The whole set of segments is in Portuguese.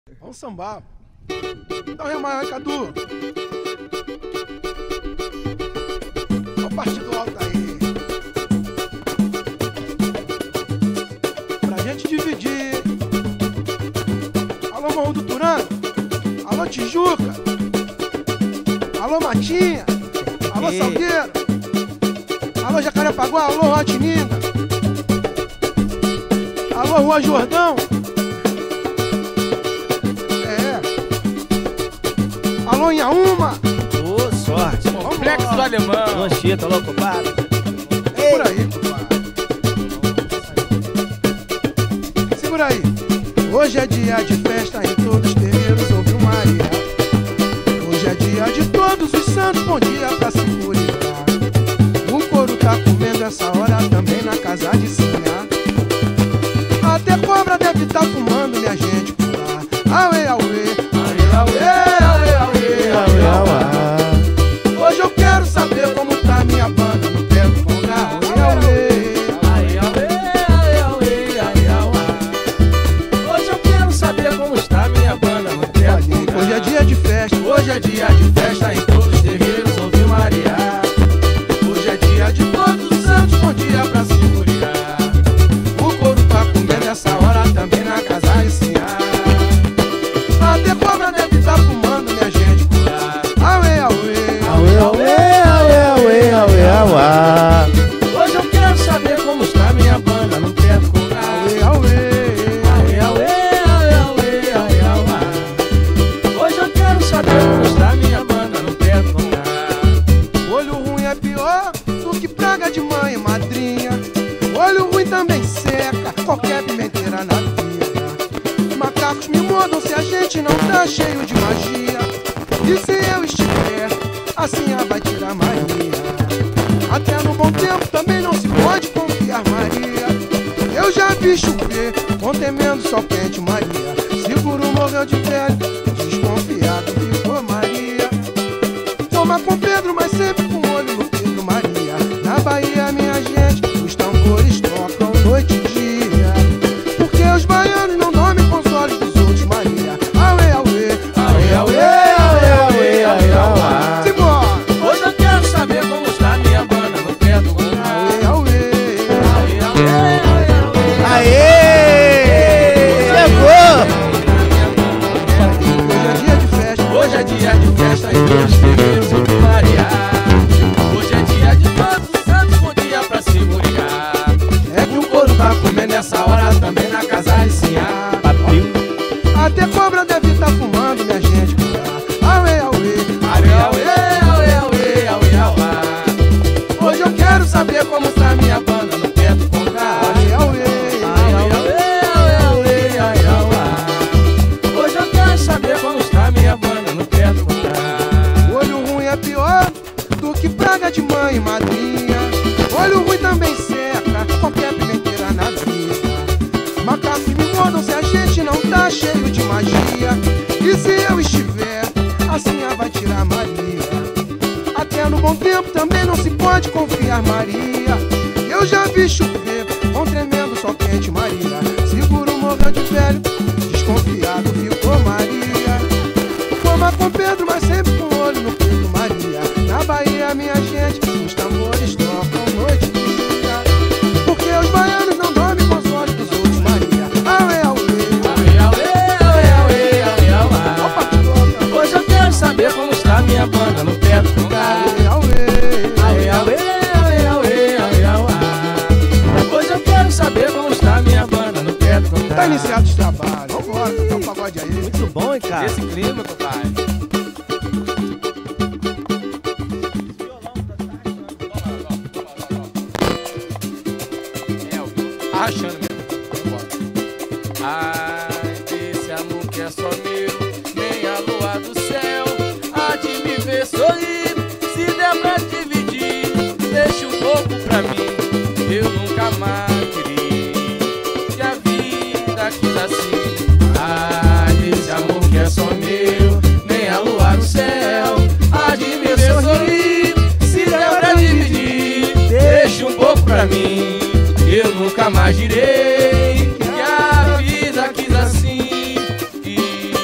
Vamos sambar. Dá um ré maior, Cadu. Olha o partido alto aí. Pra gente dividir. Alô, Morro do Turano. Alô, Tijuca. Alô, Matinha. Alô, Salgueiro. Alô, Jacarepaguá. Alô, Rotininga. Alô, Rua Jordão. Alô, Inhaúma! Ô, sorte! Complexo do Alemão! Mancheta, alô, compadre! Segura aí, compadre! Segura aí! Hoje é dia de festa em todos os terreiros, ouviu Maria? Hoje é dia de todos os santos, bom dia pra se purificar. O couro tá comendo essa hora também na casa de Sinhá. Até cobra deve tá fumando, minha gente, por lá. Auê, auê! Auê, auê! Hoje eu quero saber como tá minha banda no pé do Congá. Hoje eu quero saber como está minha banda no pé do Congá. Hoje é dia de festa, hoje é dia de festa em todos os terreiros, ouviu Maria? Hoje é dia de todos os santos, bom dia pra se curiar. O couro tá comendo essa hora também na casa de Sinhá. Até cobra deve tá fumando, minha gente, por lá. Auê, auê! Hoje eu quero saber como está minha banda no pé do Congá. Hoje eu quero saber como está minha banda no pé do Congá. Olho ruim é pior do que praga de mãe e madrinha. Olho ruim também seca qualquer pimenteira na vida. Macacos me mordam se a gente não tá cheio de magia. E se eu estiver, assim a vai tirar Maria. Até no bom tempo também não se pode confiar, Maria. Eu já vi chover com temendo sol quente, Maria. Seguro morreu de velho, desconfiado ficou Maria. Toma com Pedro, mas sempre com olho no Pedro, Maria. Na Bahia, minha gente, os tambores tocam noite e dia. Porque os baianos não dormem com os olhos dos outros, Maria. Auê, auê, simbora! Hoje eu quero saber como está minha banda no pé do Congá. Hoje é dia de festa, Hoje é dia de festa em todos os terreiros, ouviu Maria? Hoje é dia de todos os santos, bom dia pra se curiar. é que o couro tá comendo essa hora também na casa de Sinhá. Até cobra deve tá fumando, minha gente, por lá. Auê, auê, Hoje eu quero saber como está minha banda no pé do Congá. Hoje eu quero saber como está minha banda no pé do Congá. olho ruim é pior do que praga de mãe e madrinha. Olho ruim também seca qualquer pimenteira na vida. Macacos me mordam se a gente não tá cheio de magia. E se eu estiver, assim a vai tirar Maria. Até no bom tempo também não se pode confiar, Maria. Eu já vi chover com tremendo sol quente, Maria. Seguro morreu de velho, desconfiado ficou Maria. Toma com Pedro, mas sempre com olho no Pedro, Maria. Na Bahia, minha gente, os tambores tocam noite e dia. Porque os baianos não dormem com os olhos dos outros, Maria. Auê, opa, que toca. Hoje eu quero saber como está minha banda no pé do Congá. Hoje eu quero saber como está minha banda no pé do Congá. Tá iniciado os trabalhos, vambora, tocar um pagode aí. Muito bom, hein, cara? Esse clima, compadre. Achando mesmo. Ai, desse amor que é só meu, nem a lua do céu há de me ver sorrir. Se der pra dividir, deixa um pouco pra mim. Eu nunca mais queria que a vida quis assim. Ai, desse amor que é só meu, nem a lua do céu há de me ver sorrir. Se der pra dividir, deixa um pouco pra mim. Eu nunca mais direi que a vida quis assim.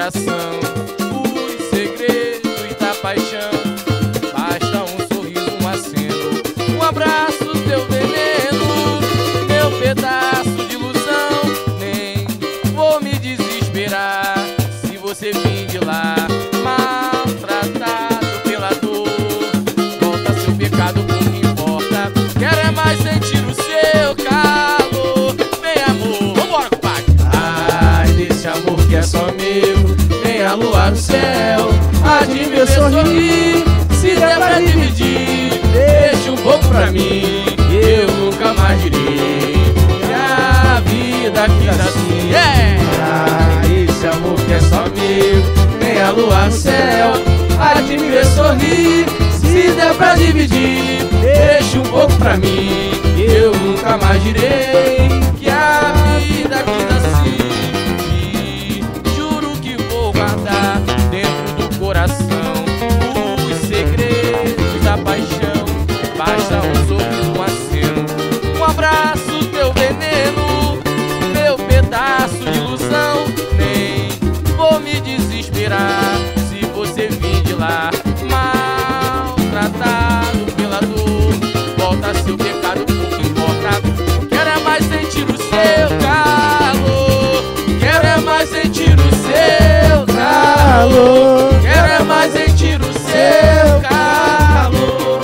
coração os segredos da paixão. Basta um sorriso, um aceno, um abraço, teu veneno, meu pedaço de ilusão. Nem vou me desesperar se você vir de lá maltratado pela dor. Volta seu pecado, pouco importa. Quero é mais sentir o seu calor. Vem amor, vambora, compadre. Ai, desse amor que é só meu, vem a lua no céu, há de me sorrir. Se der pra dividir, deixa um pouco pra mim, eu nunca mais direi que a vida quis assim. Ah, esse amor que é só meu, vem a lua no céu, há de me ver sorrir. Se der pra dividir, deixa um pouco pra mim, eu nunca mais direi que a vida quis assim. E juro que vou guardar dentro do coração os segredos da paixão. Basta um sorriso, um aceno, um abraço, teu veneno, meu pedaço de ilusão. Nem vou me desesperar se você vir de lá maltratado pela dor. Volta seu pecado, pouco importa. Quero é mais sentir o seu calor. Quero é mais sentir o seu calor. Quero é mais sentir o seu calor.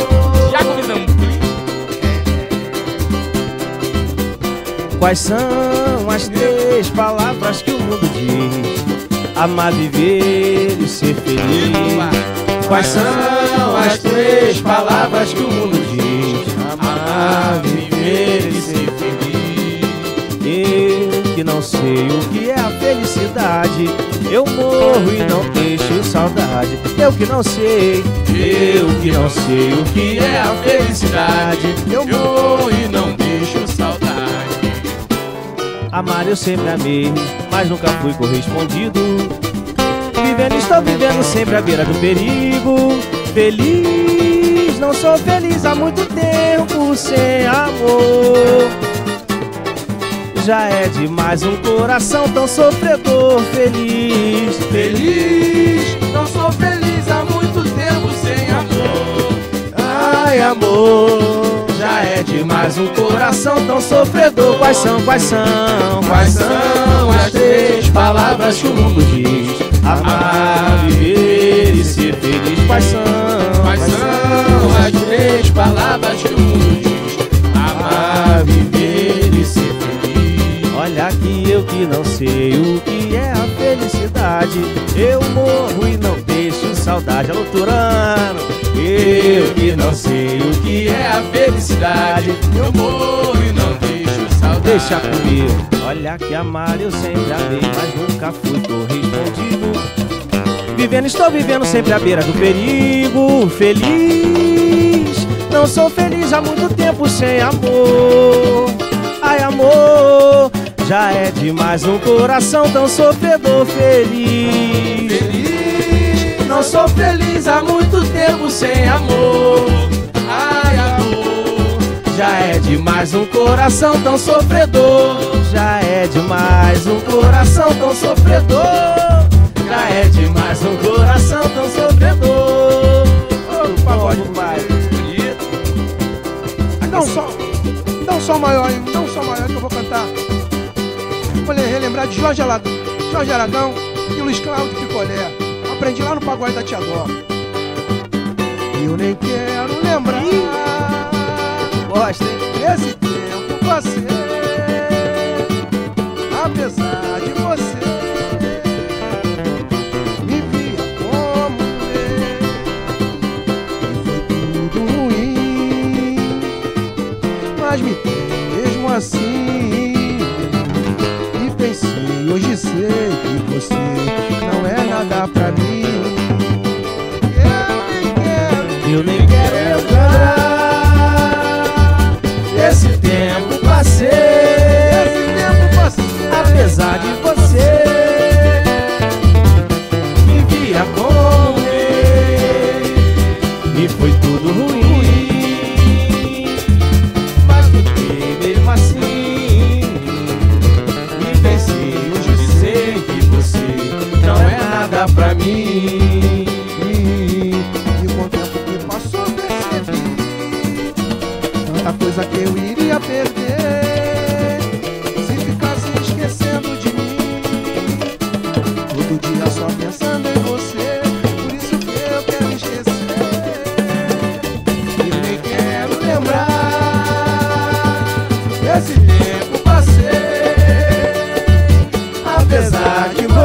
Quais são as três palavras que o mundo diz? Amar, viver e ser feliz. Quais são as três palavras que o mundo diz? Amar, viver e ser feliz. Eu que não sei o que é a felicidade, eu morro e não deixo saudade. Eu que não sei o que é a felicidade, eu morro e não deixo saudade. Amar eu sempre amei, mas nunca fui correspondido. Vivendo, estou vivendo sempre à beira do perigo. Feliz, não sou feliz há muito tempo sem amor. Já é demais um coração tão sofredor. Feliz, Feliz, não sou feliz há muito tempo sem amor. ai amor, já é demais um coração tão sofredor. Quais são as três palavras que o mundo diz? Amar, viver e ser feliz. Quais são as três palavras que o mundo diz? amar, viver e ser feliz? Olha que eu que não sei o que é a felicidade, eu morro e não deixo saudade. Alô, Turano, eu que não sei o que é a felicidade, Eu morro e não deixo saudade. deixa comigo. Olha que amar eu sempre amei, mas nunca fui correspondido. Vivendo, estou vivendo sempre à beira do perigo. Feliz, não sou feliz há muito tempo sem amor. Ai amor, já é demais um coração tão sofredor. Feliz, Não sou feliz há muito tempo sem amor. Ai amor, já é demais um coração tão sofredor. Já é demais um coração tão sofredor. Já é demais um coração tão sofredor. Oh, o pagode vai. Dá um som maior aí, dá um som maior que eu vou cantar. Vou relembrar de Jorge Aragão e Luiz Cláudio Picolé. Aprendi lá no pagode da Tia Dó. Eu nem quero lembrar. Gosta, hein? Esse tempo passei, apesar de você me via como rei, e foi tudo ruim, mas me tem mesmo assim. E pensei, hoje sei que você não é nada pra mim. Eu nem quero lembrar esse tempo passei, apesar de você me via como rei, e foi tudo ruim, mas fiquei mesmo assim. E pensei, hoje sei que você não é nada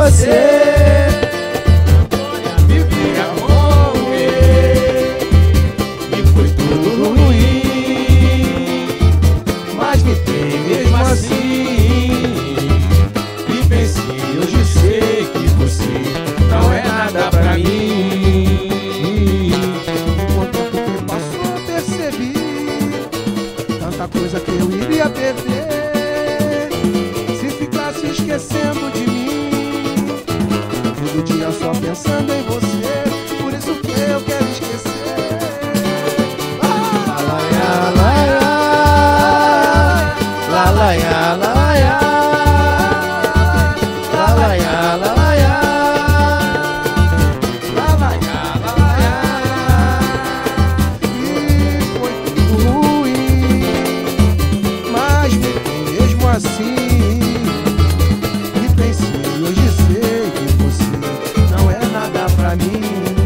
você. Vivia com ele E foi tudo ruim, mas me tem mesmo assim. E pensei, hoje sei que você não é nada pra mim. Com o tempo que passou percebi tanta coisa que eu iria perder se ficasse esquecendo de mim. Todo dia só pensando em você, por isso que eu quero esquecer. E foi tudo ruim, mas me tem mesmo assim. E pensei, hoje sei que você não é nada pra mim.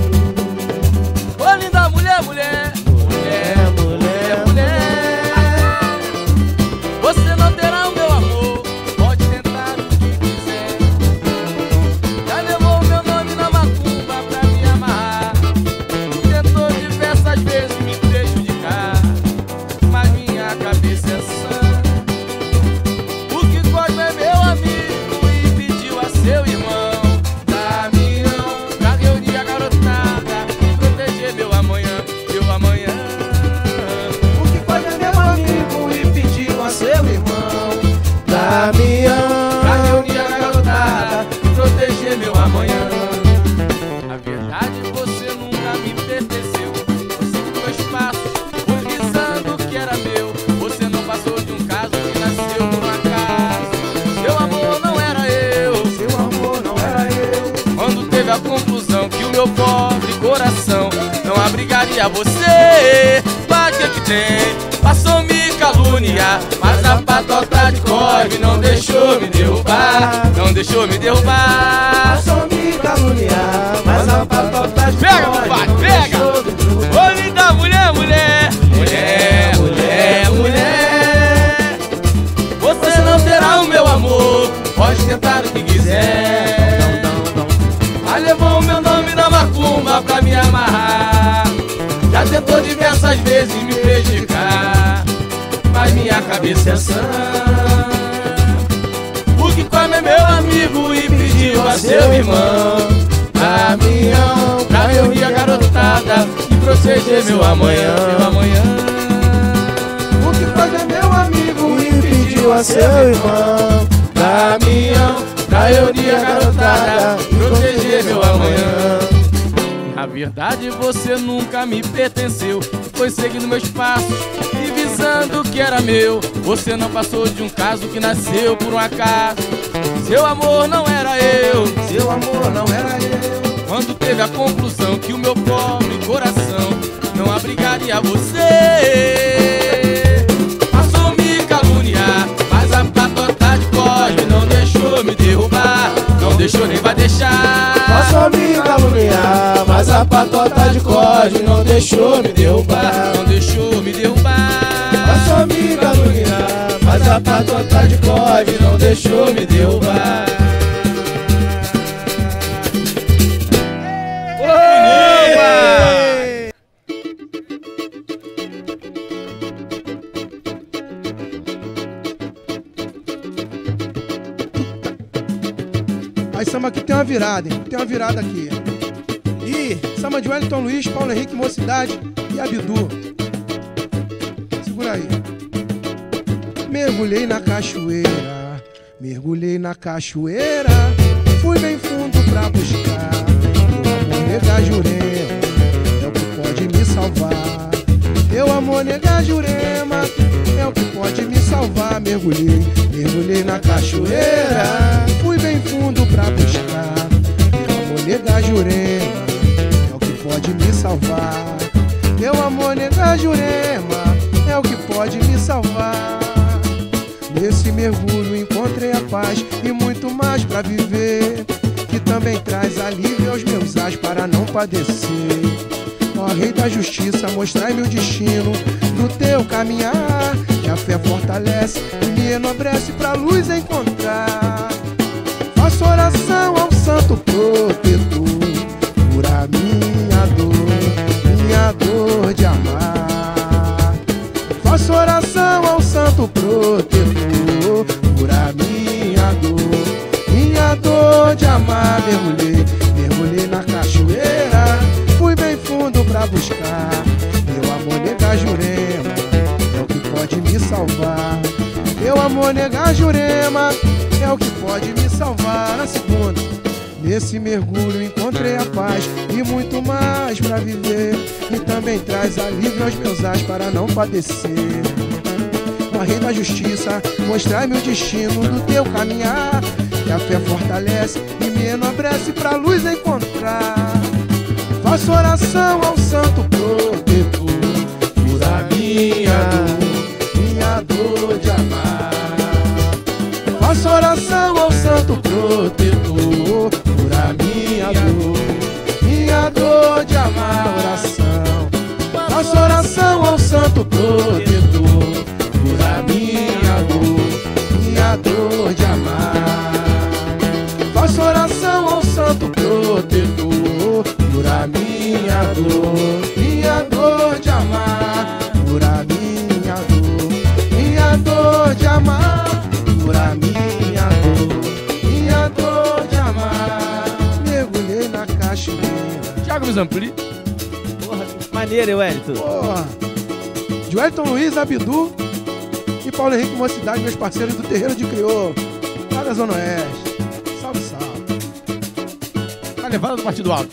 Ô linda mulher, mulher, mulher, mulher, mulher. Você não terá o meu amor, pode tentar o que quiser. Já levou meu nome na macumba pra me amarrar. Tentou diversas vezes me prejudicar, mas minha cabeça é sã. O que Cosme é meu amigo e pediu a seu irmão Damião pra reunir a garotada e proteger meu amanhã, meu amanhã. O que faz é meu amigo e pediu a seu irmão Damião, Pra reunir a garotada e proteger meu amanhã. A verdade, você nunca me pertenceu. Você seguiu meus passos, foi visando o que era meu. Você não passou de um caso que nasceu por um acaso. Seu amor não era eu. seu amor não era eu. Quando teve a conclusão que o meu pobre coração não abrigaria você, mas que tem? Passou me caluniar, mas a patota de Cosme não deixou me derrubar, não deixou me derrubar. passou me caluniar, mas a patota de Pega, Cosme compadre, não pega! deixou de derrubar. Ô linda mulher, mulher, mulher, mulher, mulher. Você não terá o meu amor, pode tentar o que quiser. Mas levou o meu nome na macumba pra me amarrar. Já tentou diversas vezes me prejudicar, mas minha cabeça é sã. O que Cosme é meu amigo e pediu a seu irmão Damião pra reunir a garotada e proteger meu amanhã, meu amanhã. O que faz é meu amigo E pediu a seu irmão Damião Pra reunir a garotada e proteger meu amanhã. Na verdade você nunca me pertenceu, foi seguindo meus passos e visando o que era meu. Você não passou de um caso que nasceu por um acaso. Seu amor não era eu. seu amor não era eu. Quando teve a conclusão que o meu pobre coração não abrigaria você, passou me caluniar, mas a patota de Cosme não deixou me derrubar, não deixou nem vai deixar. passou me caluniar, mas a patota de Cosme não deixou me derrubar. Não deixou me derrubar. Passou me caluniar, mas a patota de Cosme não deixou me derrubar. Aí samba aqui tem uma virada, hein? Tem uma virada aqui. E samba de Wellington Luiz, Paulo Henrique Mocidade e Abdu. Segura aí. Mergulhei na cachoeira, mergulhei na cachoeira, fui bem fundo pra buscar meu amor, nega Jurema, é o que pode me salvar. Meu amor, nega Jurema, é o que pode me salvar. Mergulhei, mergulhei na cachoeira, fui bem fundo pra buscar meu amor, nega Jurema, é o que pode me salvar. Meu amor, nega Jurema, é o que pode me salvar. Nesse mergulho encontrei a paz e muito mais pra viver, que também traz alívio aos meus ais para não padecer. Ó Rei da Justiça, mostrai-me o destino do teu caminhar, que a fé fortalece e me enobrece pra luz encontrar. Faço oração ao mar mergulhei na cachoeira, fui bem fundo pra buscar meu amor, nega Jurema, é o que pode me salvar. Meu amor, nega Jurema, é o que pode me salvar. Na segunda, nesse mergulho encontrei a paz e muito mais pra viver, e também traz alívio aos meus ais para não padecer. Ó Rei da Justiça, mostrai-me o destino do teu caminhar, que a fé fortalece e me enobrece pra luz encontrar. Faço oração ao santo protetor, cura minha dor de amar. Faço oração ao santo protetor, cura minha dor de amar. Oração, faço oração ao santo protetor, cura minha dor de amar. Faço oração ao santo protetor, cura minha dor de amar. Cura minha dor de amar. Cura minha dor de amar. Mergulhei na cachoeira. Thiago Mizampli. Porra, maneiro, Wellington. Porra. De Wellington Luiz, Abdu e Paulo Henrique Mocidade, meus parceiros do Terreiro de Crioulo, lá da Zona Oeste. Salve, salve. Tá levando do Partido Alto.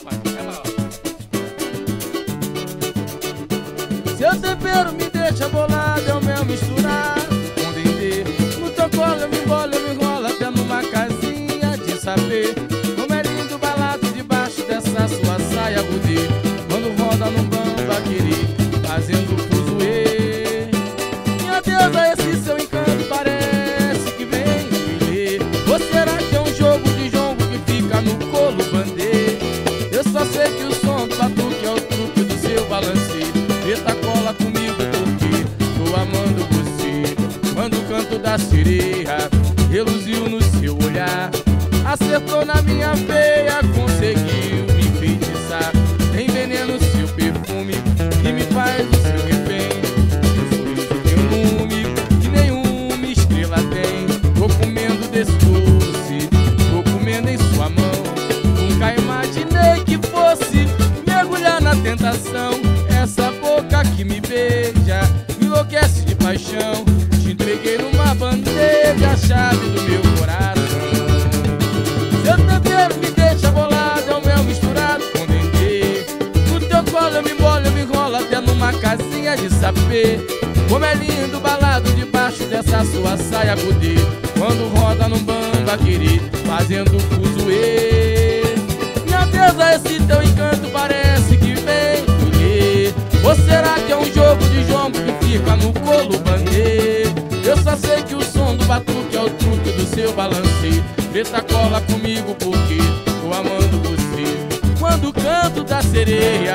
Seu tempero me deixa bolado, é o meu misturar com dendê. No teu colo eu me embolo, eu me enrolo até numa casinha de saber como é lindo balado debaixo dessa sua saia godê. Quando roda no bamba querer, fazendo fuzuê. Minha deusa, esse seu encanto parece que vem me ler. Ou será que é um jogo de jongo que fica no colo bandê? Eu só sei que o som do batuque é o truque do seu balanceio. Eita, cola comigo porque tô amando você. Quando o canto da sereia reluziu no seu olhar, acertou na minha veia, conseguiu me enfeitiçar. Envenena o seu perfume e me faz o seu refém. Seu sorriso tem um lume que nenhuma estrela tem. Tô comendo desse doce, tô comendo em sua mão. Nunca imaginei que fosse mergulhar na tentação. Essa boca que me beija, me enlouquece de paixão. Te entreguei numa bandeja a chave do meu coração. Seu tempero me deixa bolado, é o mel misturado com dendê. No teu colo eu me embolo, eu me enrolo até numa casinha de sapê. Como é lindo balado debaixo dessa sua saia godê. Quando roda no bamba querer, fazendo fuzuê. Minha deusa, esse teu encanto parece que vem colher. Ou será que é um jogo de jongo que fica no colo bandê? Eu só sei que o som do batuque é o truque do seu balanceio. Eita, cola comigo porque tô amando você. Quando o canto da sereia,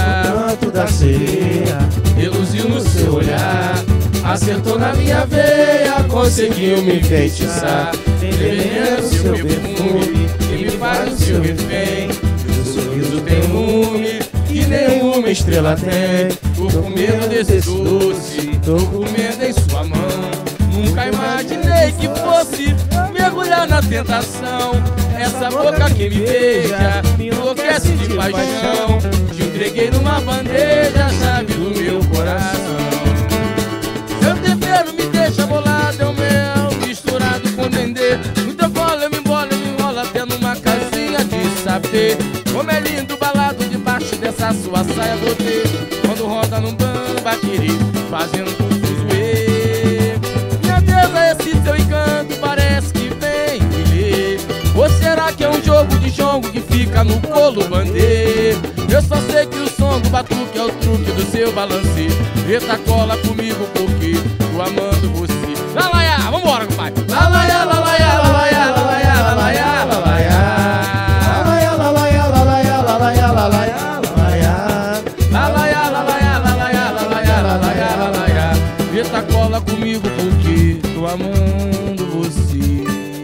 reluziu no seu olhar, acertou na minha veia, conseguiu me enfeitiçar. Envenena o seu perfume e me faz o seu refém. Seu sorriso tem lume que nenhuma estrela tem. Tô comendo desse doce, tô comendo em sua mão. Nunca imaginei que fosse mergulhar na tentação. Essa boca que me beija, me enlouquece de paixão. Te entreguei numa bandeja a chave do meu coração. Seu tempero me deixa bolado, é o mel misturado com dendê. No teu colo eu me embolo, eu me enrolo até numa casinha de sapê. Como é lindo balado debaixo dessa sua saia godê. Quando roda num bamba querer, fazendo fuzuê. Minha deusa, esse seu encanto parece que vem me ler. Ou será que é um jogo de jongo que fica no colo bandê? Eu só sei que o som do batuque é o truque do seu balanceio. Eita, cola comigo porque tô amando você. Lalaiá, vambora, compadre. Lalaiá, lalaiá, lalaiá, lalaiá, lalaiá, lalaiá. Lalaiá, lalaiá, lalaiá, lalaiá, lalaiá, lalaiá. Lalaiá, lalaiá, lalaiá, lalaiá, lalaiá, lalaiá. Eita, cola comigo porque tô amando você.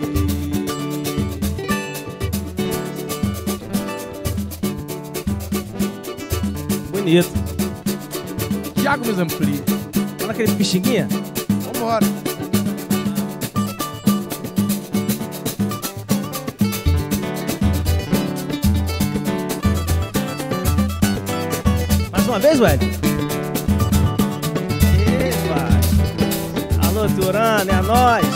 Bonito. Thiago Mizampli. Olha aquele pixinguinha. Vambora. uma vez, velho? Alô, Turano, é nóis.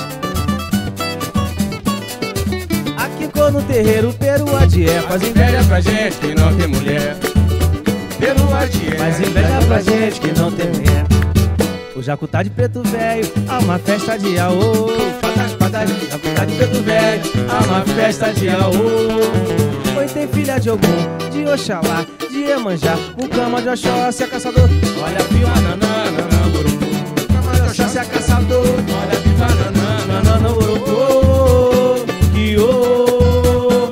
Aqui no terreiro, peruadié. Faz inveja pra gente que não tem mulher. Peruadié. Faz inveja pra gente que não tem mulher. O Jacu tá de preto velho, há uma festa de aô. Jacu tá de preto velho, há uma festa de aô. Oi, tem filha de Ogum, de Oxalá, de Iemanjá, Mucama de Oxóssi é caçador. Olha a pior, nananana, Urubu. Mucama de Oxóssi é caçador. Olha a pior, nananana, Urubu. Iô,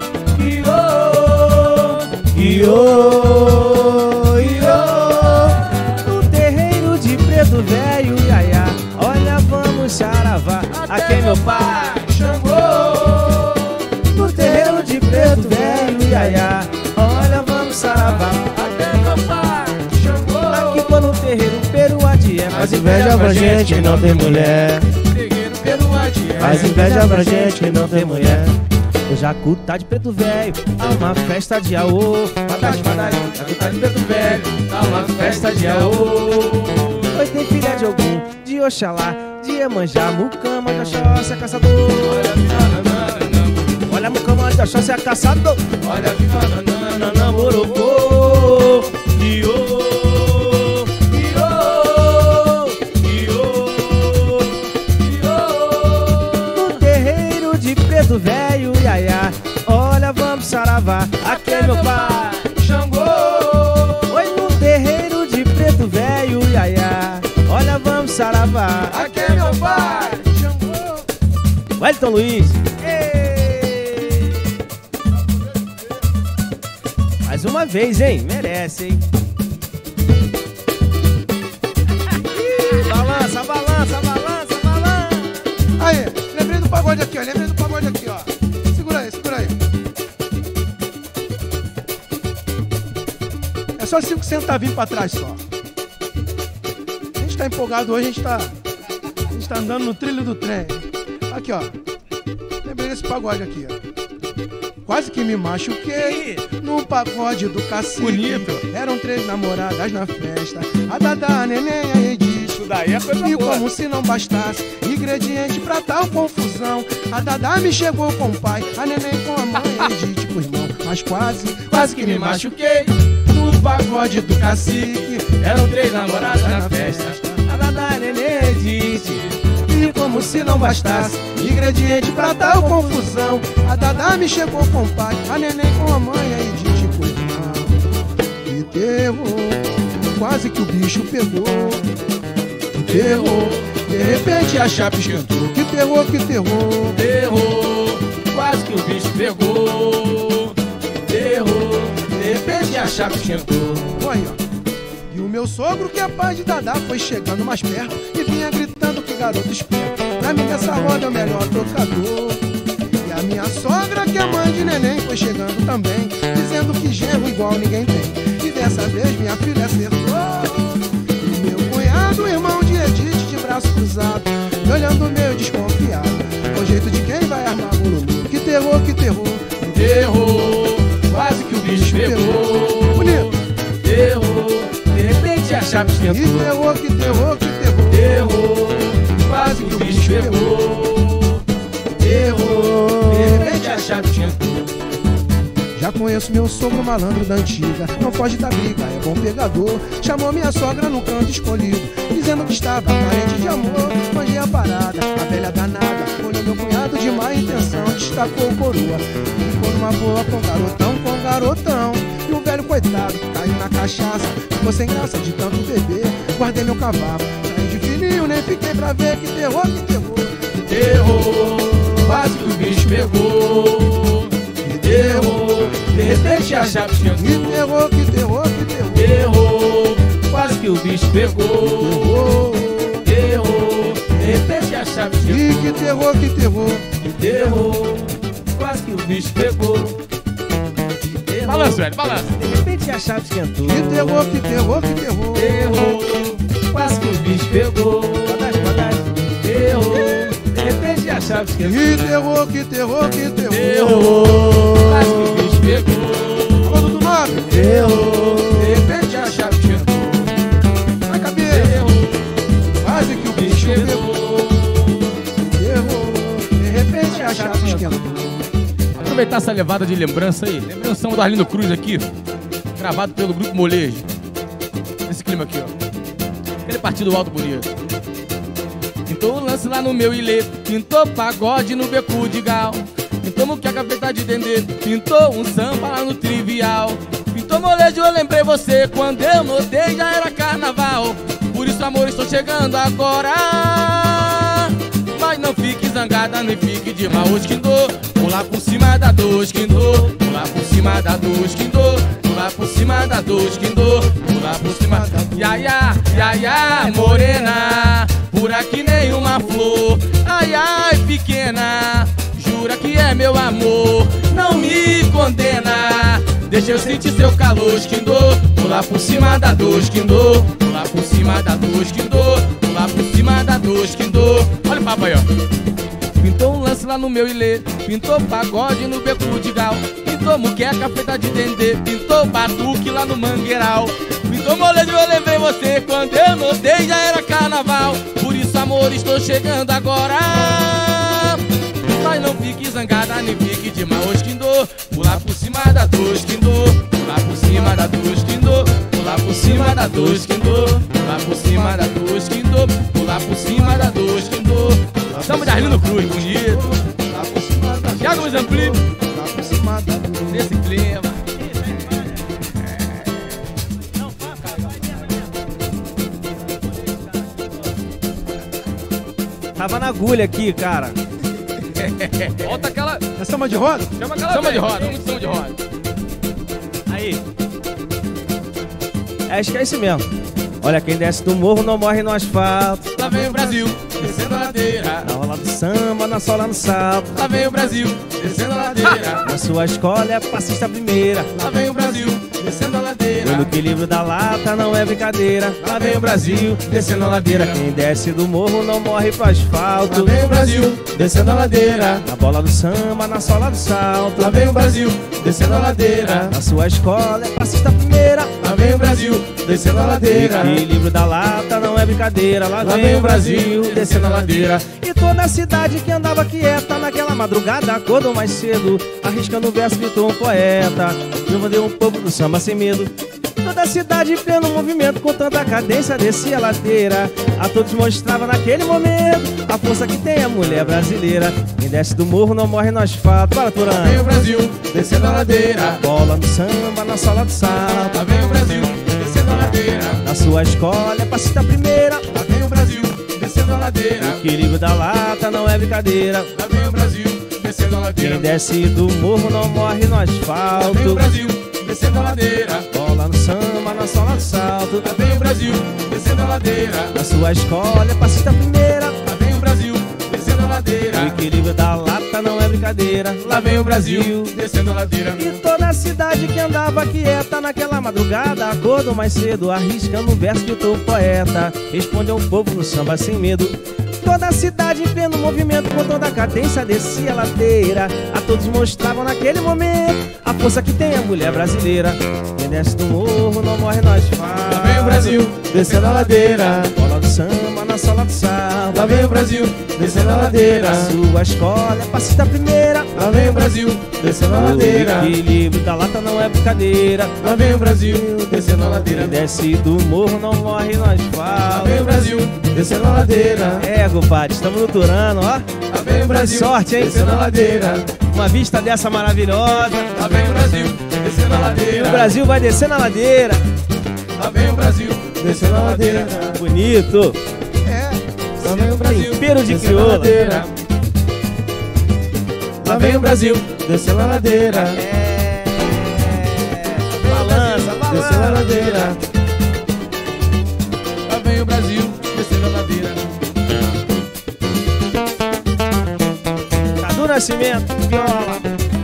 iô, iô, iô. No terreiro de preto velho, iaiá. Olha, vamos saravá. Aqui é meu pai, Xangô. No terreiro de preto velho, iaiá. Olha, vamos saravá. Aqui é meu pai, Xangô. Aqui no terreiro, peruadié. Faz inveja pra gente que não tem mulher. Faz inveja pra gente que não tem mulher. O Jacu tá de preto velho, há uma festa de aô. Jacu tá de preto velho, há uma festa de aô. Oi, tem filha de Ogum, de Oxalá, de Iemanjá, Mucama de Oxóssi é caçador. Olha, Mucama de Oxóssi é caçador. Olha, viva nananana, morocô. Iô, iô, iô, iô. No terreiro de preto velho, iaiá. Olha, vamos saravá. Aqui é meu pai, Xangô. Oi, no terreiro de preto velho, iaiá. Olha, vamos saravá. Aqui é meu pai, Xangô. Wellington Luiz. Ei. Mais uma vez, hein? Merece, hein? Balança, balança, balança, balança. Aí, lembrei do pagode aqui, ó. Lembrei do pagode aqui, ó. Segura aí, segura aí. É só 5 centavinhos pra trás só. A gente tá empolgado hoje, a gente tá andando no trilho do trem. Aqui, ó. Lembrei desse pagode aqui, ó. Quase que me machuquei no pagode do cacique. Bonito. Eram 3 namoradas na festa. A Dada, a Neném e a Edith. Isso daí é coisa E boa. como se não bastasse ingrediente pra tal confusão, a Dada me chegou com o pai, a Neném com a mãe, a Edith com o irmão. Mas quase que me machuquei no pagode do cacique. Eram 3 namoradas na festa. A Dada, a Neném e a Edith. E como se não bastasse ingrediente pra tal confusão, a Dada me chegou com o pai, a Neném com a mãe, a Edith com o irmão. Que terror, quase que o bicho pegou. Que terror, de repente a chapa esquentou. Que terror, que terror. Terror, quase que o bicho pegou. Terror, de repente a chapa esquentou. Olha, ó. E o meu sogro, que é pai de Dada, foi chegando mais perto e vinha gritando que garoto esperto. Pra mim nessa roda é o melhor tocador. E a minha sogra, que é mãe de Neném, foi chegando também, dizendo que genro igual ninguém tem. E dessa vez minha filha acertou. E meu cunhado, irmão de Edith, de braço cruzado, me olhando meio desconfiado, com jeito de quem vai armar bururu. Que terror, que terror. Terror, quase que o bicho pegou. Bonito. Terror, de repente a chapa Que esquentou. terror, que terror, que terror. Terror, quase que o bicho pegou. Terror, de repente a chapa esquentou. Já conheço meu sogro malandro da antiga, não foge da briga, é bom pegador. Chamou minha sogra no canto escolhido, dizendo que estava carente de amor. Manjei a parada, a velha danada, olhou meu cunhado de má intenção, destacou o coroa. Ficou numa boa com garotão. E o velho coitado caiu na cachaça, ficou sem graça de tanto beber. Guardei meu cavalo, saí de fininho, nem fiquei pra ver. Que terror, que terror. Terror, quase que o bicho pegou. Terror, de repente a chapa esquentou. Que terror, que terror, que terror. Terror, quase que o bicho pegou. Terror. Terror, de repente a chapa E esquentou. que terror, que terror. Terror, quase que o bicho pegou. Terror, Balança, velho, balança. de repente a chapa esquentou. Que terror, que terror, que terror. Terror, quase que o bicho pegou. Terror, de repente a chapa esquentou. Que terror, que terror, que terror. Terror, quase que o bicho pegou. Quando do nome. Terror, de repente a chapa esquentou. Aproveitar essa levada de lembrança aí. Lembranção do Arlindo Cruz aqui, gravado pelo Grupo Molejo. Esse clima aqui, ó. Aquele partido alto bonito. Pintou o lance lá no meu ilê, pintou pagode no beco de gal, pintou muqueca feita de dendê, pintou um samba lá no trivial, pintou molejo, eu lembrei você, quando eu notei já era carnaval. Por isso, amor, estou chegando agora, mas não fique zangada, nem fique de mal, esquindô. Pular por cima da dor, esquindô. Pular por cima da dor, esquindô. Pular por cima da dor, esquindô. Pular por cima da dor. Iaia, morena, pura que nem uma flor. Ai, ai, pequena, jura que é meu amor. Não me condena, deixa eu sentir seu calor, esquindô. Pular por cima da dor, esquindô. Pular por cima da dor, esquindô. Pular por cima da dor, esquindô. Olha o papo aí, ó. Pintou um lance lá no meu ilê, pintou pagode no beco de gal, pintou muqueca feita de dendê, pintou batuque lá no mangueiral, pintou molejo, eu lembrei você, quando eu notei já era carnaval. Por isso, amor, estou chegando agora, mas não fique zangada, nem fique de mal, esquindô. Pular por cima da dor, esquindô. Pular por cima da dor, esquindô. Pular por cima da dor, esquindô. Pular por cima da dor, esquindô. Pular por cima da dor, esquindô. Estamos de Arlindo Cruz, bonito. Thiago Luiz Ampli. Nesse clima. Tava na agulha aqui, cara. Volta aquela. É samba de roda? Chama aquela. Samba de roda, muito samba de roda. Aí. Acho que é isso mesmo. Olha, quem desce do morro não morre no asfalto. Lá vem o Brasil, descendo a ladeira. Na rola do samba, na sola no salto. Lá vem o Brasil, descendo a ladeira. Na sua escola é passista primeira. Lá vem o Brasil, descendo a ladeira. Pelo equilíbrio da lata não é brincadeira. Lá vem o Brasil, descendo a ladeira. Quem desce do morro não morre pro asfalto. Lá vem o Brasil, descendo a ladeira. Na bola do samba, na sola do salto. Lá vem o Brasil, descendo a ladeira. Na sua escola é passista primeira. Lá vem o Brasil, descendo a ladeira. Equilíbrio da lata não é brincadeira. Lá vem o Brasil, descendo a ladeira. E toda a cidade que andava quieta naquela madrugada acordou mais cedo, arriscando o verso gritou um poeta. Eu mandei um povo do samba sem medo. Toda a cidade em pleno movimento, com tanta cadência descia a ladeira. A todos mostrava naquele momento a força que tem a mulher brasileira. Quem desce do morro não morre no asfalto. Bora, Turã. Lá vem o Brasil, descendo a ladeira. Bola no samba, na sola do salto. Lá vem o Brasil, descendo a ladeira. Na sua escola é passista primeira. Lá vem o Brasil, descendo a ladeira. O equilíbrio da lata não é brincadeira. Lá vem o Brasil, descendo a ladeira. Quem desce do morro não morre no Lá vem o asfalto. Brasil, descendo a ladeira. Bola no samba, na sola do salto. Lá vem o Brasil, descendo a ladeira. Na sua escola é passista primeira. Lá vem o Brasil, descendo a O ladeira. equilíbrio da lata não é brincadeira. Lá vem o Brasil, descendo a ladeira. E toda a cidade que andava quieta naquela madrugada acordou mais cedo, arriscando um verso que o poeta responde ao povo no samba sem medo. Toda a cidade em pleno movimento, com toda a cadência descia a ladeira. A todos mostravam naquele momento a força que tem a mulher brasileira. Quem desce do morro não morre no asfalto. Lá vem o Brasil, descendo a ladeira. Bola do samba, na sola do salto. Lá vem o Brasil, descendo a ladeira. Sua escola é passista primeira. Lá vem o Brasil, descendo a ladeira. O equilíbrio da lata não é brincadeira. Lá vem o Brasil, descendo a ladeira. Quem desce do morro não morre no Lá asfalto. vem o Brasil, descendo a ladeira. É, compadre, estamos no Turano, ó. Lá vem o Brasil, sorte, hein? descendo a ladeira. Uma vista dessa maravilhosa. Lá vem o Brasil, descendo a E ladeira. o Brasil vai descendo a ladeira. Lá vem o Brasil, descendo a ladeira. Bonito. Lá vem o Brasil, Tempero de descendo a crioula. ladeira. Lá vem o Brasil, descendo a ladeira. É. Balança, Descendo a balança. ladeira. Lá vem o Brasil, descendo a ladeira. Cadu Nascimento, viola.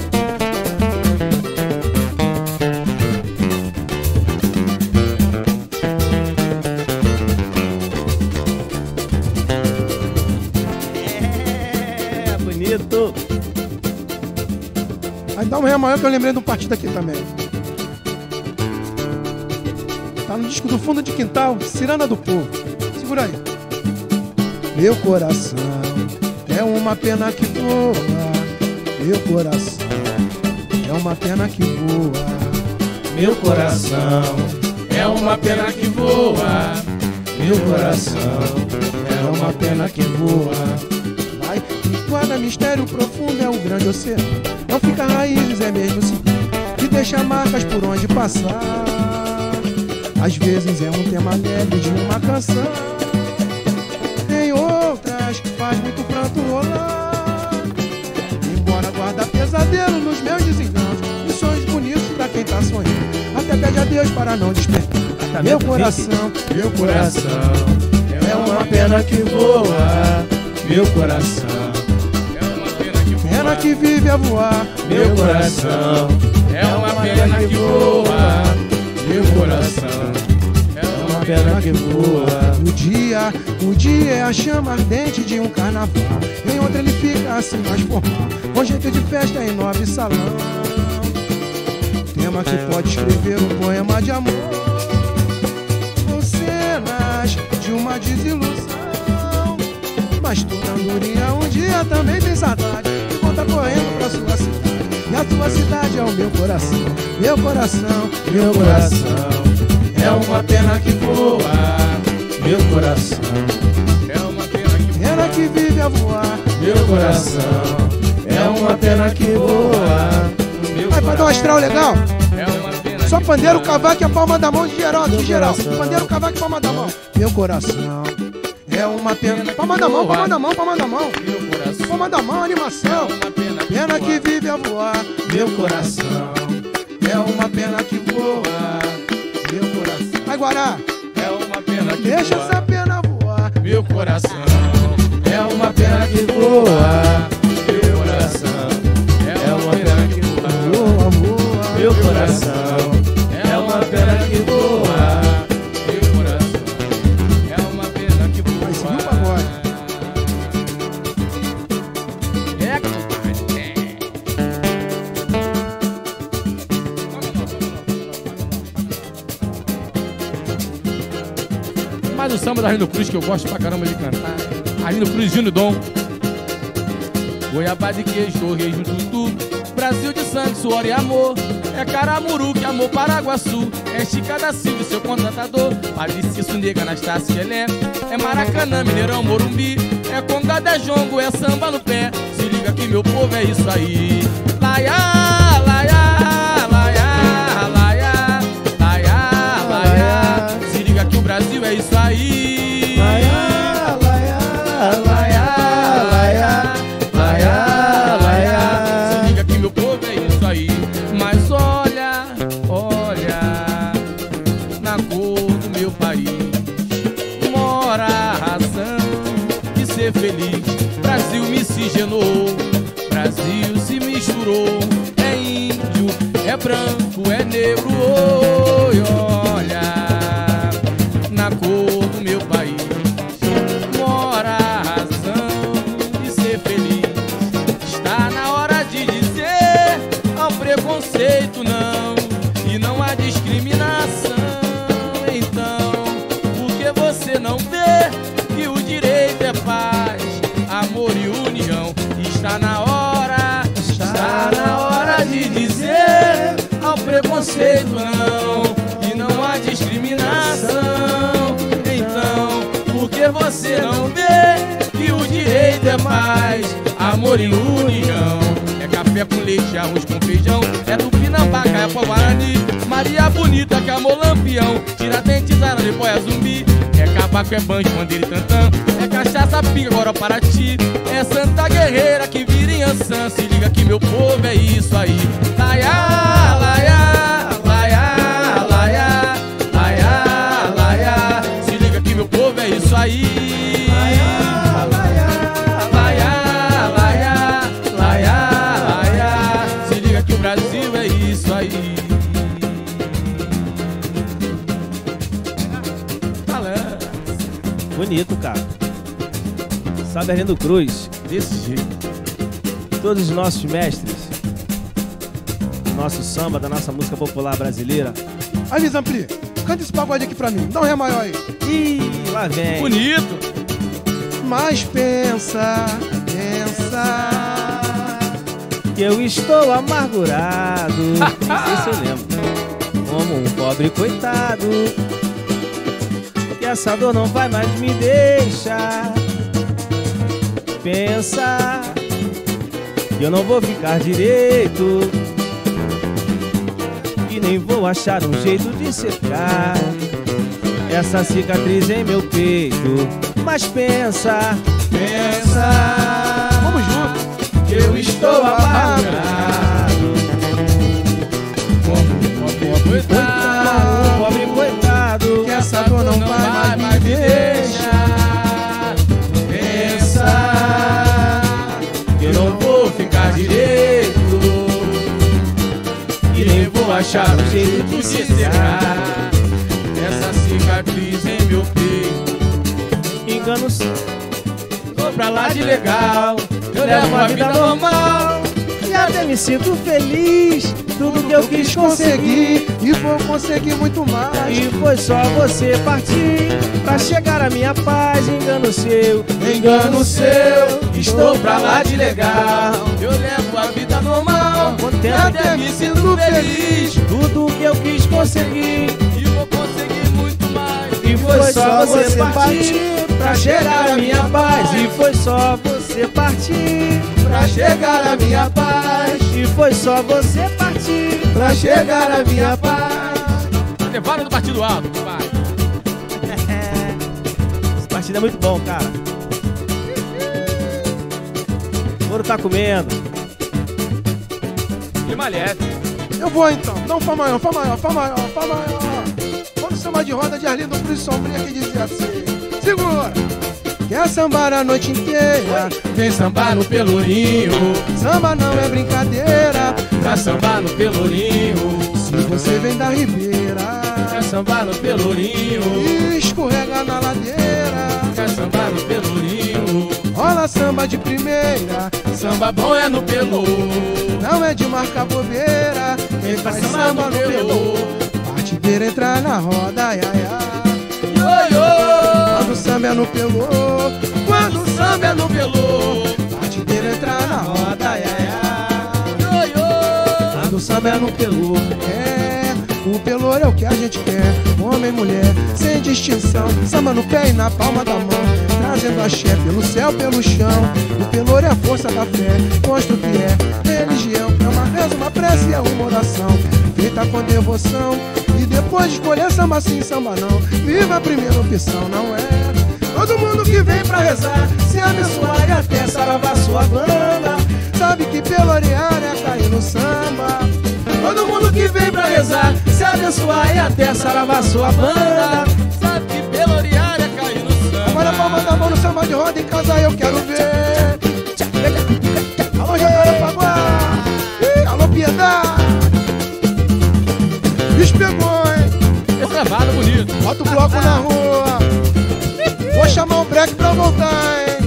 É, bonito. Aí dá um ré maior que eu lembrei de um partido aqui também. Tá no disco do Fundo de Quintal, Ciranda do Povo. Segura aí. Meu coração é uma pena que voa, meu coração é uma pena que voa. Meu coração é uma pena que voa. Meu coração é uma pena que voa. Vai, enquadra mistério profundo é o grande oceano. Não fica raízes, é mesmo seguro, que deixa marcas por onde passar. Às vezes é um tema leve de uma canção, tem outras que faz muito pranto rolar. Embora guarda pesadelo nos meus desenganos e sonhos bonitos da quem tá sonhando, até pede a Deus para não despertar. Meu coração é uma pena que voa. Meu coração É uma pena que voa. pena que vive a voar. Meu coração É uma pena que voa. Meu coração É uma pena que voa. O dia é a chama ardente de um carnaval. Em outro ele fica assim mais formal, com jeito de festa em nobre salão. Tema que pode escrever um poema de amor, com cenas de uma desilusão. Mas toda andorinha um dia também tem saudade e volta correndo pra sua cidade. E a sua cidade é o meu coração. Meu coração, Meu coração é uma pena que voa. Meu coração É uma pena que pena que vive a voar. Meu coração é uma pena que voa. Meu Vai pra dar um astral legal? É uma pena Só que pandeiro, voa. cavaco e a palma da mão de geral, de geral. coração. Pandeiro, cavaco e palma da mão. Meu coração é uma pena. Palma da mão, palma da mão, palma da mão. Meu coração Palma da mão, animação. É uma pena que Pena que voa. vive a voar. Meu coração É uma pena que voa. Meu coração. Vai, Guará. É uma pena que Deixa voa. essa pena voar. Meu coração é uma pena que voa. Meu coração É uma pena que voa. Voa, voa. Meu coração é uma pena que voa. Meu coração É uma pena que voa. Vai seguir o pagode. É que tu Mas o samba da Arlindo Cruz que eu gosto pra caramba de cantar. Arlindo Cruz, Gino Dom. Goiabá de queijo, torresmo, tutu. Brasil de sangue, suor e amor. É Caramuru, que amor Paraguaçu. É Chica da Silva, seu contratador. Padre Cício, Nega, Anastácio, Gelé. É Maracanã, Mineirão, Morumbi. É Congada, é Jongo, é samba no pé. Se liga que meu povo é isso aí. Laiá, laiá, laiá, laiá, laiá, laiá. Se liga que o Brasil é isso aí. Laiá, laiá, laiá, laiá, laiá, laiá. Se liga que meu povo é isso aí. Mas olha, olha, na cor do meu país mora a razão de ser feliz. Brasil miscigenou, Brasil se misturou. É índio, é branco, é negro. Oi, olha, na cor do meu país mora a razão de ser feliz. Está na hora de dizer ao preconceito não, e não há discriminação. Então, por que você não vê que o direito é paz, amor e união? Está na hora de dizer ao preconceito não, e não há discriminação. Então, por que você não vê que o direito é paz, amor e união? É café com leite, arroz com feijão. É Tupinambá, Caiapó, Guarani, Maria Bonita, que amor Lampião. Tiradentes, Arara, Boia, Zumbi. É cavaco, é banjo, bandeira e tantã. É cachaça, pinga, agora para ti. É Santa Guerreira que vira em Ançã. Se liga que meu povo é isso aí. Laiá, laiá, laiá, laiá, laiá, laiá. Se liga que meu povo é isso aí. Laiá, laiá, Laiá, laiá, laiá, laiá. Se liga que o Brasil é isso aí. bonito, cara. Sabe, Arlindo Cruz, Desse jeito. todos os nossos mestres do nosso samba, da nossa música popular brasileira. Aí, Misampli, canta esse pagode aqui pra mim. Dá um ré maior aí. Ih, lá vem. Bonito. Mas pensa, que eu estou amargurado. Nem sei se eu lembro. Como um pobre coitado, que essa dor não vai mais me deixar. Pensa que eu não vou ficar direito, e nem vou achar um jeito de secar essa cicatriz em meu peito. Mas pensa, Vamos junto. que eu estou amargurado, um pobre coitado, Que essa dor não vai mais me deixar. Pensa que eu não vou ficar direito, e nem vou achar um jeito de secar essa cicatriz em meu peito. engano-se. Tô pra lá de legal, eu levo a vida normal e até me sinto feliz. Tudo que eu quis conseguir, E vou conseguir muito mais. e foi só você partir pra chegar à minha paz. Engano seu, estou pra lá de legal, Eu levo a vida normal e contente, até me sinto feliz. tudo que eu quis conseguir, E vou conseguir muito mais. e foi só você partir pra chegar à minha paz. E foi só você partir Pra chegar à minha paz. e foi só você partir Pra chegar à minha paz. Levaram do partido alto, vai. Esse partido é muito bom, cara. O Moro tá comendo. Clima leve. Eu vou então. Não, Fá maior, Fá maior, Fá maior, Fá maior. Vamos chamar de roda de Arlindo Cruz Sombria que dizia assim. Segura! Quer sambar a noite inteira, Vem sambar no Pelourinho, samba não é brincadeira. pra sambar no Pelourinho, Se você vem da Ribeira pra sambar no Pelourinho, e escorrega na ladeira, pra sambar no Pelourinho. rola samba de primeira, Samba bom é no Pelô, não é de marcar bobeira. Quem faz samba no pelô, partideira entra na roda, ai, ai, ai. Quando o samba é no pelô, quando o samba é no pelô, partideira entra na roda, ai, ai, ai. Quando o samba é no pelô, o pelô é o que a gente quer, homem e mulher, sem distinção, samba no pé e na palma da mão, trazendo axé pelo céu, pelo chão. O pelô é a força da fé, mostra o que é religião, é uma reza, uma prece, é uma oração, feita com devoção. E depois de escolher samba sim, samba não, viva a primeira opção, não é? Todo mundo que vem pra rezar, se abençoar e até saravar sua banda, sabe que pelorear é cair no samba. Todo mundo que vem pra rezar, se abençoar e até saravar sua banda. sabe que Pelourinho é cair no samba. Agora a palma da mão no samba de roda em casa eu quero ver. Alô Jacarepaguá, alô Piedade. Bicho pegou, hein? Esse gravado bonito. Bota o bloco na rua. Vou chamar o break pra voltar, hein?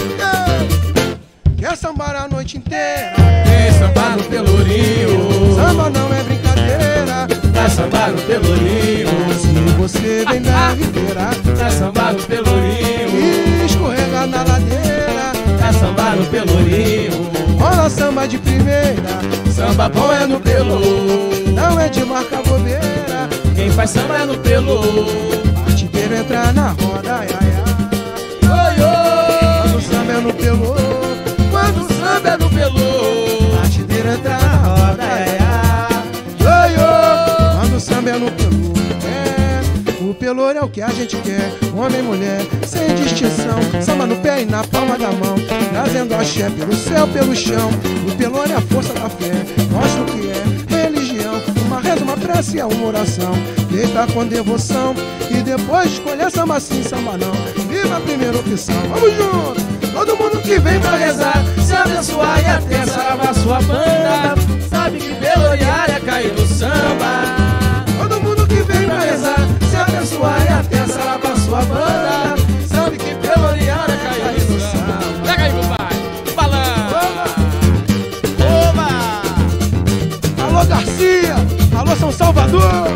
Quer sambar a noite inteira, Vem sambar no Pelourinho, samba não é brincadeira. pra sambar no Pelourinho, Se você vem da Ribeira pra sambar no Pelourinho, e escorrega na ladeira, pra sambar no Pelourinho. rola samba de primeira, Samba bom é no Pelô, não é de marcar bobeira. quem faz samba é no Pelô. Partideiro entra na roda, ai, ai, ai. Oi, oi. Quando o samba é no pelô, quando o samba é no Pelô, partideiro entra na roda, ai, ai. Oi, oi. Quando o samba é no pelô, o pelô é o que a gente quer, homem e mulher, sem distinção, samba no pé e na palma da mão, trazendo axé pelo céu, pelo chão. O pelô é a força da fé, mostra o que é religião, uma reza, uma prece, é uma oração, feita com devoção. E depois de escolher samba sim, samba não, viva a primeira opção. Vamos junto! Todo mundo que vem pra rezar, se abençoar e até saravar sua banda, sabe que Pelourinho é cair no samba. todo mundo que vem pra rezar, se abençoar e até saravar sua banda, Sabe que Pelourinho é cair no samba. Pega aí, meu pai. Oba! alô Garcia, alô São Salvador.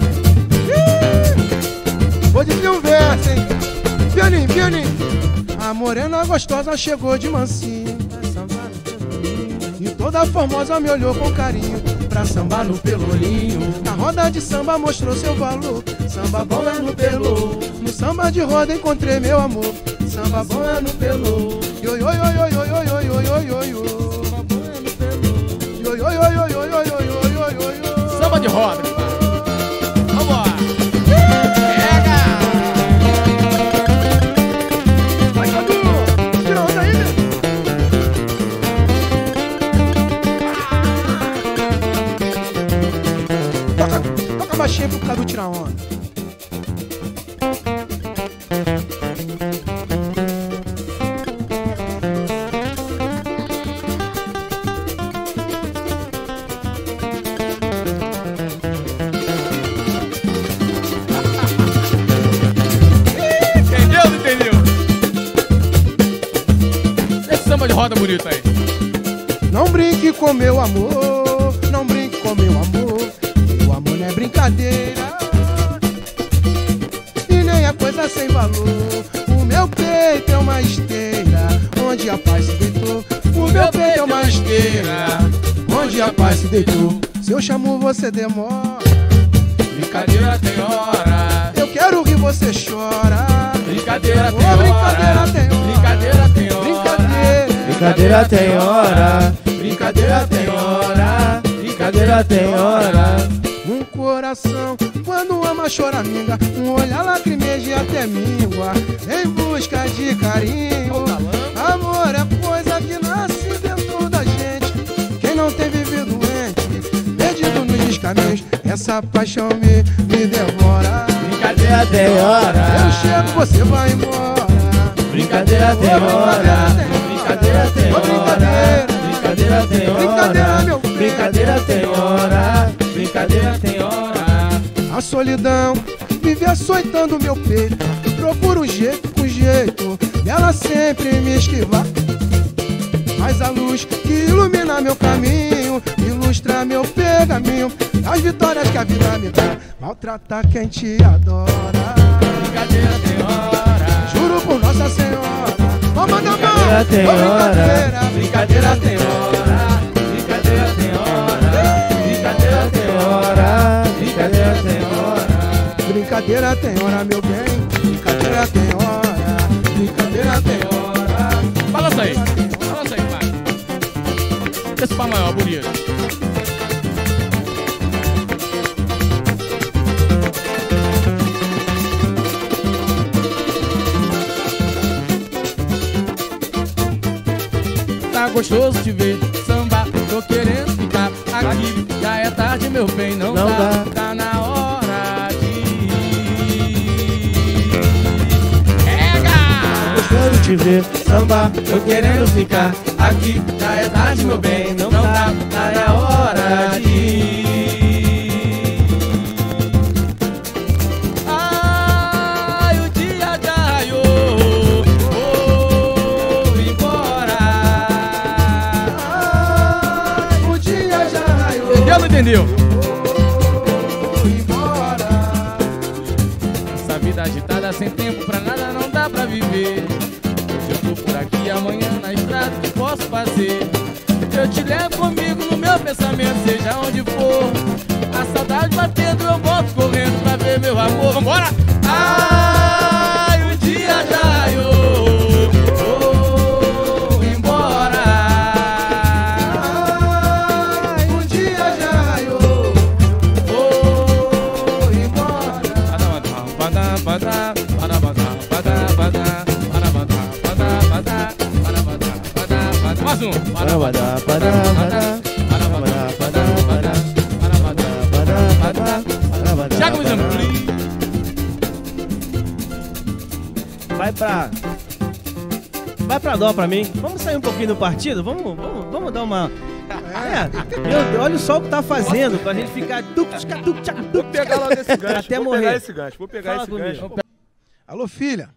Vou dizer um verso, hein? Pianinho, pianinho. A morena gostosa chegou de mansinho, e Toda Formosa me olhou com carinho pra sambar no Pelourinho. Na roda de samba mostrou seu valor. Samba bom é no Pelô. No samba de roda encontrei meu amor. Samba bom é no Pelô. Yo yo yo yo yo yo yo yo yo yo yo. Samba bom é no Pelô. Yo yo yo yo yo yo yo yo yo yo yo. Samba de roda, meu pai. Vambora. Vai, Cadu! Tira onda aí, meu. Toca baixinho pro Cadu tirar onda. De roda bonita aí. Não brinque com meu amor, não brinque com meu amor. Meu amor não é brincadeira e nem é coisa sem valor. O meu peito é uma esteira onde a paz se deitou. O meu peito é uma esteira onde a paz se deitou. Se eu chamo você demora. Brincadeira tem hora. Eu quero rir, você chora. Brincadeira tem hora. Brincadeira tem hora. Brincadeira tem hora. Brincadeira tem hora, brincadeira tem hora, brincadeira tem hora. Um coração, quando ama, choraminga. Um olhar lacrimeja e até míngua. Em busca de carinho. Amor é coisa que nasce dentro da gente. Quem não tem vivido doente, perdido nos descaminhos, essa paixão me devora. Brincadeira tem hora. Eu chego, você vai embora. Brincadeira tem hora. Brincadeira tem hora, brincadeira tem hora, brincadeira tem hora, brincadeira tem hora. A solidão vive açoitando meu peito. Procuro um jeito, dela sempre me esquivar. Mas a luz que ilumina meu caminho, ilustra meu pergaminho, as vitórias que a vida me dá, maltrata quem te adora. Brincadeira tem hora. Juro por Nossa Senhora. Vamos na mão! Brincadeira tem hora, brincadeira tem hora, brincadeira tem hora, brincadeira tem hora, brincadeira tem hora. Brincadeira tem hora, meu bem. Brincadeira tem hora, brincadeira tem hora. Balança aí, pai. Esse pá maior, bonito. Tá gostoso de ver samba, tô querendo ficar aqui. Já é tarde, meu bem, não dá. Tá na hora de ir. Pega! Gostando de ver samba, tô querendo ficar aqui. Já é tarde, meu bem, não dá. Tá na hora de ir. Ai, o dia já raiou. Vou embora. Ai, o dia já raiou. Entendeu ou não entendeu? Vou embora. Essa vida agitada sem tempo pra nada não dá pra viver. Hoje eu tô por aqui, amanhã na estrada, o que posso fazer? Eu te levo comigo no meu pensamento, seja onde for. A saudade batendo, eu volto correndo pra ver meu amor. Vambora! Ai, o dia já raiou. Vou embora. Ai, o dia já raiou. Vou embora. Mais um. Thiago Mizambri. Vai pra dó pra mim. Vamos sair um pouquinho do partido? Vamos dar uma... Meu Deus, olha só o que tá fazendo pra gente ficar... Vou pegar lá desse gancho. Até vou morrer. pegar esse gancho. Vou pegar Fala esse comigo. gancho. Alô, filha.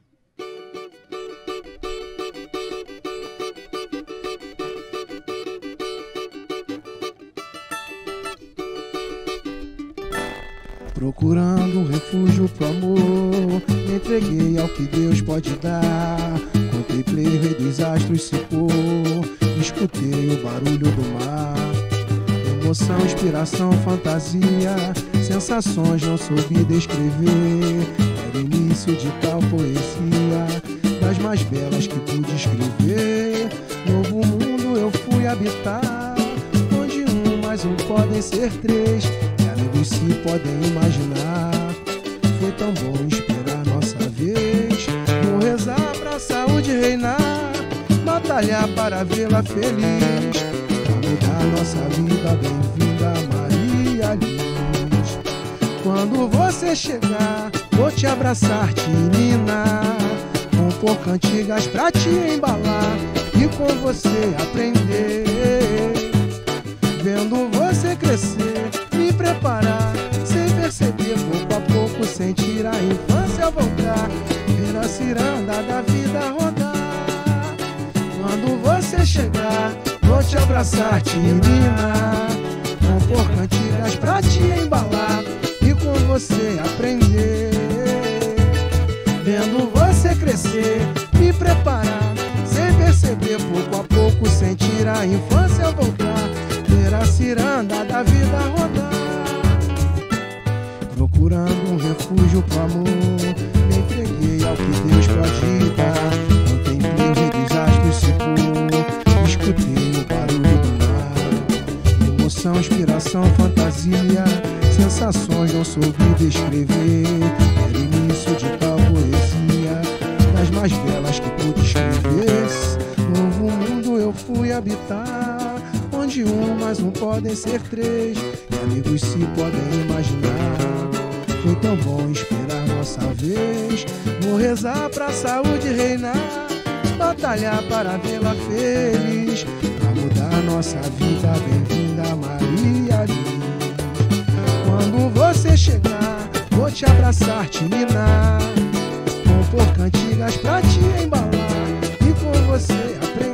Procurando um refúgio pro amor, me entreguei ao que Deus pode dar. Contemplei o rei dos astros se pôr, escutei o barulho do mar. Emoção, inspiração, fantasia, sensações não soube descrever. Era o início de tal poesia, das mais belas que pude escrever. Novo mundo eu fui habitar, onde um mais um podem ser três, e amigos se podem imaginar. Foi tão bom esperar nossa vez, vou rezar pra saúde reinar, batalhar para vê-la feliz, pra mudar nossa vida. Bem-vinda, Maria Liz. Quando você chegar, vou te abraçar, te ninar, compor cantigas pra te embalar e com você aprender. Vendo você crescer, me preparar, sem perceber, pouco a pouco sentir a infância voltar, ver a ciranda da vida rodar. Quando você chegar, vou te abraçar, te ninar, compor cantigas pra te embalar e com você aprender. Vendo você crescer, me preparar, sem perceber, pouco a pouco sentir a infância voltar, ver a ciranda da vida rodar. Procurando um refúgio pro amor, me entreguei ao que Deus pode dar. Contemplei os reis astros se pôr, escutei o barulho do mar. Emoção, inspiração, fantasia, sensações não soube descrever. Era início de tal poesia, das mais belas que pude escrever. Novo mundo eu fui habitar, onde um mais um podem ser três, e amigos se podem imaginar. Foi tão bom esperar nossa vez, vou rezar pra saúde reinar, batalhar para vê-la feliz, pra mudar nossa vida. Bem-vinda, Maria Liz. Quando você chegar, vou te abraçar, te ninar, compor cantigas pra te embalar e com você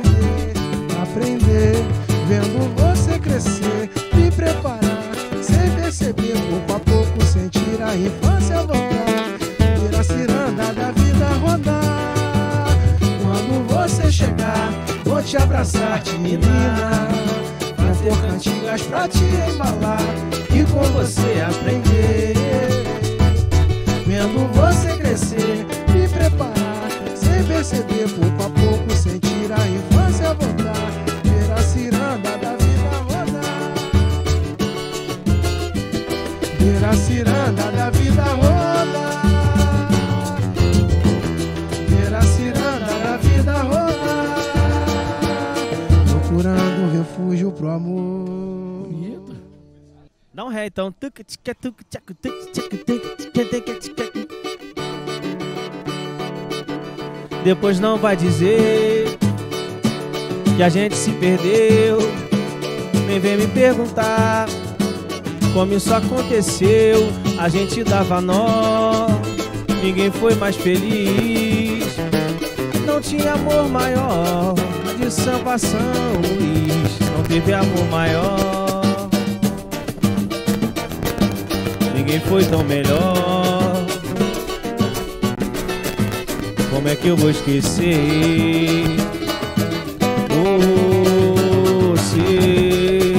aprender. Vendo você crescer, me preparar, sem perceber, pouco a pouco sentir a infância voltar, ver a ciranda da vida rodar. Quando você chegar, vou te abraçar, te ninar, fazer cantigas pra te embalar e com você aprender. Vendo você crescer, me preparar, sem perceber, pouco a pouco sentir a infância voltar, ver a ciranda da vida rodar, ver a ciranda da vida rodar, ver a ciranda da vida rodar. Procurando um refúgio pro amor. Dá um ré então. Depois não vai dizer que a gente se perdeu, nem vem me perguntar como isso aconteceu. A gente dava nó, ninguém foi mais feliz. Não tinha amor maior de Samba São Luís. Não teve amor maior, ninguém foi tão melhor. Como é que eu vou esquecer você?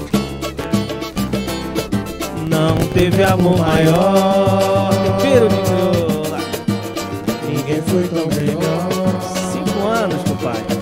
Não teve amor maior. Tempero de crioula, Ninguém foi tão melhor. 5 anos, compadre.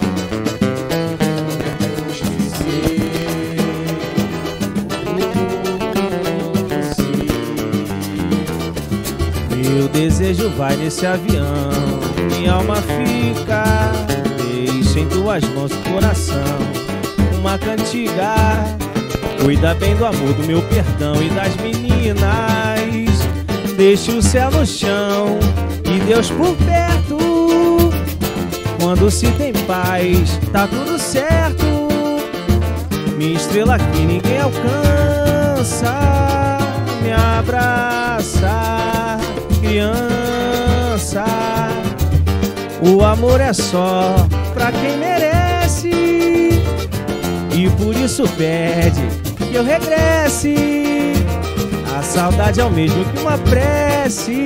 Meu desejo vai nesse avião, minha alma fica. Deixa em tuas mãos o coração, uma cantiga. Cuida bem do amor, do meu perdão e das meninas. Deixa o céu no chão e Deus por perto. Quando se tem paz, tá tudo certo. Minha estrela que ninguém alcança, me abraça, criança. O amor é só pra quem merece, e por isso pede que eu regresse. A saudade é o mesmo que uma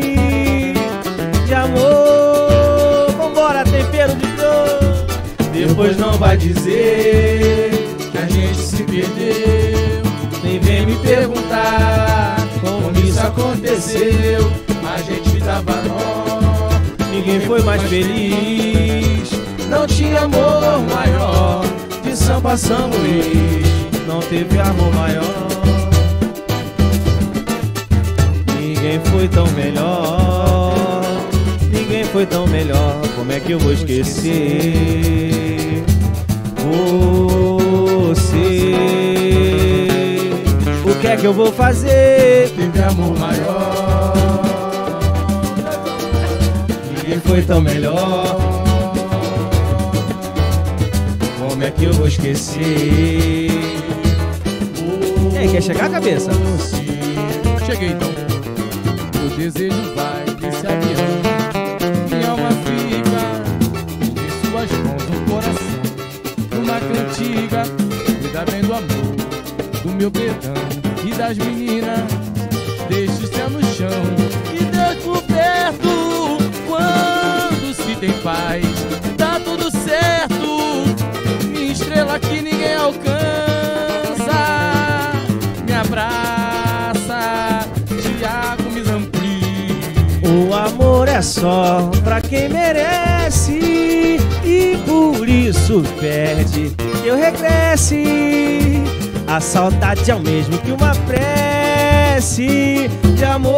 prece de amor. Vambora, tempero de dor. pois não vai dizer que a gente se perdeu. nem vem me perguntar Como isso aconteceu, a gente tava nó. Ninguém foi mais feliz, Não tinha amor maior. de Sampa a São Luís, não teve amor maior. Ninguém foi tão melhor, ninguém foi tão melhor. Como é que eu vou esquecer você? O que é que eu vou fazer? Teve amor maior. Ninguém foi tão melhor. Como é que eu vou esquecer? E aí, quer chegar, cabeça? Cheguei então. O desejo vai desse avião. Minha alma fica em suas mãos, no coração. Uma cantiga, cuida bem do amor, do meu perdão e das meninas. Deixe o céu no chão e Deus por perto. Quando se tem paz, tá tudo certo. Minha estrela que ninguém alcança. Me abraça, Tiago Misampri. O amor é só pra quem merece, e por isso perde que eu regresse. A saudade é o mesmo que uma prece de amor,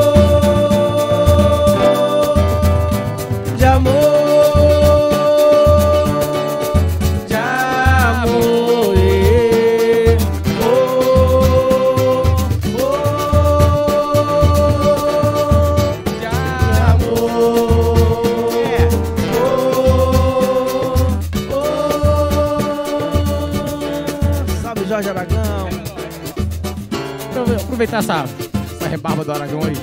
de amor, de amor. De amor. Salve, Jorge Aragão. Aproveitar essa rebarba do Aragão aí.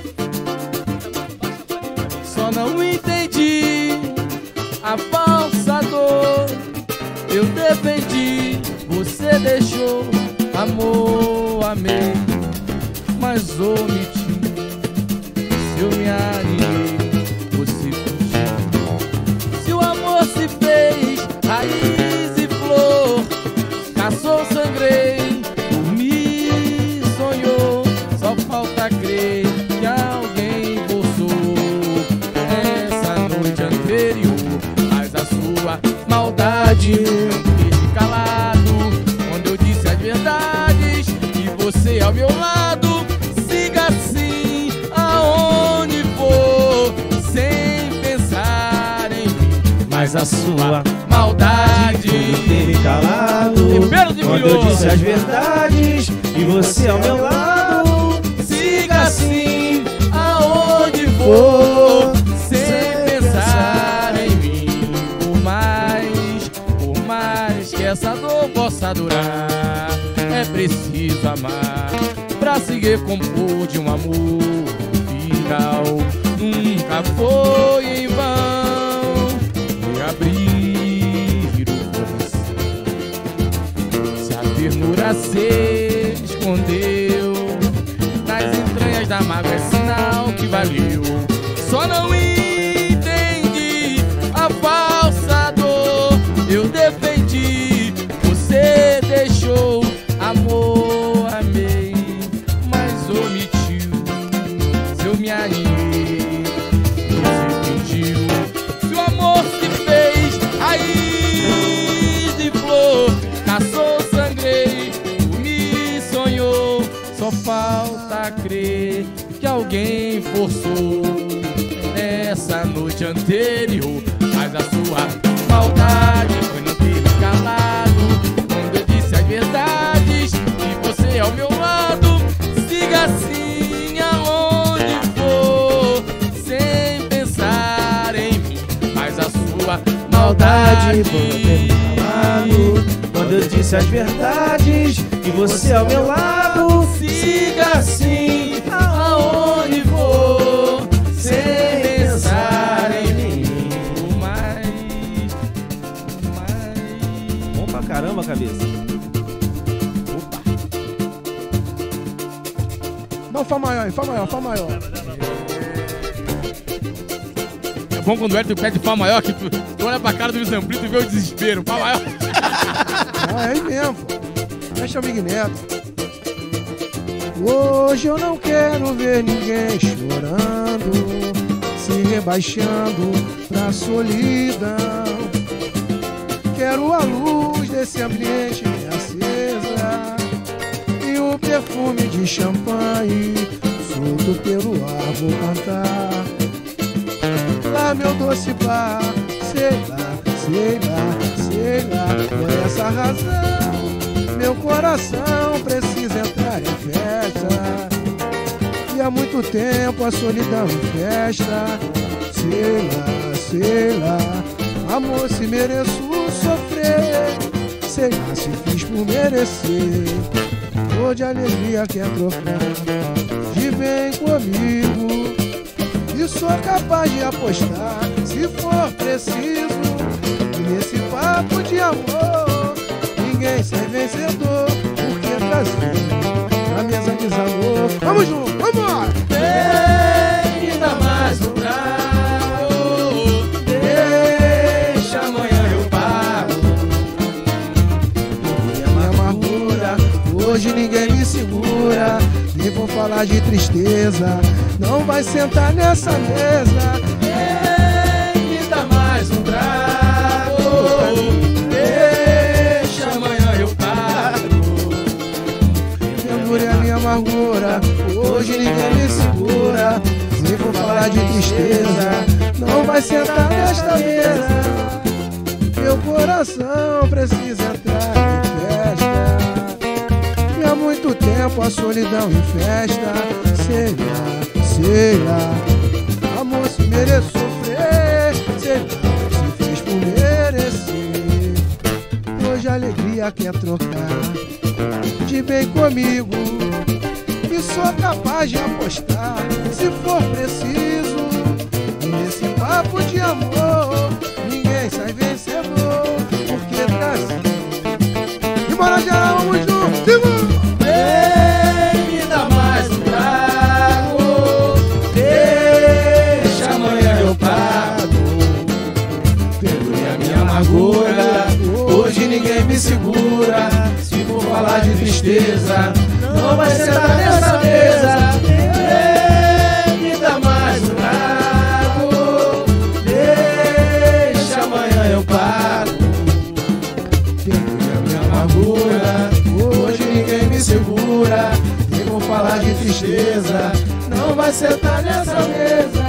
Só não entendi a falsa dor. Eu defendi, você deixou. Amor, amei, mas omiti. Se eu me alinhei, você fugiu. Se o amor se fez raiz e flor, caçou, sangrei, dormi, sonhou. Só falta crer que alguém forçou essa noite anterior. Mas a sua maldade não teve calado quando eu disse as verdades. E você ao meu lado, siga assim aonde for, sem pensar em mim. Mas a sua maldade teve calado Tempero de quando eu milho. disse as verdades, e você ao meu lado, siga assim aonde for, sem pensar em mim. Por mais que essa dor possa durar, é preciso amar pra seguir compor de um amor final. Nunca foi em vão reabrir o coração. Se a ternura se escondeu nas entranhas da mágoa, é sinal que valeu. Só não entendi a falsa dor. Eu defendi, você deixou. Amor, amei, mas omitiu. Se eu me alinhei, você fingiu. Se o amor se fez raiz de flor, caçou, sangrei, me sonhou. Só falta crer que alguém forçou essa noite anterior. Mas a sua maldade foi não ter me calado quando eu disse as verdades. E você ao meu lado, siga assim aonde for, sem pensar em mim. Mas a sua maldade foi não ter me calado quando eu disse as verdades, e você ao meu lado, siga assim aonde for, sem pensar em mim. bom pra caramba, cabeça. Dá um Fá maior aí, Fá maior, Fá maior. bom quando o Hélio pede Fá maior, que tu olha pra cara do Luiz Ambrito e vê o desespero. Fá maior. Ah, é aí mesmo, pô. Fecha o Big Neto. Hoje eu não quero ver ninguém chorando, se rebaixando pra solidão. Quero a luz desse ambiente acesa e o perfume de champanhe solto pelo ar vou cantar. Lá meu doce bar, sei lá, sei lá, sei lá. Por essa razão meu coração precisa entrar em festa. E há muito tempo a solidão em festa. Sei lá, amor, se mereço sofrer. Sei lá se fiz por merecer. Dor de alegria quer trocar. De vem comigo e sou capaz de apostar, se for preciso. E nesse papo de amor ninguém sai vencedor, porque Brasil na mesa desamor. Vamos junto, vambora! Vem, me dá mais um trago, deixa amanhã eu pago. E a minha amargura, hoje ninguém me segura. Nem vou falar de tristeza, não vai sentar nessa mesa. Vem, me dá mais um trago, deixa amanhã eu pago. Pendure a minha amargura, hoje ninguém me segura. Nem vou falar de tristeza, não vai sentar nesta mesa. Meu coração precisa entrar em festa. E há muito tempo a solidão em festa. Sei lá, amor, se mereço sofrer. Sei lá, se fez por merecer. Hoje a alegria quer trocar de bem comigo e sou capaz de apostar, se for preciso. E nesse papo de amor ninguém sai vencedor, porque Brasil. E bora geral, vamos juntos, segura! Vem, me dá mais um trago, deixa amanhã eu pago. Pendure a minha amargura, hoje ninguém me segura. Se for falar de tristeza, não vai sentar nessa mesa. Vem, me dá mais um trago, deixa amanhã eu pago. Pendure a minha amargura, hoje ninguém me segura. Nem vou falar de tristeza, não vai sentar nessa mesa.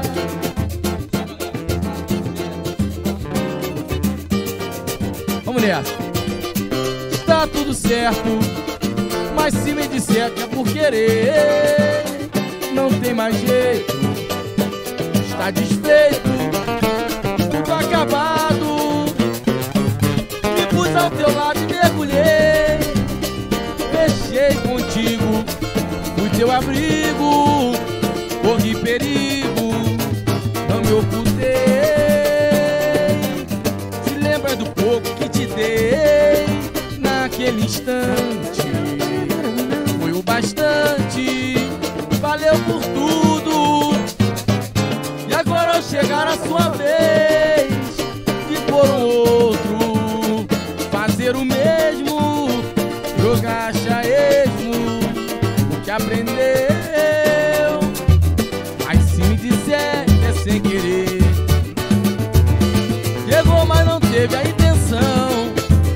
Vamos nessa. Está tudo certo, mas se me disser que é por querer, não tem mais jeito. Está desfeito, tudo acabado. Me pus ao teu lado e mergulhei. Fechei contigo, fui teu abrigo. Corri perigo, não me ocultei. Se lembra do pouco que te dei naquele instante? Foi o bastante, valeu por tudo. E agora ao chegar a sua vez de por um outro fazer o mesmo, jogar a esmo o que aprendeu. Mas se me disser que é sem querer, chegou mas não teve a intenção,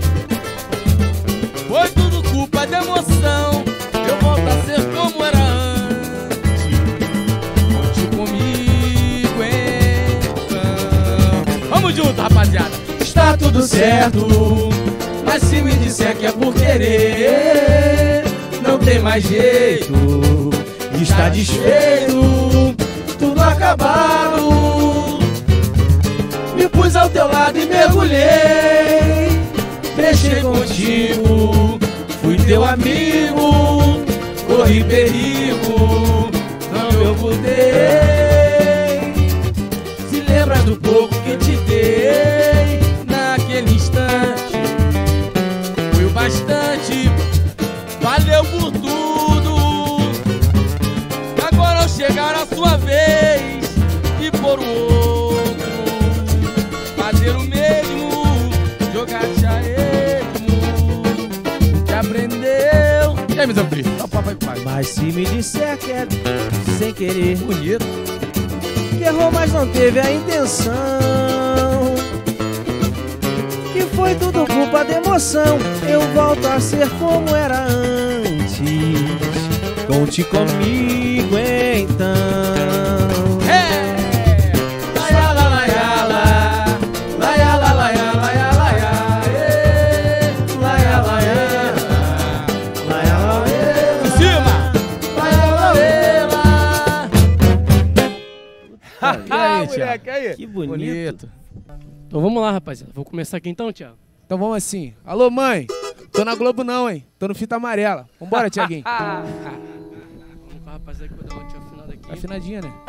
foi tudo culpa de emoção. Eu volto a ser como era antes, conte comigo então. Vamos junto, rapaziada. Está tudo certo, mas se me disser que é por querer, não tem mais jeito. Está desfeito, tudo acabado. Me pus ao teu lado e mergulhei. Fechei contigo, fui teu amigo. Corri perigo, não me ocultei. Se lembra do pouco que te dei naquele instante? Foi o bastante, valeu por tudo. Agora ao chegar a sua vez e por um outro papai pai. Mas se me disser que é sem querer, Bonito. que errou, mas não teve a intenção, que foi tudo culpa da emoção, eu volto a ser como era antes. Conte comigo então. Moleque, aí. Que bonito. Então vamos lá, rapaziada. Vou começar aqui então, Thiago. Então vamos assim. Alô, mãe. Tô na Globo não, hein? Tô no Fita Amarela. Vambora, Thiaguinho. Vamos com a rapaziada que eu dar uma afinada aqui. Afinadinha, né?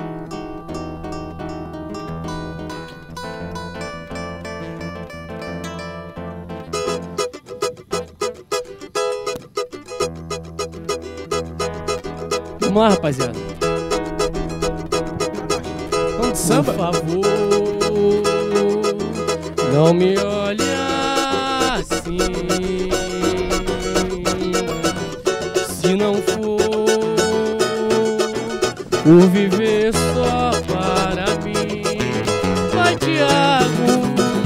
Vamos lá, rapaziada. Vamos de samba? Por favor, não me olhe assim. Se não for por viver só para mim, vai, Thiago.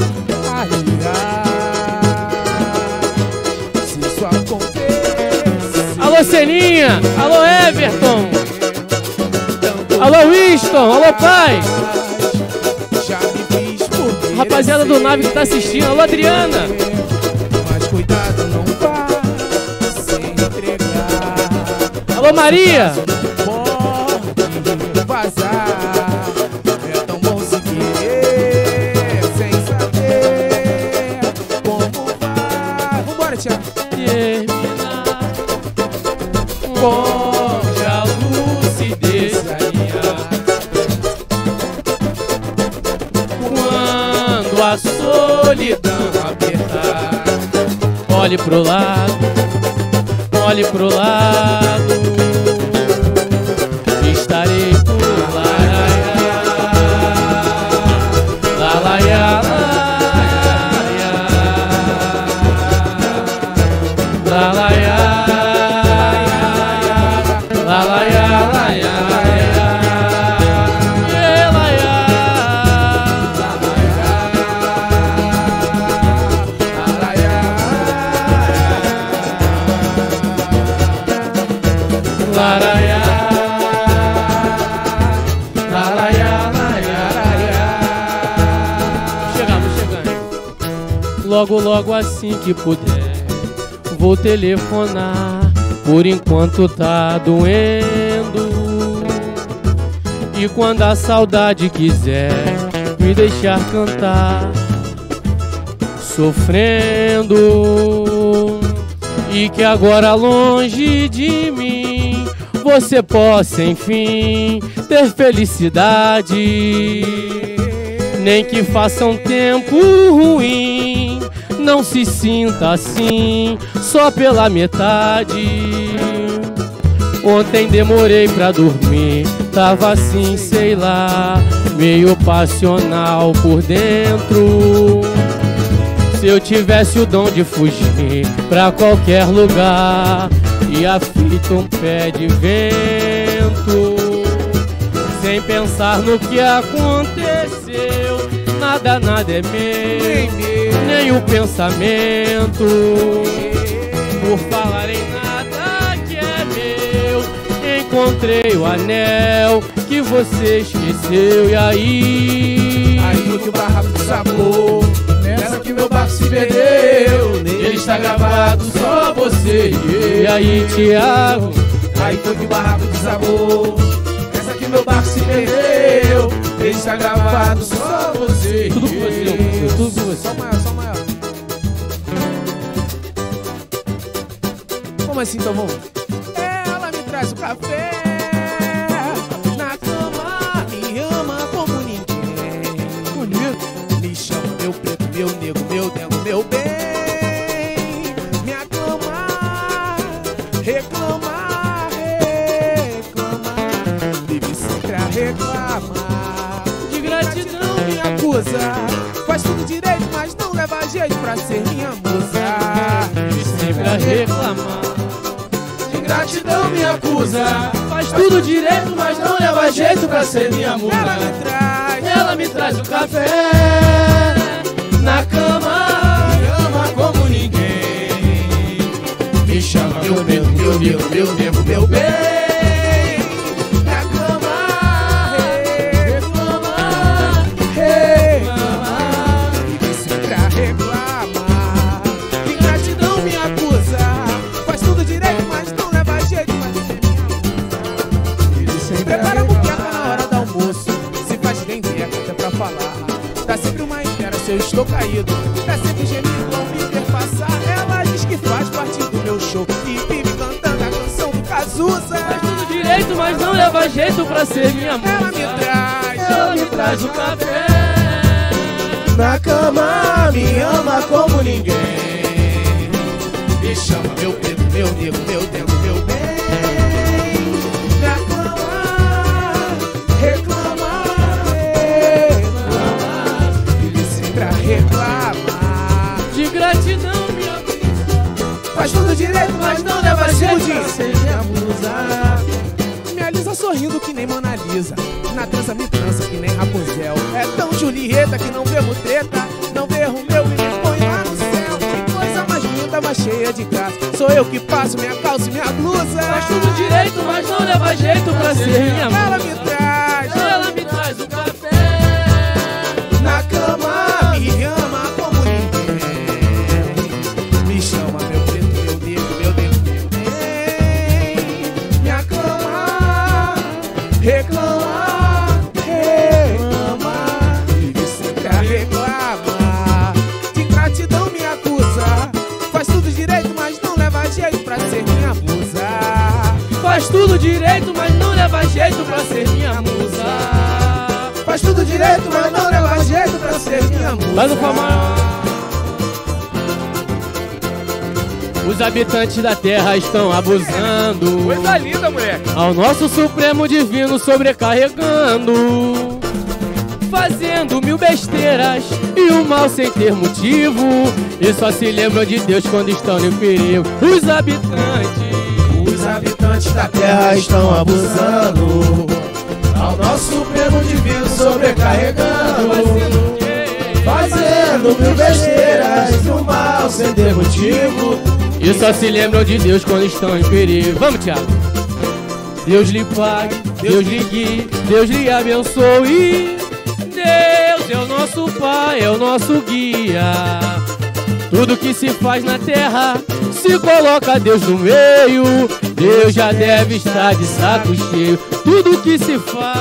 Se isso acontecer. Alô, Celinha. Alô, Everton. Alô, Winston. Alô, pai. Já me fiz por Rapaziada do Nave que tá assistindo. Alô, Adriana. Mas cuidado, não vá se entregar. Alô, Maria. Pode vazar. É tão bom se querer sem saber como vai. Vambora, Thiago. Terminar com a lucidez quando a solidão apertar. Olhe pro lado, olhe pro lado. Estarei por lá. Lá, lá, lá, lá, lá, lá, logo, logo assim que puder, vou telefonar. Por enquanto tá doendo. E quando a saudade quiser me deixar cantar, sofrendo, e que agora longe de mim você possa enfim ter felicidade. Nem que faça um tempo ruim, não se sinta assim só pela metade. Ontem demorei pra dormir, tava assim, sei lá, meio passional por dentro. Se eu tivesse o dom de fugir pra qualquer lugar, ia feito um pé de vento, sem pensar no que aconteceu. Nada, nada é meu, nem o pensamento. Por falar em nada que é meu, encontrei o anel que você esqueceu. E aí? Aí foi que o barraco desabou, nessa que meu barco se perdeu. Ele está gravado, só você e eu. E aí, Thiago? Aí foi que o barraco desabou, nessa que meu barco se perdeu. Ele está gravado, só você. Tudo com você, tudo com você. Só maior, só maior. Como assim, então vamos? Ela me traz o café na cama, me ama como ninguém. Bonito. Me chama meu preto, meu negro, meu dengo, meu bem. Me aclama, reclama, reclama. Vive sempre a reclamar. De gratidão Me acusa, faz tudo direito, mas não leva jeito pra ser minha musa. sempre a reclamar. De ingratidão me acusa. Faz tudo direito, mas não leva jeito pra ser minha musa. Ela me traz o café na cama, me ama como ninguém. Me chama meu nego, meu nego, meu nego, meu bem. Na cama, reclama, reclama, Vive sempre a reclamar. Ingratidão me acusa. Faz tudo direito, mas não leva jeito. Prepara a buqueta na hora do almoço. Se faz bem perto até pra falar. Dá sempre uma espera se eu estou caído. Dá sempre gemido ao me ver passar. Ela diz que faz parte do meu show e vive cantando a canção do Cazuza. faz tudo direito, mas não leva jeito pra ser minha musa. Ela me traz o café na cama, me ama como ninguém. me chama meu Pedro, meu nego, meu nego, meu bem. Na cama, reclama, reclama, vive sempre a reclamar. De gratidão me acusa. Faz tudo direito, mas não leva jeito de ser minha musa. Me alisa sorrindo que nem Mona Lisa. Na trança me trança que nem Rapunzel. É tão Julieta que não verro treta. Não verro meu e me põe lá no céu. Que coisa mais linda, mais cheia de graça. Sou eu que passo minha calça e minha blusa. Faz tudo direito, mas não leva jeito pra ser minha musa. Ela me traz o café na cama, me ama como ninguém. Me chama meu preto, meu negro, meu negro, meu bem. Me aclama, reclama, reclama, vive sempre a reclamar. De ingratidão me acusa. Faz tudo direito, mas não leva jeito pra ser minha musa. Faz tudo direito, mas não leva jeito pra ser minha musa. Faz tudo direito, mas não leva jeito pra ser minha musa. Mas no Famar, os habitantes da terra estão abusando. Coisa linda, moleque. Ao nosso Supremo Divino sobrecarregando, fazendo mil besteiras e o mal sem ter motivo. E só se lembram de Deus quando estão no perigo. Os habitantes da terra estão abusando. Ao nosso Supremo Divino sobrecarregando, fazendo mil besteiras e o mal sem ter motivo. E só se lembram de Deus quando estão em perigo. Vamos, Thiago. Deus lhe pague, Deus lhe guie, Deus lhe abençoe. Deus é o nosso Pai, é o nosso guia. Tudo que se faz na terra, se coloca Deus no meio. Deus já deve estar de saco cheio. Tudo que se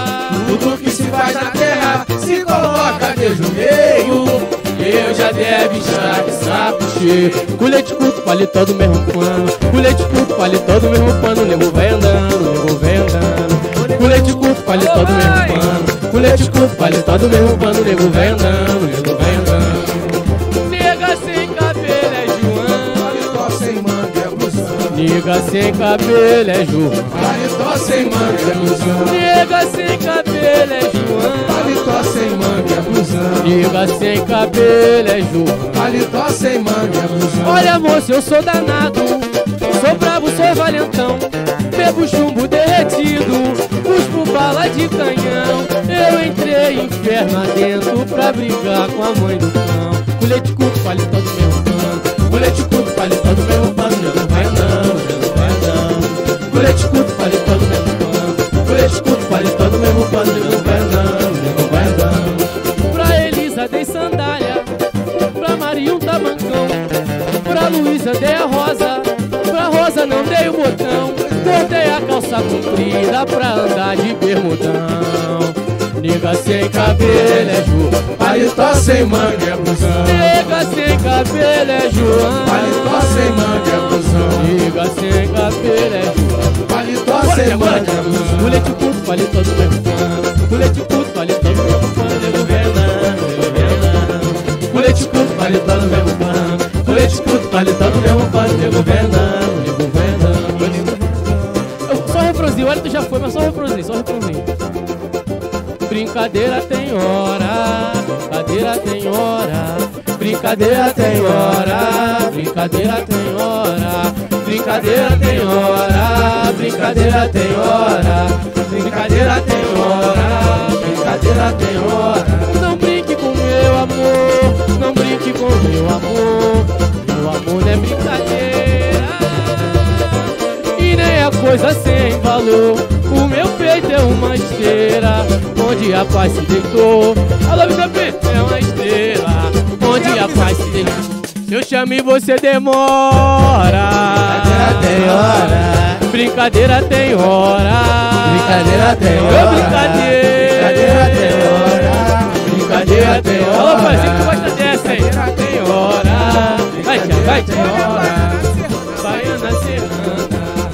faz na terra, se coloca Deus no meio. Deus já deve estar de saco cheio. Colete curto, paletó do mesmo pano. Colete curto, paletó do mesmo pano. Nego vai andando, nego vai andando. Colete curto, paletó do mesmo pano. Colete curto, paletó do mesmo pano. Nego vai andando, nego vai andando. Nega sem cabelo é João. Paletó sem manga é blusão. Nega sem cabelo é João. Paletó sem manga é blusão. Nega sem cabelo é João. Paletó sem manga é blusão. Nega sem cabelo é João. Paletó sem manga é blusão. Olha, moço, eu sou danado. Sou bravo, sou valentão. Bebo chumbo derretido, cuspo bala de canhão. Eu entrei inferno adentro pra brigar com a mãe do cão. Colete curto, paletó do mesmo pano. Colete curto, paletó do mesmo pano. Nego vai andando, nego vai andando. Colete curto, paletó do mesmo pano. Colete curto, paletó do mesmo pano. Nego vai andando, nego vai andando. Pra Elisa dei sandália, pra Maria um tamancão. Pra Luísa dei a rosa, pra Rosa não dei o botão. Cortei a calça comprida pra andar de bermudão. Nega sem cabelo é João. Paletó sem manga é blusão. Nega sem cabelo é João. Paletó sem manga é blusão. Nega sem cabelo é João. Paletó sem manga é blusão. Colete curto, paletó do mesmo pano. Colete curto, paletó do mesmo pano. Nego vem andando, nego vem andando. Colete curto, paletó do mesmo pano. Colete curto, paletó do mesmo pano. Nego vem andando, nego vem andando. Só refrãozinho, olha, tu já foi, mas só refrãozinho, só refrãozinho. Brincadeira tem hora, brincadeira tem hora, brincadeira tem hora, brincadeira tem hora, Brincadeira tem hora, brincadeira tem hora, brincadeira tem hora, brincadeira tem hora. Não brinque com meu amor, não brinque com meu amor. Meu amor não é brincadeira e nem é coisa sem valor. O meu peito é uma esteira onde a paz se deitou. Alô, meu peito é uma esteira onde a paz se deitou. Eu chamo e você demora. Brincadeira tem hora, brincadeira tem hora, brincadeira tem hora, brincadeira tem hora, brincadeira tem hora. Alô, pai, você que gosta dessa, hein? Tem hora, vai, tia, vai, tia. Baiana serrana.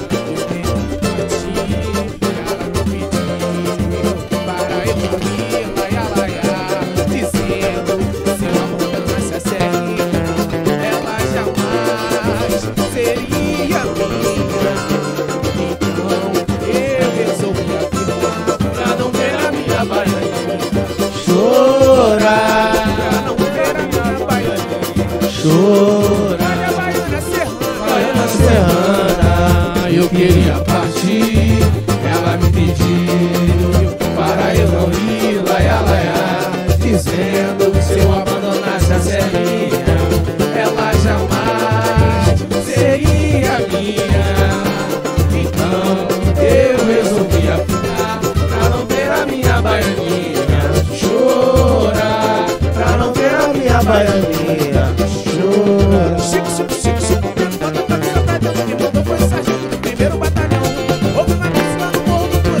Baiana serrana, eu queria partir, ela me pediu para eu não ir, laia, laia, dizendo se eu abandonasse a serrinha, ela jamais seria minha. Então eu resolvi ficar pra não ver a minha baianinha chorar, pra não ver a minha baianinha. Chico, Chico, Chico, Chico, bota pra mim, pra Deus que mandou foi sargento, primeiro batalhão. Houve uma vez lá no morro do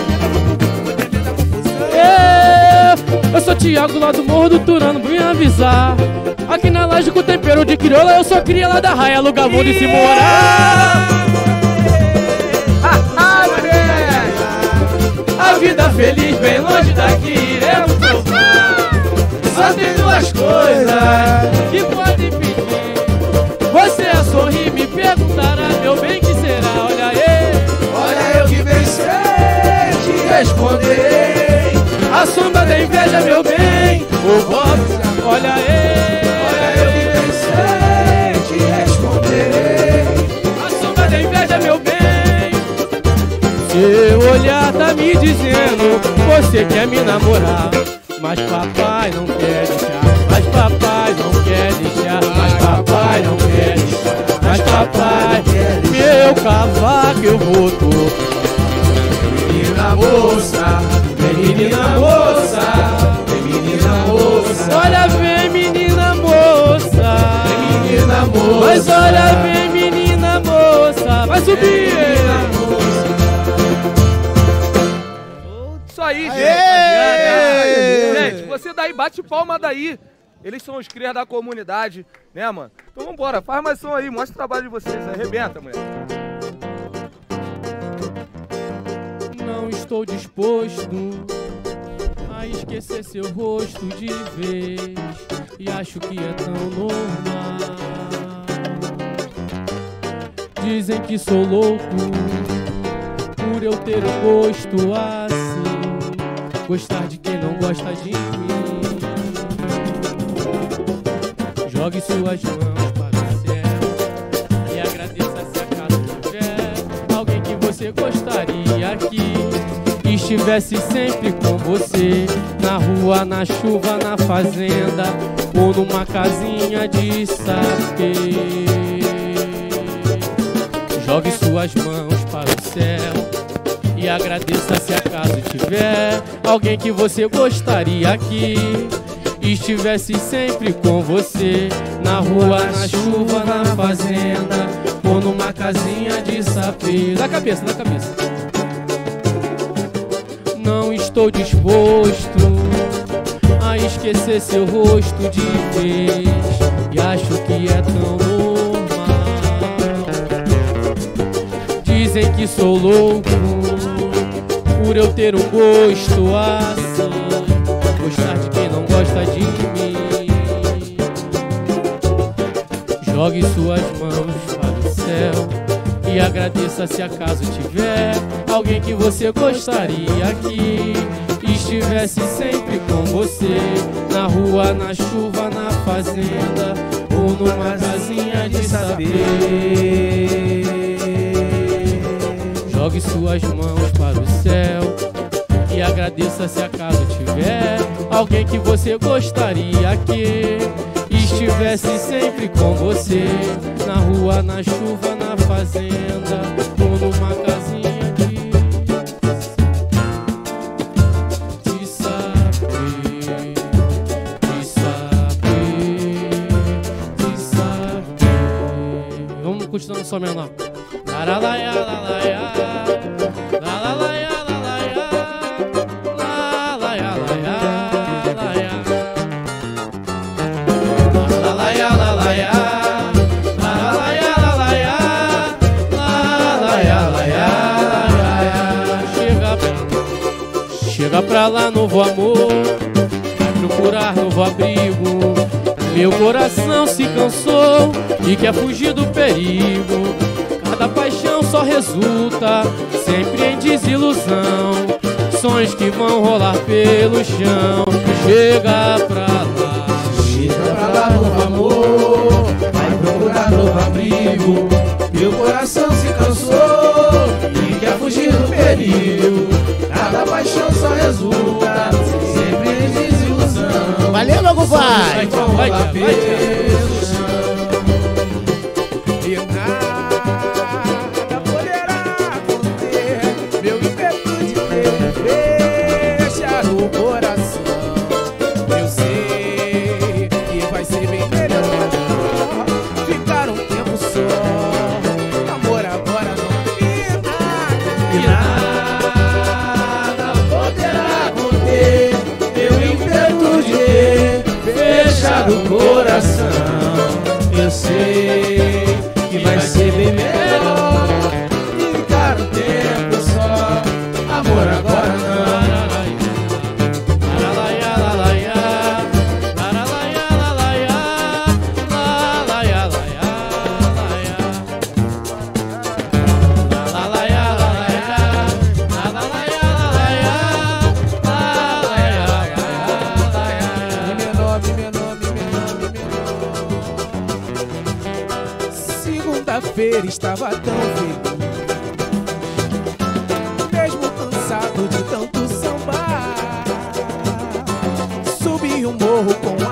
Turano, eu sou Thiago lá do Morro do Turano, vim avisar. Aqui na laje com tempero de crioula, eu sou cria lá da raia, lugar bom de se morar. A vida feliz bem longe daqui, iremos provar. Só tem duas coisas que podem pedir. Você a sorrir, me perguntará, meu bem, que será? Olha aí, olha eu que vencer, te responderei. A sombra da inveja, meu bem, o golpe, olha aí, olha eu que vencer, te responderei. A sombra da inveja, meu bem. Seu olhar tá me dizendo, você quer me namorar, mas papai não quer deixar, mas papai não quer deixar, mas papai não quer deixar, mas papai, meu cavaco eu vou tocar. Menina moça, menina moça, menina moça. Olha, vem menina moça, menina moça. Mas olha, vem menina moça, vai subir. Isso aí, gente. Gente, você daí, bate palma daí. Eles são os crias da comunidade, né, mano? Então vambora, faz mais som aí, mostra o trabalho de vocês. Arrebenta, mulher. Não estou disposto a esquecer seu rosto de vez, e acho que é tão normal. Dizem que sou louco por eu ter um gosto assim, gostar de quem não gosta de mim. Jogue suas mãos para o céu e agradeça se acaso tiver alguém que você gostaria que estivesse sempre com você, na rua, na chuva, na fazenda ou numa casinha de sapê. Jogue suas mãos para o céu e agradeça se acaso tiver alguém que você gostaria que estivesse sempre com você, na rua, na chuva, na fazenda ou numa casinha de sapê. Na cabeça, na cabeça. Não estou disposto a esquecer seu rosto de vez, e acho que é tão normal. Dizem que sou louco por eu ter um gosto assim, gostar de quem não gosta de mim. Jogue suas mãos para o céu e agradeça se acaso tiver alguém que você gostaria que estivesse sempre com você, na rua, na chuva, na fazenda ou ou numa casinha de saber. Jogue suas mãos para o céu e agradeça se acaso tiver alguém que você gostaria que estivesse sempre com você, na rua, na chuva, na fazenda ou numa casinha de saber, de saber, de saber. Vamos continuando só menor. Laralaia, lalaia, lalalaia, lalaia, lalaia, lalaia, lalaia. Lalaia, lalaia, lalaia, lalaia, lalaia, lalaia. Chega pra lá, novo amor, vai procurar novo abrigo. Meu coração se cansou e quer fugir do perigo. Cada paixão só resulta sempre em desilusão. Sonhos que vão rolar pelo chão. Chega pra lá, chega pra lá, novo amor, vai procurar novo abrigo. Meu coração se cansou e quer fugir do perigo. Cada paixão só resulta sempre em desilusão. Valeu, meu compadre! Vai, vai, vai. E nada poderá conter meu ímpeto de fechar o coração. Eu sei que vai ser bem melhor ficar um tempo só. Amor agora não tem nada. E nada poderá conter meu ímpeto de fechar o coração. Eu sei que vai ser bem melhor ficar um tempo só. Amor agora não. lalaia, lalaia, lalaia, lalaia, lalaia, lalaia, lalaia, lalaia, lalaia. Mi menor, mi menor, mi menor, mi menor. Segunda-feira estava tão feliz, mesmo cansado de tanto sambar. Subi um morro com a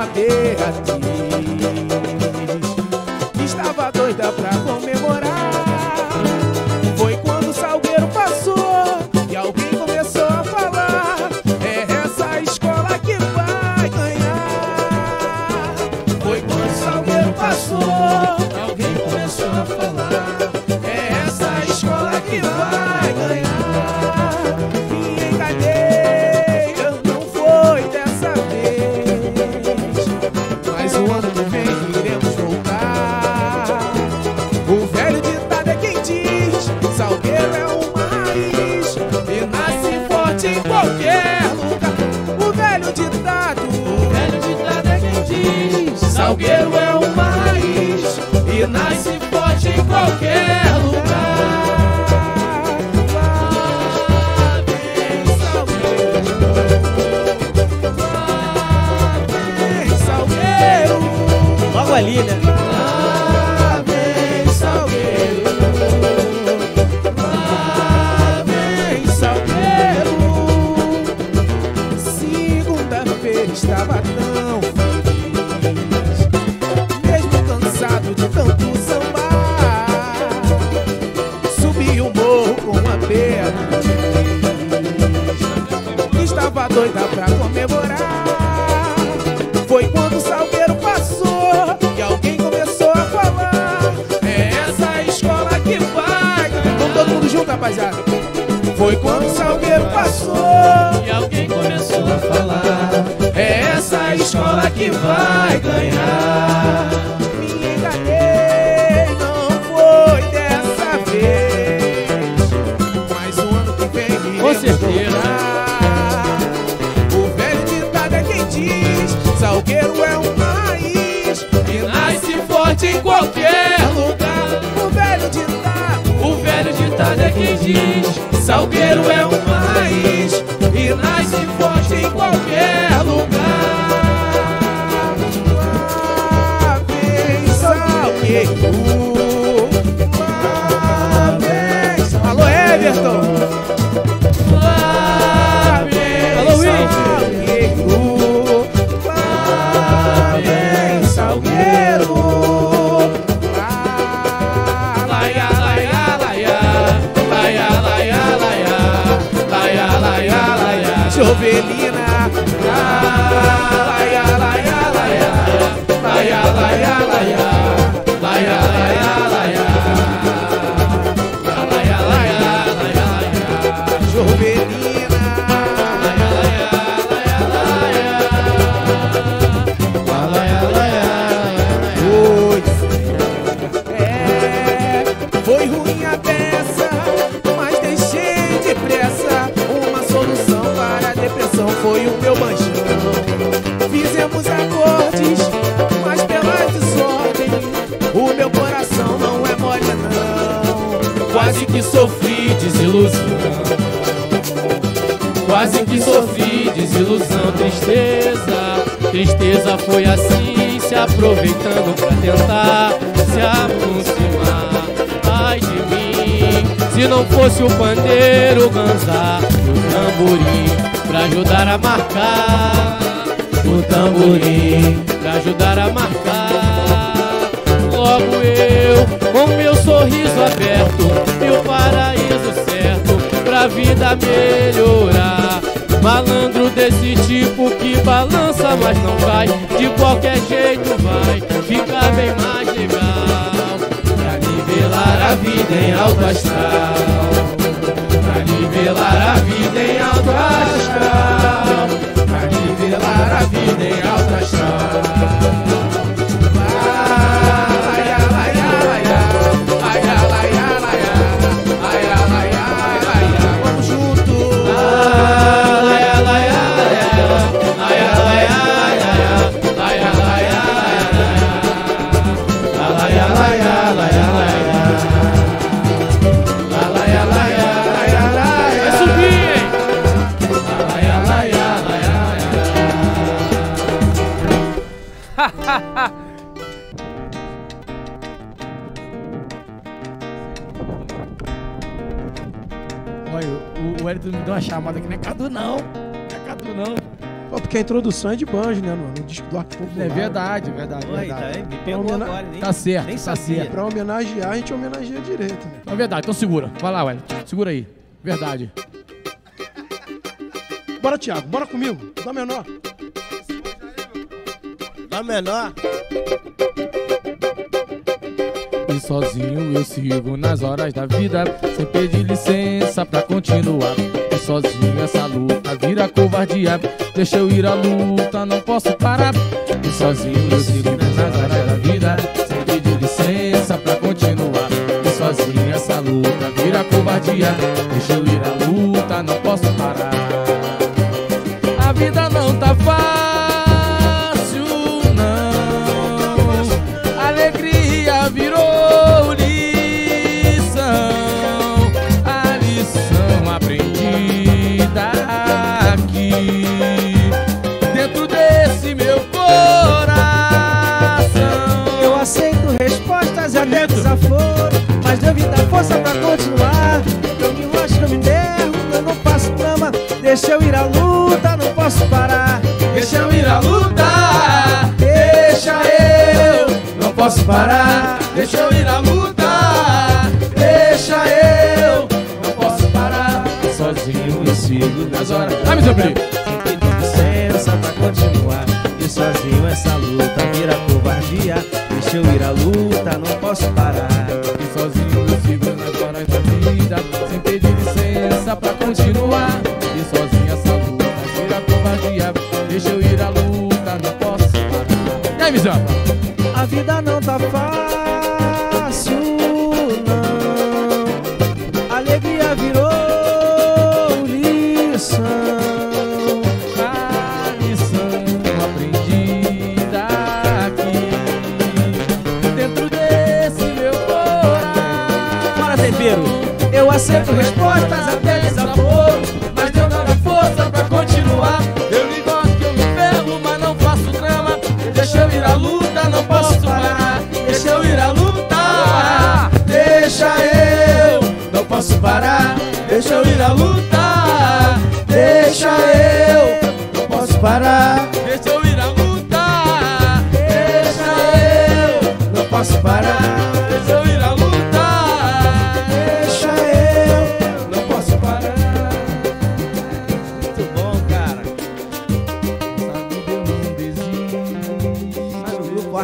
Beatriz, estava doida pra comemorar. Foi quando o Salgueiro passou e alguém começou a falar: é essa escola que vai ganhar. Foi quando o Salgueiro passou, alguém começou a falar: é essa escola que vai ganhar. Me enganei, não foi dessa vez, mas o ano que vem iremos voltar. O velho ditado é quem diz: Salgueiro é uma raiz e nasce forte em qualquer lugar. O velho ditado é quem diz: Salgueiro é uma raiz e nasce forte em qualquer lugar. Lá vem Salgueiro, lá vem Salgueiro, Logo ali, né? lá vem Salgueiro, lá vem Salgueiro. Segunda-feira estava tão feliz, mesmo cansado de tanto sambar. Subi o morro com a Beatriz, estava doida pra comemorar. Foi quando o Salgueiro passou e alguém começou a falar: é essa escola que vai. Vamos todo mundo junto, rapaziada. Foi quando o Salgueiro passou E alguém começou a falar: é essa escola que vai ganhar. Me enganei, não foi dessa vez, mas o ano que vem Com iremos certeza. voltar. O velho ditado é quem diz: Salgueiro é uma raiz e nasce forte em qualquer lugar. O velho ditado é quem diz: Salgueiro é uma raiz e nasce forte em qualquer lugar. Lá vem Jovelina. Laia, laia, laia, laia, laia, laia, laia, laia, laia, laia, laia, laia, Jovelina. Laia, laia, laia, laia, laia, laia. Foi ruim a peça, mas deixei depressa. Uma solução para a depressão foi o meu manchão. Fizemos acordes, mas pela desordem, o meu coração não é mole não. Quase que sofri desilusão. Quase que sofri desilusão, tristeza. Tristeza foi assim, se aproveitando pra tentar se aproximar. Ai de mim, se não fosse o pandeiro, o ganzá e o tamborim pra ajudar a marcar. O tamborim pra ajudar a marcar. Logo eu, com meu sorriso aberto e o paraíso certo pra vida melhorar. Malandro desse tipo que balança mas não cai, de qualquer jeito vai ficar bem mais legal. Pra nivelar a vida em alto astral. Pra nivelar a vida em alto astral. Pra nivelar a vida em alto astral. Laia, laia, laia, laia, laia, laia, laia, laia, laia. Vamos junto. Laia, laia, laia, laia, laia, laia, laia, laia, laia, laia, laia, laia, laia, laia. Vai subir, hein? Laia, laia, laia, Olha, o Wellington me deu uma chamada que não é Cadu não. Não é Cadu não. Pô, porque a introdução é de banjo, né, no disco do Arco Popular. É verdade, verdade, Oi, verdade. tá, me pegou agora, nem, Tá certo, nem tá sabia. certo. Pra homenagear, a gente homenageia direito, né? É verdade, então segura. Vai lá, Wellington. Segura aí. Verdade. Bora, Thiago, bora comigo. Dá menor. Dá menor. E sozinho eu sigo nas horas da vida, sem pedir licença pra continuar. E sozinho essa luta vira covardia, deixa eu ir à luta, não posso parar. E sozinho eu sigo nas horas da vida, sem pedir licença pra continuar. E sozinho essa luta vira covardia, deixa eu ir à luta, não posso parar. A vida não tá fácil, não. Alegria virou lição, a lição aprendida aqui, dentro desse meu coração. Eu aceito respostas e até desaforo, mas devo dar força pra continuar. Eu me mostro, eu me derro, eu não faço drama. Deixa eu ir à luta, não posso parar. Deixa eu ir à luta, deixa eu, não posso parar. Deixa eu ir à luta, deixa eu, não posso parar. Sozinho eu sigo nas horas. Ai, meu Deus. Sem pedir licença pra continuar. E sozinho essa luta vira covardia. Deixa eu ir à luta, não posso parar. E sozinho eu sigo nas horas da vida, sem pedir licença pra continuar. E sozinho essa luta vira covardia, deixa eu ir à luta, não posso parar. E aí, Mizamba? A vida não tá fácil, não. Alegria virou lição, A lição aprendida aqui, dentro desse meu coração. Bora, tempero. Eu aceito respostas até desaforo, Mas eu dou força pra continuar. Eu me gosto, eu me ferro, mas não faço drama. Deixa eu ir à luta, não posso parar. Deixa eu ir à luta, deixa eu, não posso parar. Deixa eu ir à luta, deixa eu, não posso parar. Deixa eu ir à luta, deixa eu, não posso parar. Deixa eu ir à luta, deixa eu, não posso parar. Muito bom,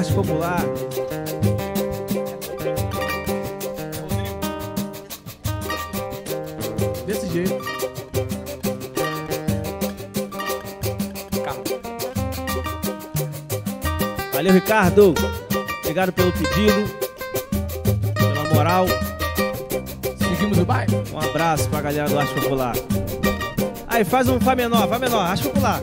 Arte Popular. Desse jeito. Valeu, Ricardo. Obrigado pelo pedido, pela moral. Seguimos o baile. Um abraço pra galera do Arte Popular. Aí, faz um Fá menor, Arte Popular.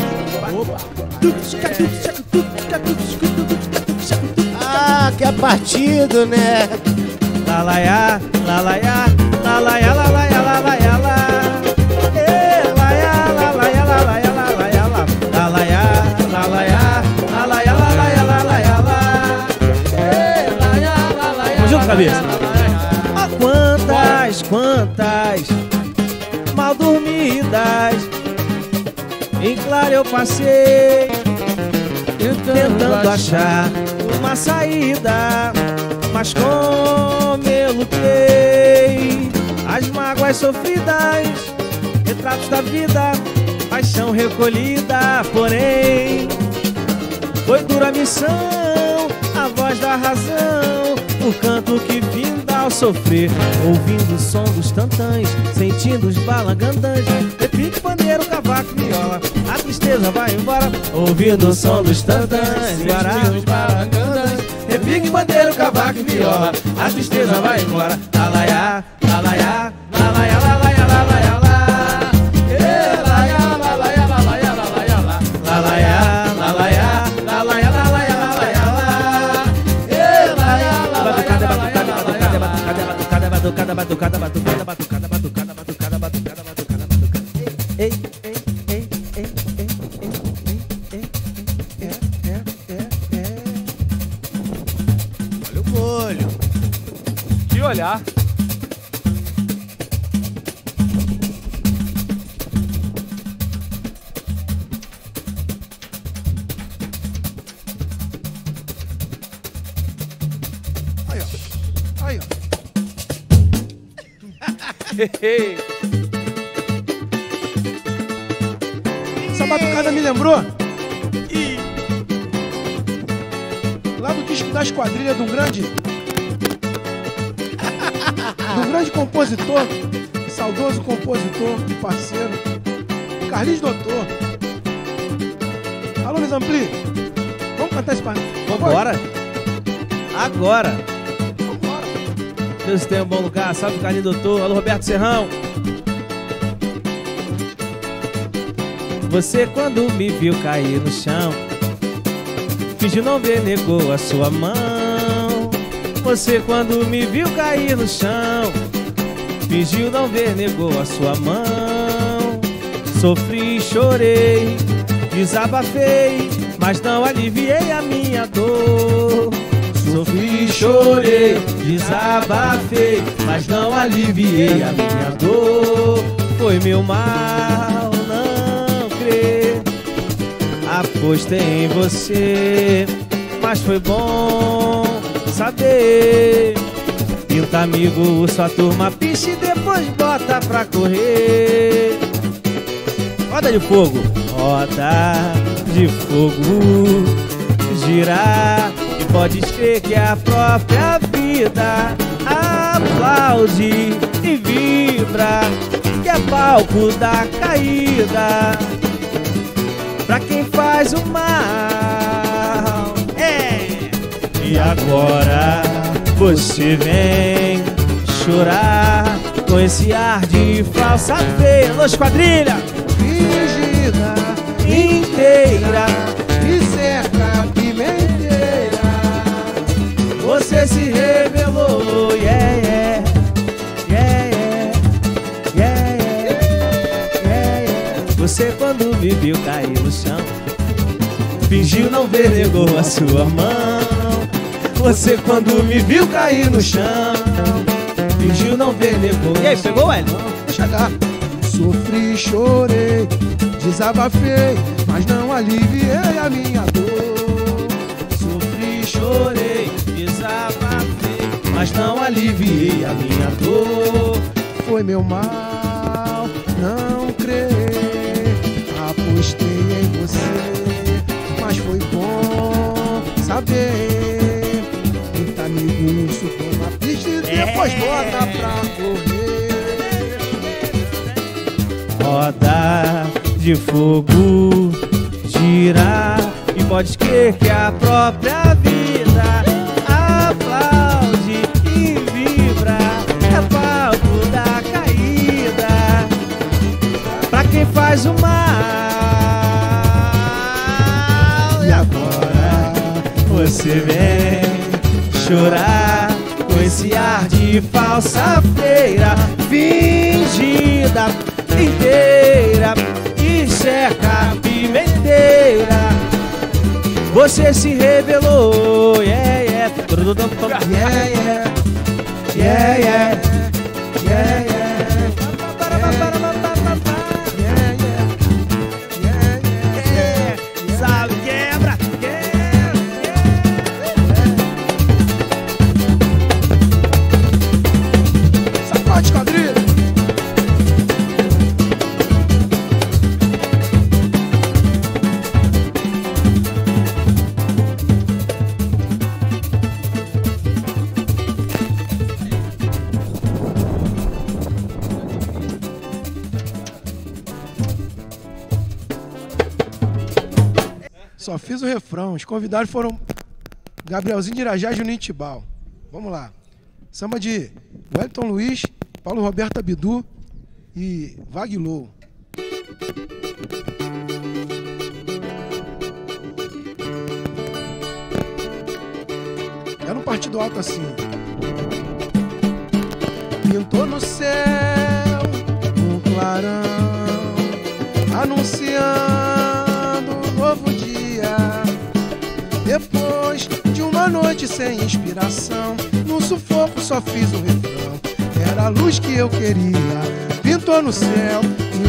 Ah, que é partido, né? Lalaiá, lalaiá, lalaiá, lalaiá, lalaiá, lá. Ê, laiá, lalaiá, lalaiá, lalaiá, lá. Lalaiá, lalaiá, lalaiá, lalaiá, lalaiá, lá. Ê, laiá, lalaiá. Vamos junto, cabeça. Ah, quantas mal dormidas em claro eu passei, tentando achar uma saída, mas como eu lutei, as mágoas sofridas, retratos da vida, paixão recolhida, porém foi dura a missão, a voz da razão, o canto que vinda ao sofrer, ouvindo o som dos tantãs, sentindo os balangandãs, repique, pandeiro, cavaco, viola, a tristeza vai embora, ouvindo o som dos tantãs, sentindo os balangandãs, repique, pandeiro, cavaco e viola, a tristeza vai embora, lalaiá, lalaiá, lalaiá, lalaiá, lalaiá, lá. Ê, laiá, lalaiá, lalaiá, lalaiá, lá. Lalaiá, lalaiá, lalaiá, lalaiá, lalaiá, lá. Ê, laiá, lalaiá, lalaiá, lalaiá, lá. Batucada, batucada, batucada, batucada, batucada, batucada, batucada, batucada, batucada. Ei, ei, ei, ei, ei. Olha o molho. Que olhar. Aí, ó. Aí, ó. Essa batucada me lembrou lá do disco da Esquadrilha de um grande compositor, saudoso compositor e parceiro, Carlinhos Doutor. Alô, Luiz Ampli, vamos cantar esse parque? Vambora. Agora. Vambora. Deus tem um bom lugar. Salve, Carlinhos Doutor. Alô, Roberto Serrão. Você quando me viu cair no chão, fingiu não ver, negou a sua mão. Você quando me viu cair no chão, fingiu não ver, negou a sua mão. Sofri, chorei, desabafei, mas não aliviei a minha dor. Sofri, chorei, desabafei, mas não aliviei a minha dor. Foi meu mal não crer, apostei em você, mas foi bom saber. Pinta amigo, sua turma piche e depois bota pra correr. Roda de fogo, roda de fogo, girar, e pode crer que a própria vida aplaude e vibra, que é palco da caída pra quem faz o mal. E agora você vem chorar com esse ar de falsa feia. Alô, Esquadrilha! Fingida Inteira, e certa pimenteira, você se revelou, yeah, yeah, yeah, yeah, yeah, yeah, yeah. Você quando me viu cair no chão, fingiu não ver, negou a sua mão. Você quando me viu cair no chão, fingiu não ver, negou. E aí, pegou, Hélio? Deixa chegar. Sofri, chorei, desabafei, mas não aliviei a minha dor. Sofri, chorei, desabafei, mas não aliviei a minha dor. Foi meu mal não crer, apostei em você, mas foi bom saber. Muito amigo urso toma pista e depois bota pra correr. Roda de fogo, girar, e pode esquecer que a própria vida aplaude e vibra. É palco da caída pra quem faz o mal. E agora você vem chorar com esse ar de falsa feira, fingida inteira, e checa a pimenteira. Você se revelou, yeah, yeah, yeah, yeah, yeah, yeah, yeah, yeah. Sabe, quebra, Sacode quadrilha. Só fiz o refrão. Os convidados foram Gabrielzinho de Irajá e Juninho Tibau. Vamos lá. Samba de Wellington Luiz, Paulo Roberto Abidu e Vaguilou. Era um partido alto assim. Pintou no céu um clarão, anunciando um novo dia. Depois de uma noite sem inspiração, no sufoco só fiz o refrão. Era a luz que eu queria. Pintou no céu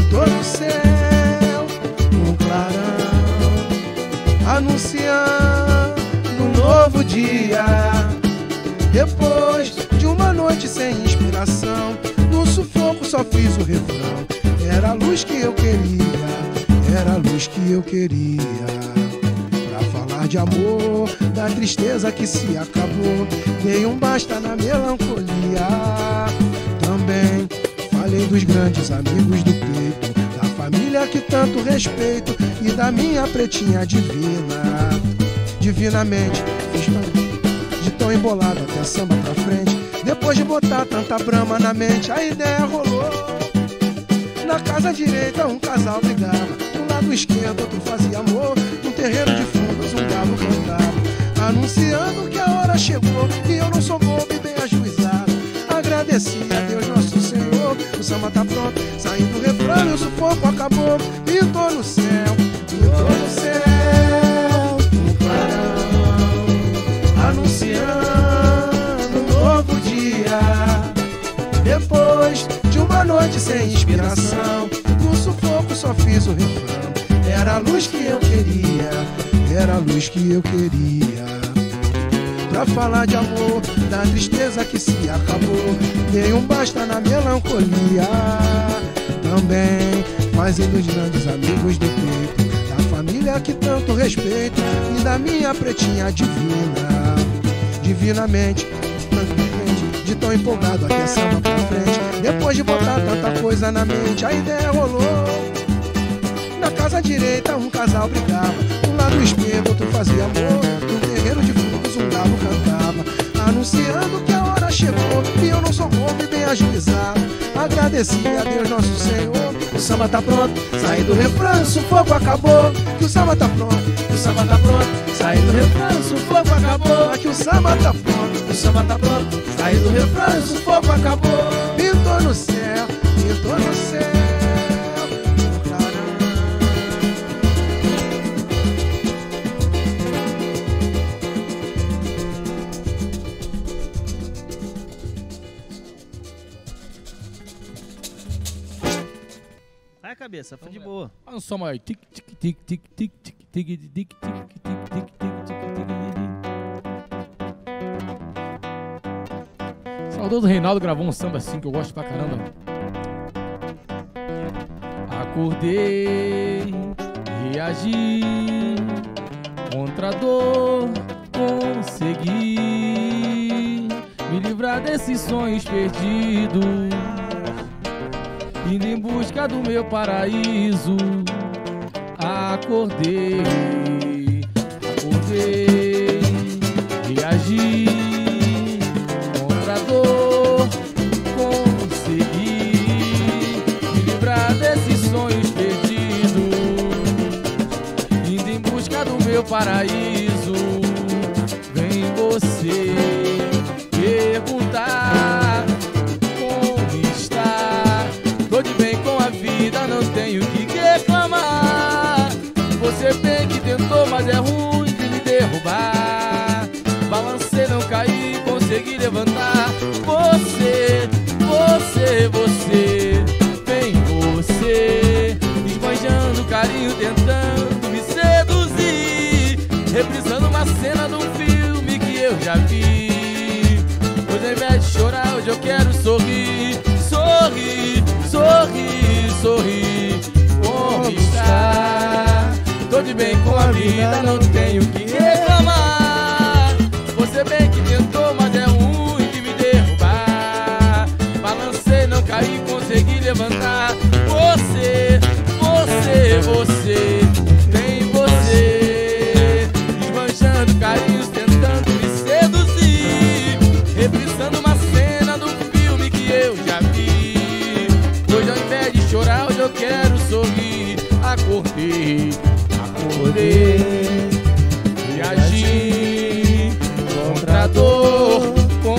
um clarão, anunciando um novo dia. Depois de uma noite sem inspiração, no sufoco só fiz o refrão. Era a luz que eu queria, era a luz que eu queria. Pra falar de amor, da tristeza que se acabou, dei um basta na melancolia. Também falei dos grandes amigos do peito, da família que tanto respeito e da minha pretinha divina. Divinamente fiz de tão embolado até samba pra frente. Depois de botar tanta brama na mente, a ideia rolou. Na casa direita um casal brigava, do lado esquerdo outro fazia amor. No terreiro de fundos um galo cantava, anunciando que a hora chegou. E eu não sou bobo e bem ajuizado, agradeci a Deus nosso Senhor. O samba tá pronto, saindo do refrão e o sufoco acabou. Pintou no céu um clarão, anunciando um novo dia. Depois de uma noite sem inspiração, no sufoco só fiz o refrão. Era a luz que eu queria, era a luz que eu queria. Pra falar de amor, da tristeza que se acabou, dei um basta na melancolia. Também falei dos grandes amigos do peito, da família que tanto respeito e da minha pretinha divina. Divinamente, de tão empolgado até samba pra frente. Depois de botar tanta coisa na mente, a ideia rolou. Na casa direita um casal brigava, do lado esquerdo outro fazia amor. No terreiro de fundos um galo cantava, anunciando que a hora chegou. E eu não sou bobo e bem ajuizado, agradeci a Deus nosso Senhor. O samba tá pronto, saí do refrão, o sufoco acabou. Que o samba tá pronto, o samba tá pronto, saí do refrão, o sufoco acabou. Que o samba tá pronto, o samba tá pronto, saí do refrão, o sufoco acabou. Pintou no céu, pintou no céu. Vai, cabeça, foi de boa. Olha um som aí. Tic, tic, tic, tic, tic, tic, tic, tic, tic, tic, tic, tic, tic. Saudoso Reinaldo gravou um samba assim que eu gosto pra caramba. Acordei, reagi contra a dor consegui me livrar desses sonhos perdidos, indo em busca do meu paraíso. Acordei, reagi contra a dor, consegui me livrar desses sonhos perdidos, indo em busca do meu paraíso. Vem você perguntar como está. Tô de bem com a vida, não tenho que reclamar. Você bem que tentou, mas é ruim de me derrubar. Balancei, não caí, consegui levantar. Você, vem você, esbanjando carinho, tentando me seduzir, reprisando uma cena de um filme que eu já vi. Hoje ao invés de chorar, hoje eu quero sorrir. Sorrir, sorrir, sorrir. Como está? Tô de bem com a vida, não tenho que reclamar. Você bem que tentou, mas é ruim de me derrubar. Balancei, não caí, consegui levantar. Você, vem você, esbanjando carinhos, tentando me seduzir, reprisando uma cena do filme que eu já vi. Hoje ao invés de chorar, hoje eu quero sorrir. Acordei, reagi contra a dor,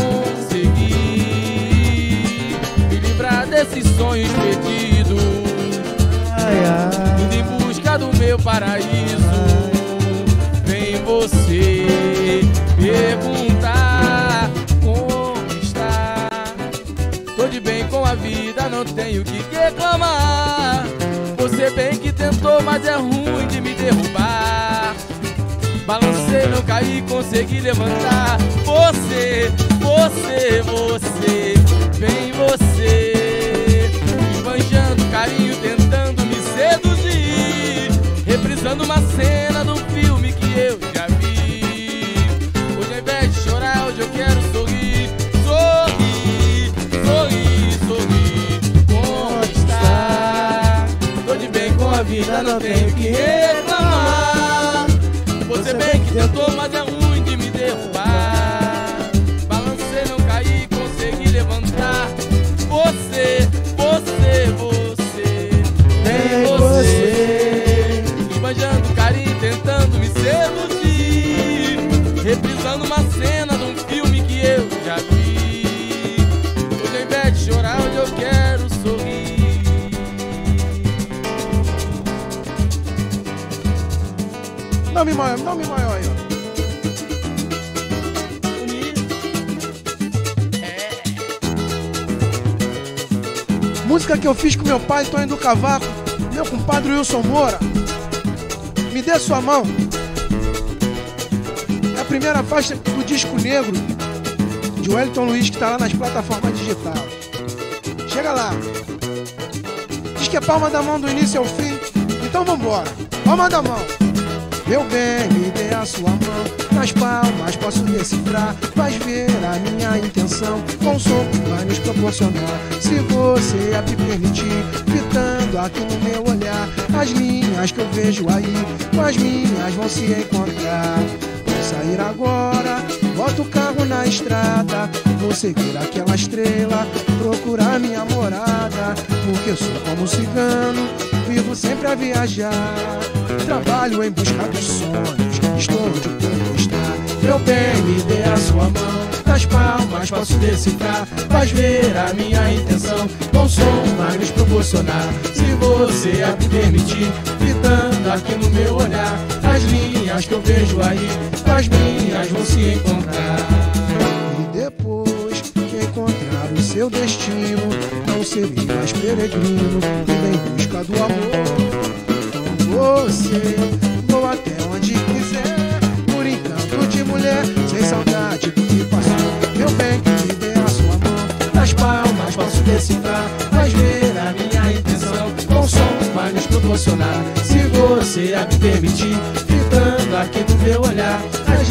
consegui me livrar desses sonhos perdidos, indo em busca do meu paraíso. Vem você perguntar como está. Tô de bem com a vida, não tenho que reclamar. Você bem que tentou, mas é ruim de me derrubar. Balancei, não caí, consegui levantar. Você, vem você, esbanjando carinho, tentando me seduzir, reprisando uma cena do filme que eu já vi. Hoje ao invés de chorar, hoje eu quero sorrir. Sorrir, sorrir, sorrir. Como está? Tô de bem com a vida, não tenho que reclamar. Você bem que tentou, mas é ruim de me derrubar. Balancei, não caí, consegui levantar. Você, vem você, esbanjando carinho, tentando me seduzir, reprisando uma cena de um filme que eu já vi. Hoje ao invés de chorar, hoje eu quero sorrir. Dá-me maior aí, ó. Música que eu fiz com meu pai, Tonho do Cavaco, meu compadre Wilson Moura. Me dê sua mão. É a primeira faixa do disco negro de Wellington Luiz, que tá lá nas plataformas digitais. Chega lá. Diz que é palma da mão do início ao fim. Então vambora. Palma da mão. Meu bem, me dê a sua mão. Nas palmas posso decifrar. Vais ver a minha intenção. Com o som que vai nos proporcionar. Se você a me permitir, fitando aqui no meu olhar, as linhas que eu vejo aí, com as minhas vão se encontrar. Vou sair agora, boto o carro na estrada, vou seguir aquela estrela, procurar minha morada. Porque eu sou como cigano, vivo sempre a viajar. Trabalho em busca dos sonhos, estou onde conquistar. Meu bem, me dê a sua mão. Nas palmas posso decifrar. Vais ver a minha intenção. Com som vai nos proporcionar. Se você a me permitir, fitando aqui no meu olhar, as linhas que eu vejo aí, as minhas vão se encontrar. E depois que encontrar o seu destino, não serei mais peregrino, indo em busca do amor. Você, vou até onde quiser, por encanto de mulher, sem saudade do que passou. Meu bem, me dê a sua mão. Nas palmas posso decifrar. Vais ver a minha intenção. Com som vai nos proporcionar. Se você a me permitir, fitando aqui no meu olhar, as linhas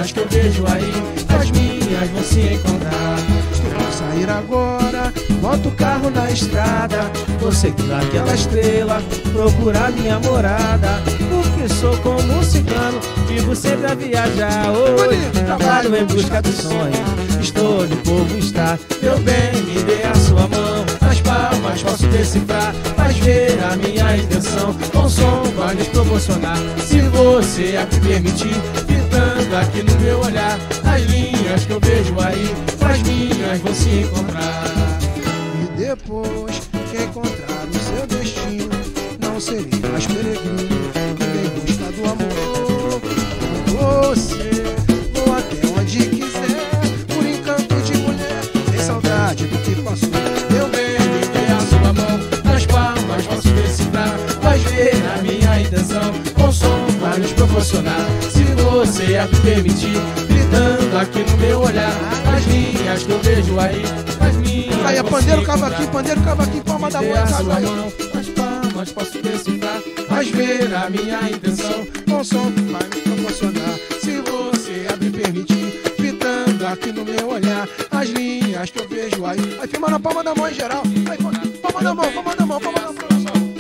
linhas que eu vejo aí, as minhas vão se encontrar. Eu vou sair agora, boto o carro na estrada, vou seguir aquela estrela, procurar minha morada. Porque sou como um cigano, vivo sempre a viajar. Hoje trabalho em busca dos sonhos, estou no povo está. Meu bem, me dê a sua mão, nas palmas posso decifrar, faz ver a minha intenção, com som vai nos proporcionar. Se você a me permitir, fitando aqui no meu olhar, as linhas que eu vejo aí, as minhas vão se encontrar. E depois que encontrar o seu destino, não serei mais peregrino, ninguém busca do amor. Com você, vou até onde quiser, por encanto de mulher, sem saudade do que passou. Meu bem, me dê a sua mão, nas palmas posso decifrar, faz ver a minha intenção, com som vai nos proporcionar. Se você a me permitir, gritando aqui no meu olhar, as linhas que eu vejo aí, as minhas. Aí é pandeiro, cavaquinho, palma da mão, sua mão, nas palmas posso decifrar, faz ver a minha intenção, com som vai me proporcionar. se você a me permitir, fitando Aqui no meu olhar, as linhas que eu vejo aí. Aí firma na palma da mão em geral. Aí, palma da mão, palma da mão, palma da mão.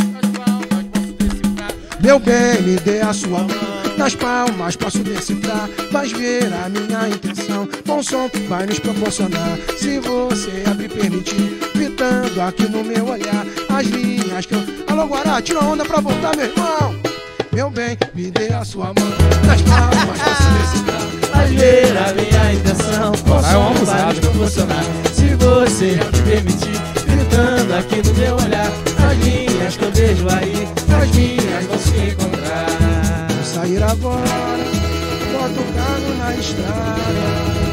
Meu bem, me dê a sua mão, nas palmas posso decifrar, vais ver a minha intenção, com som vai nos proporcionar. Se você a me permitir, fitando aqui no meu olhar, as linhas que eu... Alô Guará, tira a onda pra voltar, meu irmão. Meu bem, me dê a sua mão, nas palmas posso decifrar, faz ver a minha intenção, com som vai nos proporcionar. Se você a me permitir, gritando aqui no meu olhar, as linhas que eu vejo aí, as minhas vão se encontrar. Vou sair agora, boto o carro na estrada.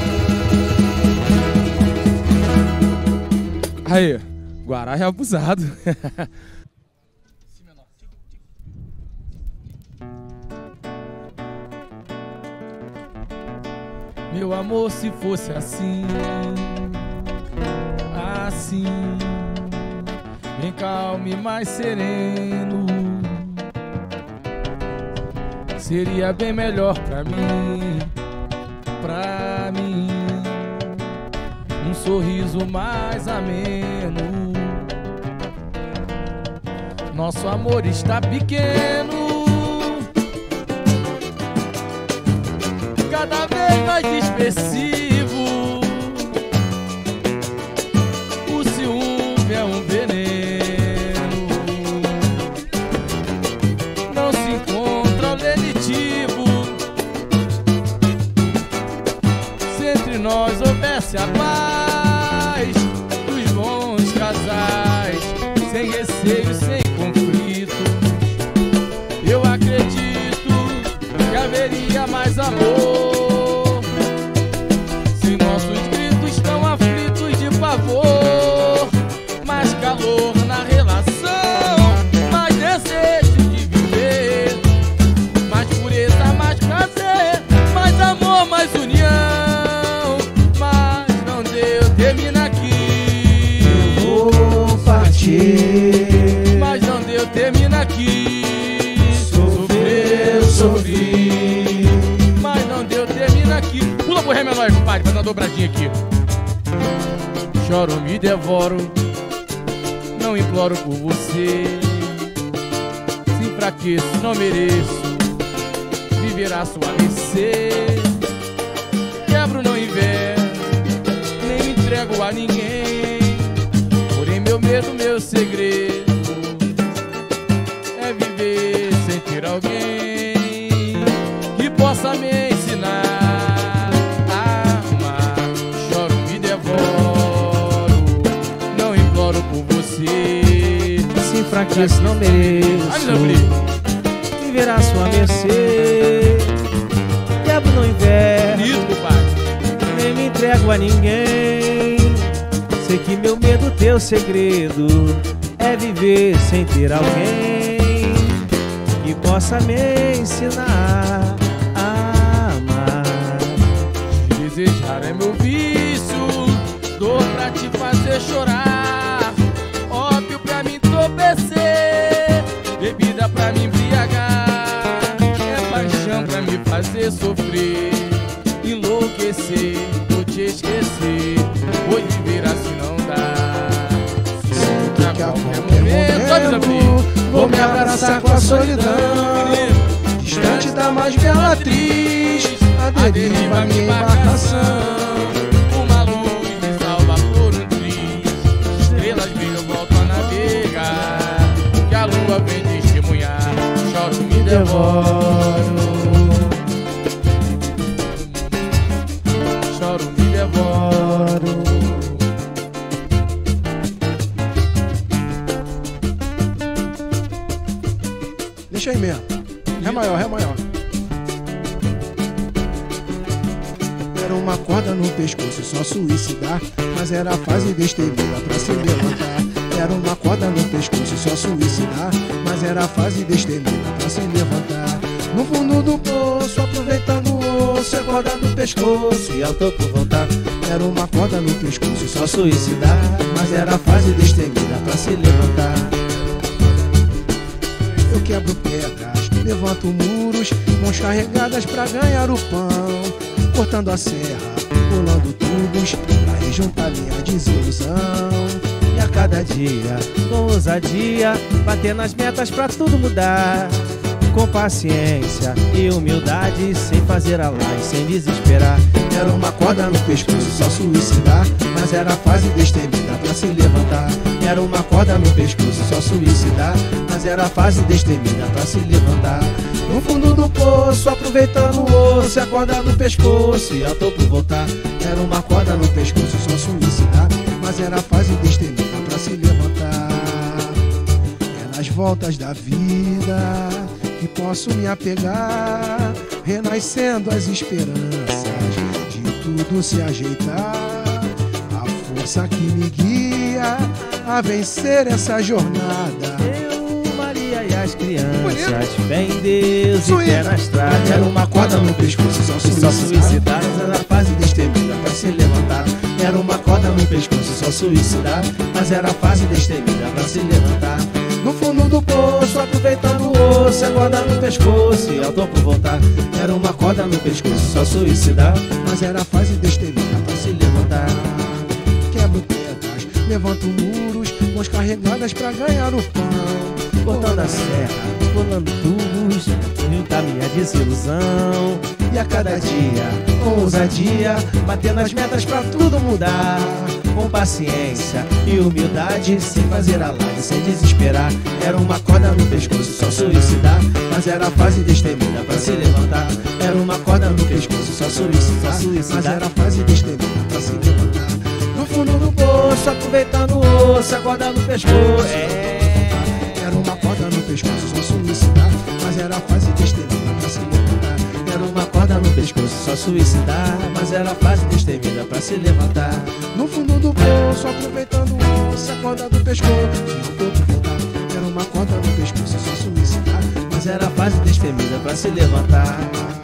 Aí, Guará é abusado. Meu amor, se fosse assim, assim, bem calmo e mais sereno, seria bem melhor pra mim, um sorriso mais ameno. Nosso amor está pequeno, cada vez mais expressivo. O ciúme é um veneno, não se encontra o lenitivo. Se entre nós houvesse a paz dos bons casais, sem receio, sem conflito, eu acredito que haveria mais amor. Se nossos gritos estão aflitos de pavor, mais calor na relação, mais desejo de viver, mais pureza, mais prazer, mais amor, mais união. Mas não deu, termina aqui. Eu vou partir, Mas não deu, termina aqui. sofrer, sofri. Mas não deu, termina aqui. Pula pro ré menor, compadre, faz uma dobradinha aqui. Choro, me devoro, não imploro por você. Se enfraqueço, não mereço viver a sua mercê. Quebro, não invejo, nem me entrego a ninguém. Porém meu medo, meu segredo é viver sem ter alguém que possa me ensinar a amar. Choro, me devoro, não imploro por você. Se enfraqueço, não mereço Ai, meu Deus. viver à sua mercê. Quebro, não invejo, Bonito, pai. nem me entrego a ninguém. Sei que meu medo, teu segredo é viver sem ter alguém que possa me ensinar a amar. Desejar é meu vício, dor pra te fazer chorar, ópio pra me entorpecer, bebida pra me embriagar, é paixão pra me fazer sofrer. esquecer, vou te esquecer. Vou viver assim não dá. Sinto que a qualquer momento vou me abraçar com a solidão. Distante da mais bela atriz, a deriva minha embarcação. Uma luz me salva por um triz. Estrelas brilham, volto a navegar. Que a lua vem testemunhar. Choro, me devoro. Choro, me devoro. Deixa aí mesmo. Ré maior, ré maior. Era uma corda no pescoço, só suicidar. Mas era a fase destemida pra se levantar. Era uma corda no pescoço, só suicidar. Mas era a fase destemida pra se levantar. No fundo do poço, aproveitando o osso, a corda no pescoço e ao topo voltar. Era uma corda no pescoço, só suicidar. Mas era a fase destemida pra se levantar. Eu quebro pedras, levanto muros, mãos carregadas pra ganhar o pão. Cortando a serra, pulando tubos, pra rejuntar minha desilusão. E a cada dia, com ousadia, bater nas metas pra tudo mudar. Com paciência e humildade, sem fazer alarde, sem desesperar. Era uma corda no pescoço, só suicidar. Mas era a fase destemida pra se levantar. Era uma corda no pescoço, só suicidar. Mas era a fase destemida pra se levantar. No fundo do poço, aproveitando o osso, a corda no pescoço e ao topo voltar. Era uma corda no pescoço, só suicidar. Mas era a fase destemida pra se levantar. É nas voltas da vida que posso me apegar, renascendo as esperanças de tudo se ajeitar. A força que me guia a vencer essa jornada. Eu, Maria e as crianças, fé em Deus e pé na estrada. Era uma corda no pescoço, só suicidar. Mas era a fase destemida pra se levantar. Era uma corda no pescoço, só suicidar. Mas era a fase destemida pra se levantar. No fundo do poço, aproveitando o osso, a corda no pescoço e ao topo voltar. Era uma corda no pescoço, só suicidar. Mas era a fase destemida pra se levantar. Quebro pedras, levanto muros, mãos carregadas pra ganhar o pão. Cortando a serra, pulando tubos, juntar minha desilusão. E a cada dia, com ousadia, bater nas metas pra tudo mudar. Com paciência e humildade, sem fazer alarde, sem desesperar. Era uma corda no pescoço, só suicidar. Mas era a fase destemida pra se levantar. Era uma corda no pescoço, só suicidar. Mas era a fase destemida pra se levantar. No fundo do poço, aproveitando o osso, a corda no pescoço. Era uma corda no pescoço, só suicidar. Mas era a fase destemida pra se levantar. Era uma corda no pescoço, só suicidar. Mas era a fase destemida pra se levantar. No fundo do poço, aproveitando o osso, a corda do pescoço e ao topo voltar. Era uma corda no pescoço, só suicidar. Mas era a fase destemida pra se levantar.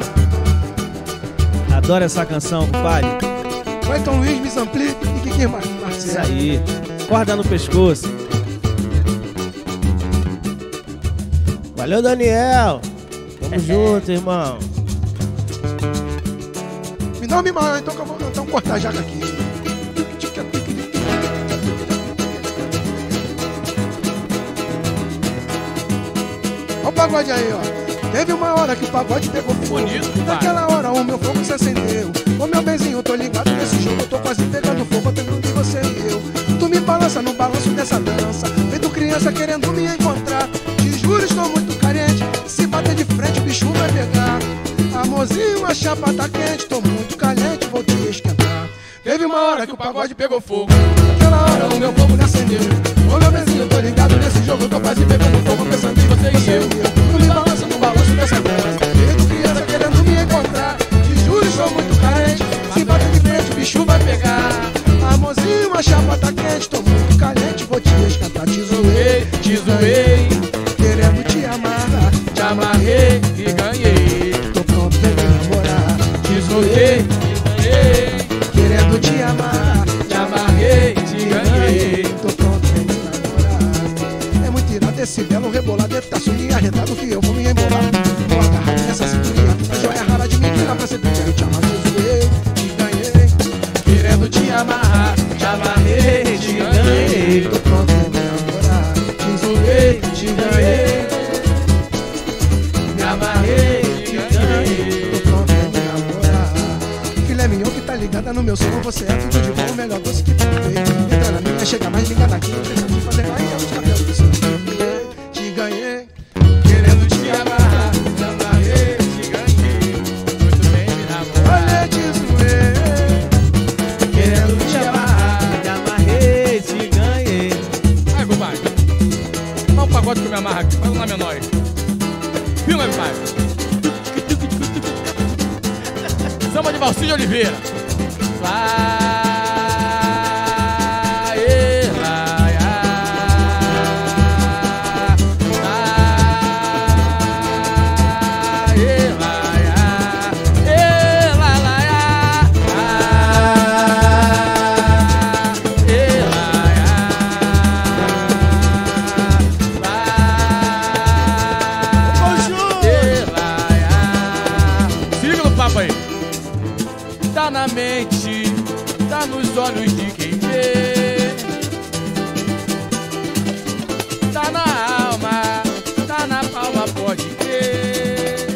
Adoro essa canção, compadre. Vai Tom Luiz, Miss Ampli e Kiki Marcelo. Isso aí, corda no pescoço. Valeu, Daniel. Tamo junto, irmão. Me dá uma mimada, então que eu vou cortar a jaca aqui. Olha o pagode aí, ó. Teve uma hora que o pagode pegou fogo. Naquela hora o meu fogo se acendeu. Ô meu benzinho, tô ligado nesse jogo. Eu tô quase pegando fogo, tendo de você e eu. Tu me balança no balanço dessa dança. Feito criança querendo me encontrar. Te juro, estou muito carente. Se bater de frente, o bicho vai pegar. Amorzinho, a chapa tá quente. Tô muito caliente, vou te esquentar. Teve uma hora que o pagode pegou fogo. Naquela hora o meu fogo me acendeu. Ô meu benzinho, tô ligado nesse jogo. Eu tô quase pegando fogo, pensando em você e eu. Tu me balança no balanço dessa dança. Feito criança querendo me encontrar. Te juro, estou muito carente. Se bater de frente, o bicho vai pegar. Amorzinho, a chapa tá quente. Tô muito caliente, vou te esquentar. Te zoei, querendo te amar. Te amarrei e ganhei. Tô pronto pra namorar. Te zoei e ganhei. Querendo te amar. Te amarrei e ganhei. Tô pronto pra namorar. É muito irado esse belo rebolado. Deve tá suninho arretado que eu vou me embolar. Vou agarrar nessa cinturinha. A joia rara de mentira pra ser pequeno. Te amar, te zoei, te amarrar, te amarrei, te ganhei. Tô pronto pra me namorar. Te zoei, te ganhei. Me amarrei, te ganhei. Tô pronto pra me namorar. Filé mignon que tá ligada no meu som. Você é tudo de bom, melhor doce que provei. Entra na minha, chega mais ligada aqui. Deixa eu fazer ainda os cabelos do seu. Te ganhei. Querendo te amarrar, te amarrei, te ganhei. Muito bem, me namorar. Olha, te zoei. Querendo te amarrar. Te amarrei, te ganhei. Ai, compadre. Dá um pagode que eu me amarro aqui. Faz um lá menor aí. Filma, compadre. Samba de Valcínio Oliveira. Siga no papo aí. Tá na mente, tá nos olhos de quem vê. Tá na alma, tá na palma, pode crer.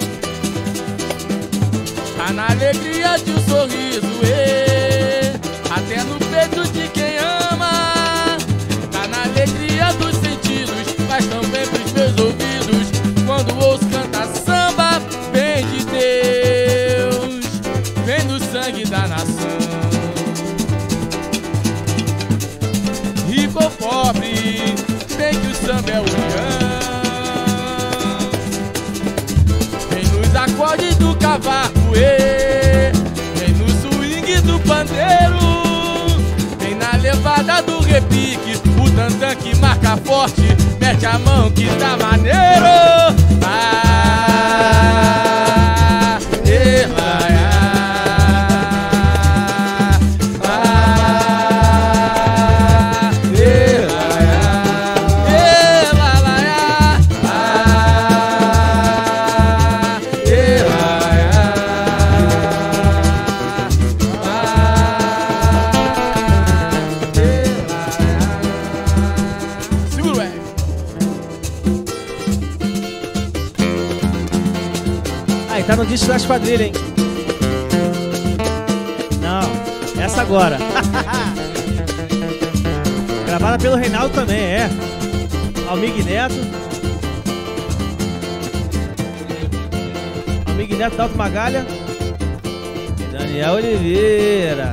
Tá na alegria de um sorriso, até no peito de quem ama. Tá na alegria dos sentidos, faz tão bem pros meus ouvidos. Quando ouço cantar samba, vem de Deus, vem do sangue da nação. Rico ou pobre, vem que o samba é união. Vem nos acordes do cavaco, vem no swing do pandeiro. Vem na levada do repique, o tantã que marca forte. Mete a mão que tá maneiro. Segura o R. Aí, tá no disco das quadrilhas, hein? Não, essa agora. Gravada pelo Reinaldo também, é. Almig Neto. Almig Neto, Dalto Magalha. E Daniel Oliveira.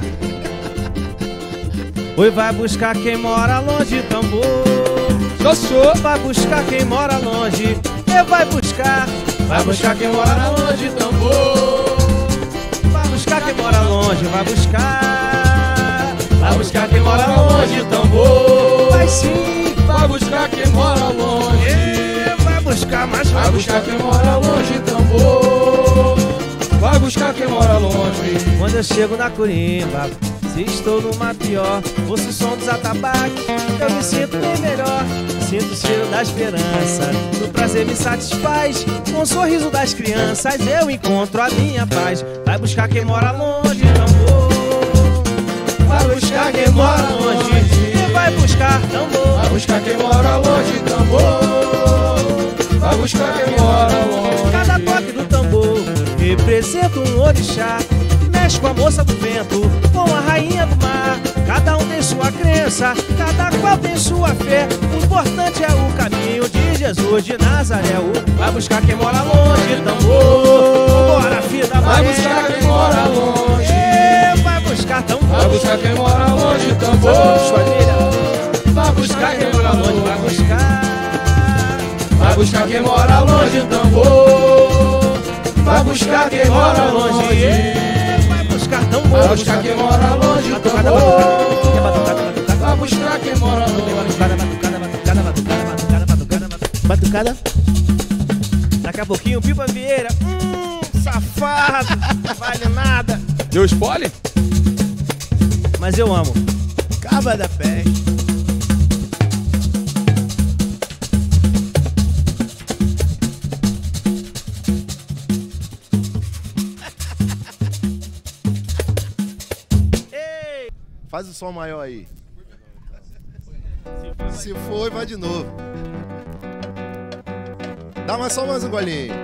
Oi, vai buscar quem mora longe, tambor. Xoxô. Vai buscar quem mora longe. E vai buscar. Vai buscar quem mora longe, tambor. Vai buscar quem mora longe. Vai buscar. Vai buscar quem mora longe, tambor. Vai sim. Vai buscar quem mora longe. E vai buscar mais. Vai buscar quem mora longe, tambor. Vai buscar quem mora longe. Quando eu chego na Corimba, se estou numa pior, ouço o som dos atabaques, eu me sinto bem melhor. Sinto o cheiro da esperança, o prazer me satisfaz. Com o sorriso das crianças eu encontro a minha paz. Vai buscar quem mora longe, tambor. Vai buscar quem mora longe. E vai buscar tambor. Vai buscar quem mora longe, tambor. Vai buscar quem mora longe. Cada toque do tambor representa um orixá. Mexe com a moça do vento, com a rainha do mar. Cada um tem sua crença, cada qual tem sua fé. O importante é o caminho de Jesus de Nazaré. Vai buscar quem mora longe, tambor. Bora, filha da Vai Maria. buscar quem mora longe. Vai buscar tambor. Vai buscar quem mora longe, tambor. Vai buscar quem mora longe. Vai buscar. Vai buscar quem mora longe, tambor. Vai buscar quem mora longe. Vai buscar tambor. Vai buscar quem mora longe, tambor. Vai buscar quem mora longe. Batucada. Daqui a pouquinho, Pipa Vieira. Safado. Não vale nada. Deu spoiler? Mas eu amo. Caba da peste. Faz o som maior aí. Se foi, vai de novo. Dá só mais um golinho.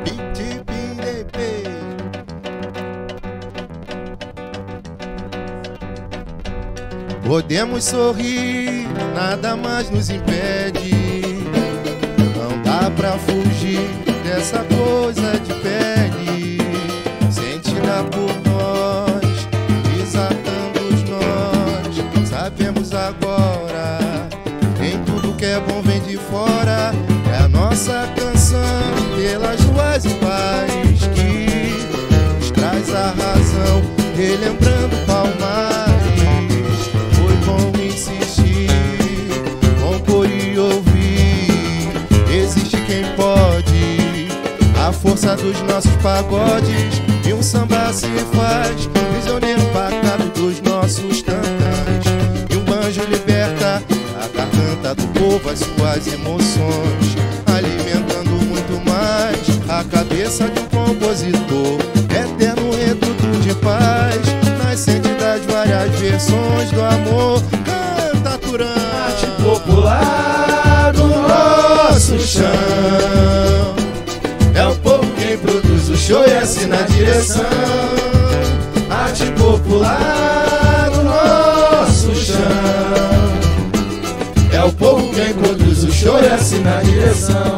Podemos sorrir, nada mais nos impede. Não dá pra fugir dessa coisa de pele, sentida por nós, desatando os nós. Sabemos agora, nem tudo que é bom vem de fora. É a nossa canção pelas ruas e paz que nos traz a razão, relembrando Palmares. Foi bom insistir, compor e ouvir. Existe quem pode, a força dos nossos pagodes. E um samba se faz, prisioneiro pacato dos nossos tantãs. E um banjo liberta a garganta do povo, as suas emoções, alimentando muito mais a cabeça de um compositor. Eterno reduto de paz, nascente das várias versões do amor. Canta Turã, arte popular do nosso chão. É o povo quem produz o show e assina a direção. Arte popular do nosso chão. É o povo quem produz o show e assina a direção.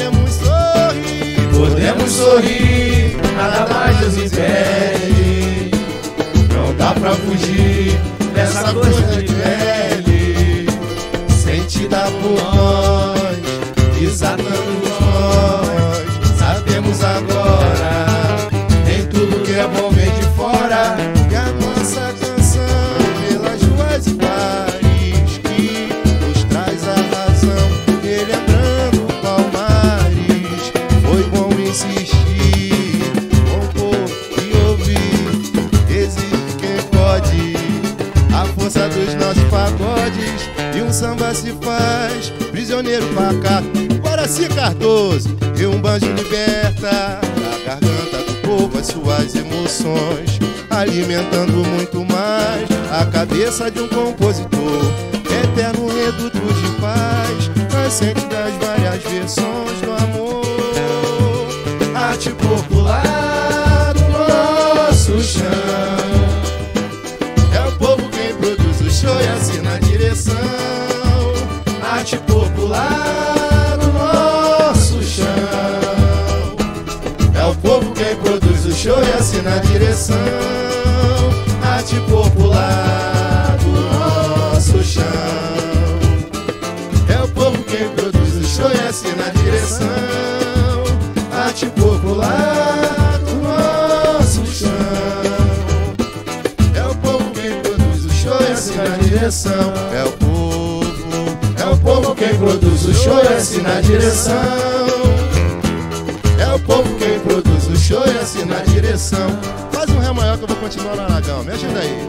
Podemos sorrir, nada mais nos impede. Não dá pra fugir dessa coisa de pele, sentida por nós, desatando nós. Sabemos agora, nem tudo que é bom vem de fora. E a nossa canção pelas ruas e bares que nos traz a razão, relembrando Palmares. Foi bom insistir, compor e ouvir. Existe quem pode, a força dos nossos pagodes. E um samba se faz, prisioneiro pacato, Guaraci Cardoso. E um banjo liberta a garganta do povo, as suas emoções, alimentando muito mais a cabeça de um compositor. Eterno reduto de paz, nascente das várias versões do amor. Arte popular do nosso chão. É o povo quem produz o show e assina a direção. Arte popular do nosso chão. É o povo quem produz o show e assina a direção. Arte popular do nosso chão. É o povo quem produz o show e assina a direção. Arte popular do nosso chão. É o povo quem produz o show e assina a direção. É o povo quem produz o show e assina a direção. É o povo quem produz o show e assina a direção. Faz um ré maior que eu vou continuar no Aragão, me ajuda aí.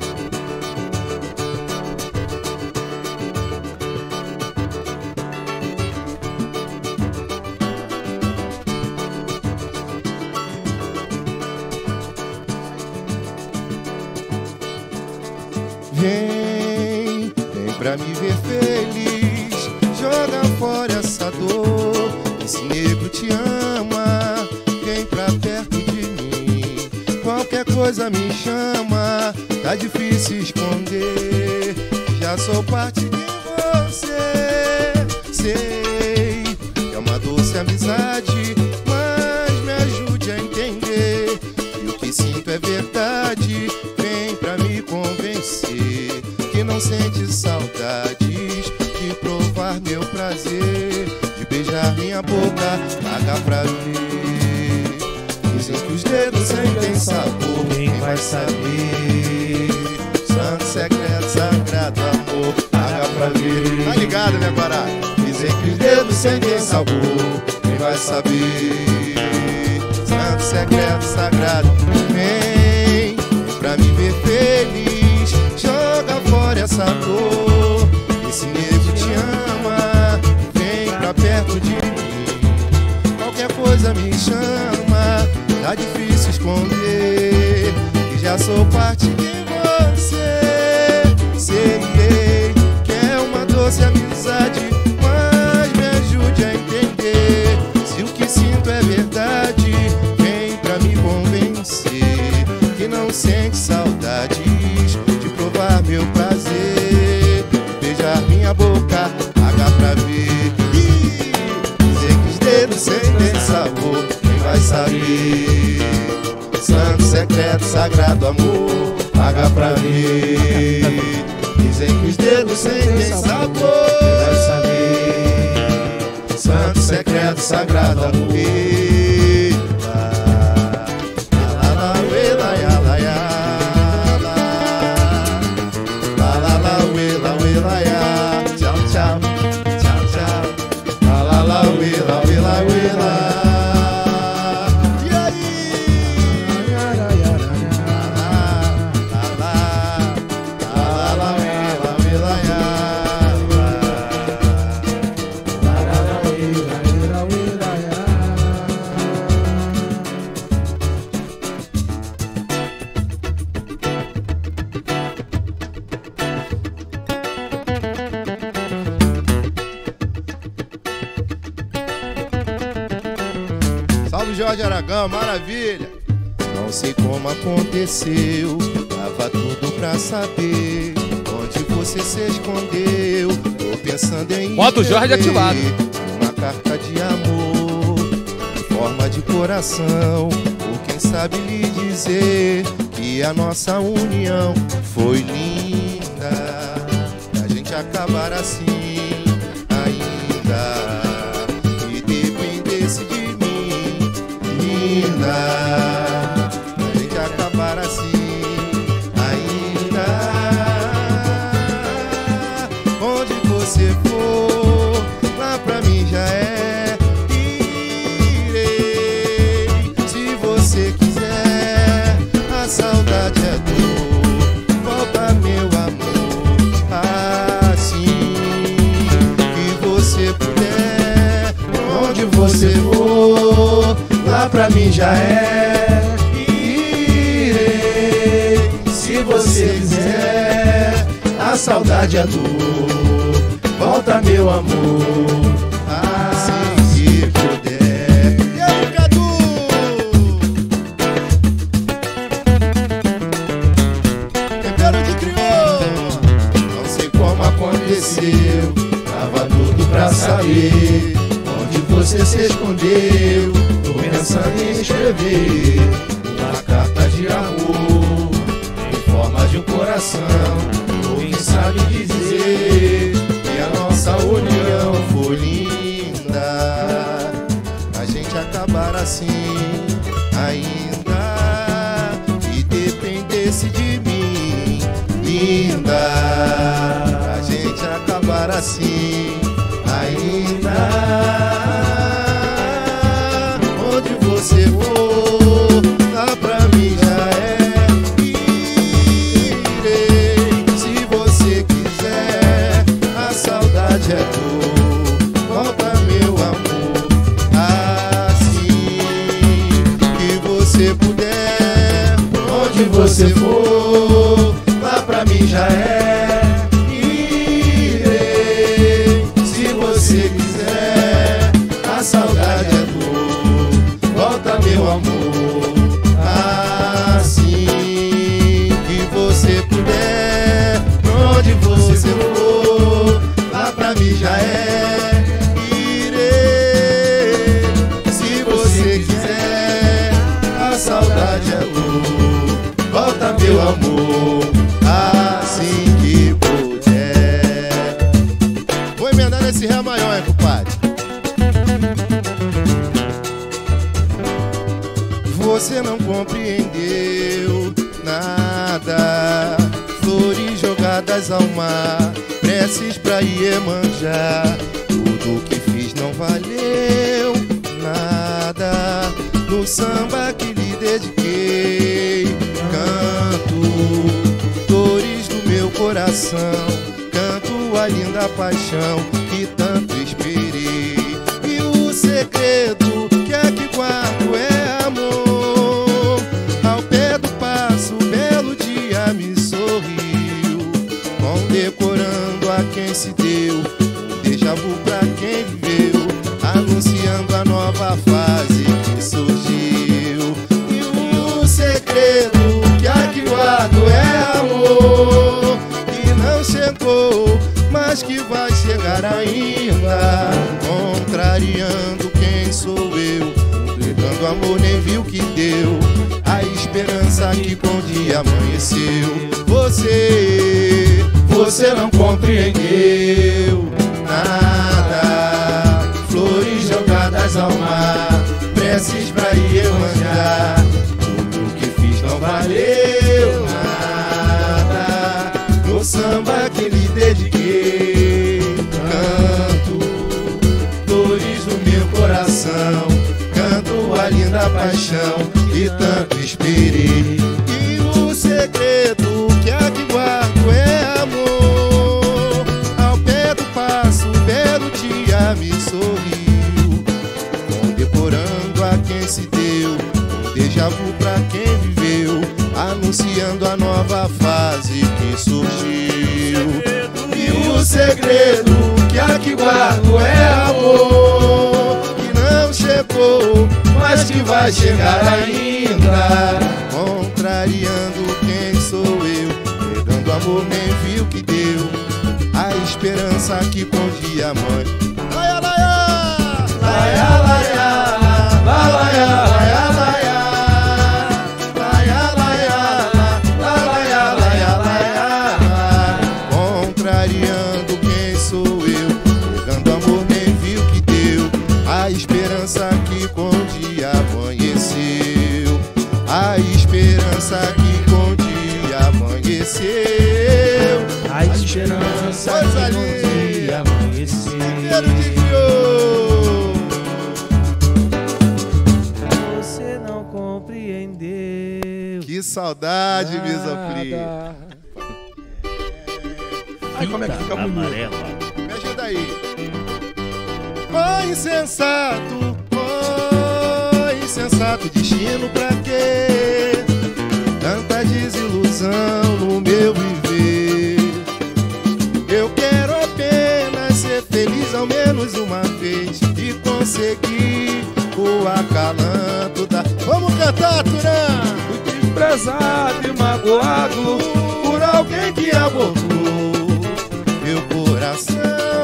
Vem pra me ver feliz, joga fora essa dor. Esse negro te ama, vem pra perto de mim. Qualquer coisa me chama, tá difícil esconder. Já sou parte de você. Sei que é uma doce amizade, mas me ajude a entender que o que sinto é verdade. Vem pra me convencer que não sente saudades de provar meu prazer, de beijar minha boca, paga pra ver. Dizem que os dedos sentem sabor, quem vai saber? Santo, secreto, sagrado amor, paga pra ver. Tá ligado, né, Pará? Dizem que os dedos sentem sabor, quem vai saber? Santo, secreto, sagrado. Vem pra me ver feliz, joga fora essa dor. Esse negro te ama, vem pra perto de mim. Qualquer coisa me chama, tá difícil esconder que já sou parte de você. sem ter sabor, quem vai saber? Santo, secreto, sagrado amor, paga pra ver. Dizem que os dedos sentem sabor, quem vai saber? Santo, secreto, sagrado amor. Salve Jorge Aragão, maravilha! Não sei como aconteceu, tava tudo pra saber onde você se escondeu. Tô pensando em Modo Jorge ativado. uma carta de amor em forma de coração, ou quem sabe lhe dizer que a nossa união foi linda, e a gente acabar assim ainda. A gente acabar assim ainda. Onde você for, lá pra mim já é. Irei, se você quiser. A saudade é dor, volta meu amor. Assim que você puder. Onde você for, lá pra mim já é. Irei, se você quiser. A saudade é dor, volta meu amor. Assim que puder. E aí, Cadu? Tempero de crioulo. Não sei como aconteceu, tava tudo pra saber onde você se escondeu. Tô pensando em escrever uma carta de amor em forma de um coração, ou quem sabe dizer que a nossa união foi linda, a gente acabar assim ainda, e dependesse de mim, linda, a gente acabar assim ainda. Você for, lá pra mim já é. Irei, se você quiser. A saudade é dor, volta meu amor. Assim que você puder. Onde você for, lá pra mim já é. Irei, se você quiser. A saudade é dor, volta meu amor, assim que você puder. Onde você for, lá pra mim já é. Irei, se você quiser. A saudade é dor, volta meu amor, assim que puder. Vou emendar nesse Ré maior, hein, compadre? Você não compreendeu nada. Flores jogadas ao mar, preces pra Iemanjá. Tudo que fiz não valeu nada. No samba que lhe dediquei, canto dores do meu coração, canto a linda paixão que tanto esperei. E o segredo que aqui guardo é amor. Decorando a quem se deu, um déjà vu pra quem viveu, anunciando a nova fase que surgiu. E o segredo que aqui guardo é amor, que não chegou, mas que vai chegar ainda, contrariando quem quem sou eu, entregando amor nem viu que deu, a esperança que com o dia amanheceu. Você não compreendeu nada, flores jogadas ao mar, preces pra Iemanjá, tudo que fiz não valeu nada, no samba que lhe dediquei, canto dores do meu coração, canto a linda paixão que tanto esperei. E o segredo que aqui guardo é amor, ao pé do passo, o belo dia me sorriu, condecorando a quem se deu, um déjà vu pra quem viveu, anunciando a nova fase que surgiu. E o segredo que aqui guardo é amor, que não chegou, mas que vai chegar ainda, contrariando quem sou eu, pegando amor nem viu que deu, a esperança que com o dia mãe. Laia, laia, laia, laia, laia, laia, laia, laia, laia, laia, contrariando quem sou eu, pegando amor nem viu que deu, a esperança que com o dia amanheceu, a esperança que com o dia amanheceu, a esperança que com o dia amanheceu. Você não compreendeu. Que saudade, Bisopli. Ai, como é que fica bonito. Me ajuda aí. Oh, insensato, destino pra quê? Tanta desilusão no meu viver. Eu quero apenas ser feliz ao menos uma vez e conseguir o acalanto da... Vamos cantar, Turã! Fui desprezado e magoado por alguém que abortou meu coração.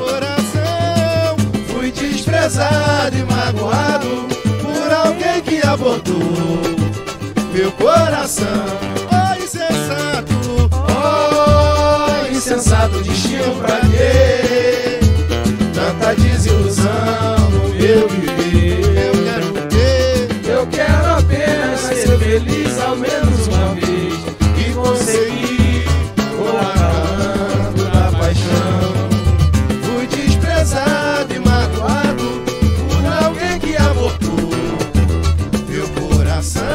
Fui desprezado e magoado por alguém que abortou meu coração. Oh, insensato, destino pra quê? Tanta desilusão no meu viver. Eu quero apenas ser feliz ao menos uma vez e conseguir o acalanto da paixão. Fui desprezado e magoado por alguém que abortou meu coração.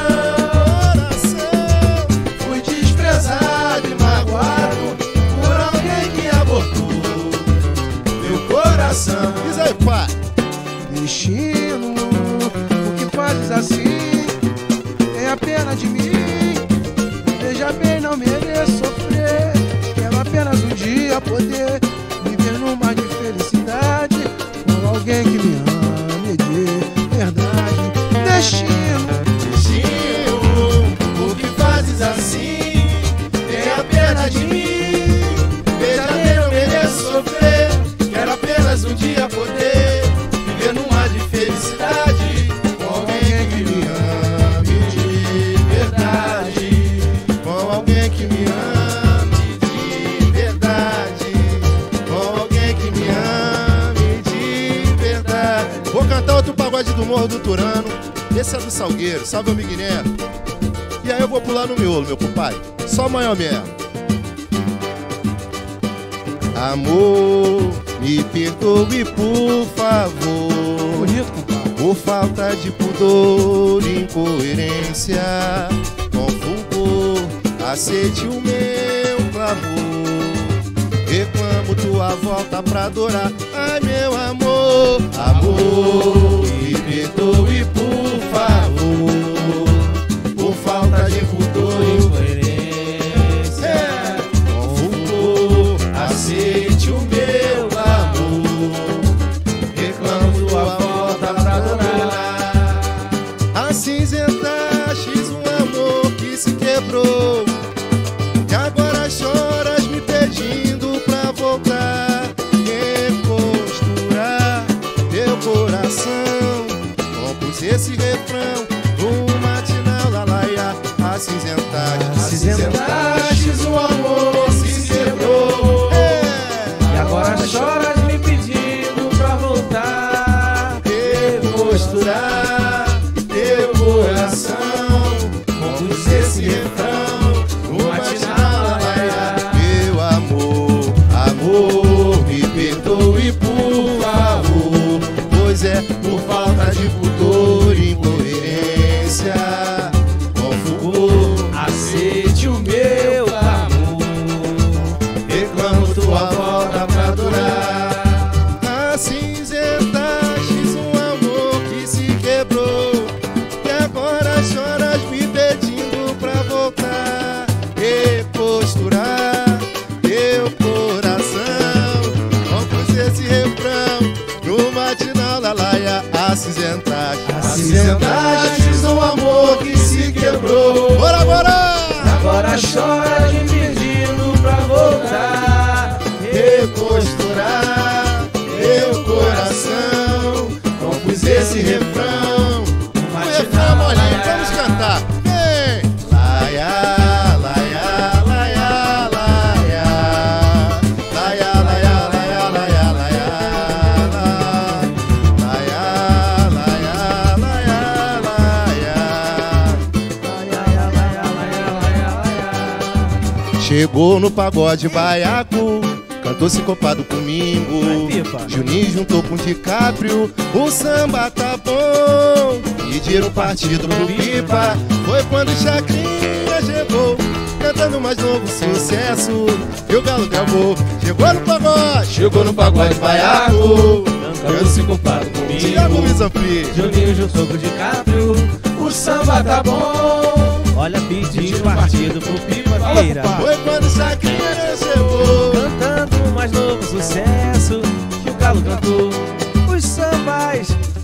Fui desprezado e magoado por alguém que abortou meu coração. Diz aí, pai. Destino, o que fazes assim é a pena de mim. Veja bem, não mereço sofrer. Quero apenas um dia poder viver num mar de felicidade com alguém que me ame de verdade. Destino, o que fazes assim é a pena de mim. Veja bem, não mereço sofrer. Quero apenas um dia poder viver num mar de felicidade com alguém que me ame de verdade. Com alguém que me ame de verdade. Com alguém que me ame de verdade. Vou cantar outro pagode do Morro do Turano. Esse é do Salgueiro, salve o Miguel. E aí eu vou pular no miolo, meu papai. Só amanhã mesmo. Amor, me perdoe por favor. Bonito, compadre. Por falta de pudor, incoerência, com fulgor, aceite o meu clamor. Reclamo tua volta pra adorar. Ai, meu amor, amor, me perdoe por favor. Por falta de pudor, incoerência, com fulgor, aceite o meu clamor. Reclamo tua volta pra adorar. Acinzentastes um amor que se quebrou, e agora choras me pedindo pra voltar. Reconstruir teu coração. esse refrão, um matinal, lalaia, acinzentastes o amor se quebrou. E agora choras me pedindo pra voltar, Reposturar teu coração, compus esse refrão, um matinal, lalaia. Meu amor, amor, me perdoe por favor, pois é por falta de pudor e incoerência, com fulgor, aceite o meu amor. reclamo tua volta pra adorar. Acinzentastes um amor que se quebrou, e agora choras me pedindo pra voltar, reposturar teu coração, compus esse refrão no matinal, lalaia, acinzentastes um amor que se quebrou. Bora, bora! Agora choras me pedindo pra voltar, Reposturar teu coração, compus esse refrão. O refrão, molinho, vamos cantar. Vem! Laia, laia, laia, laia. Laia, laia, laia, laia, laia. Laia, laia, laia, laia. Chegou no pagode baiaco, cantou sincopado comigo. Juninho juntou com DiCaprio, o samba tá bom. Pediram partido pro Pipa, foi quando Chacrinha chegou, cantando mais novo sucesso, e o Galo gravou. Chegou no pagode baiaco, cantando sincopado comigo. Tiago Luiz Ampli, Juninho juntou com DiCaprio, o samba tá bom. Olha, pedindo partido pro Pipa Feira, foi quando Chacrinha chegou, cantando o mais novo sucesso que o Galo cantou. Os sambas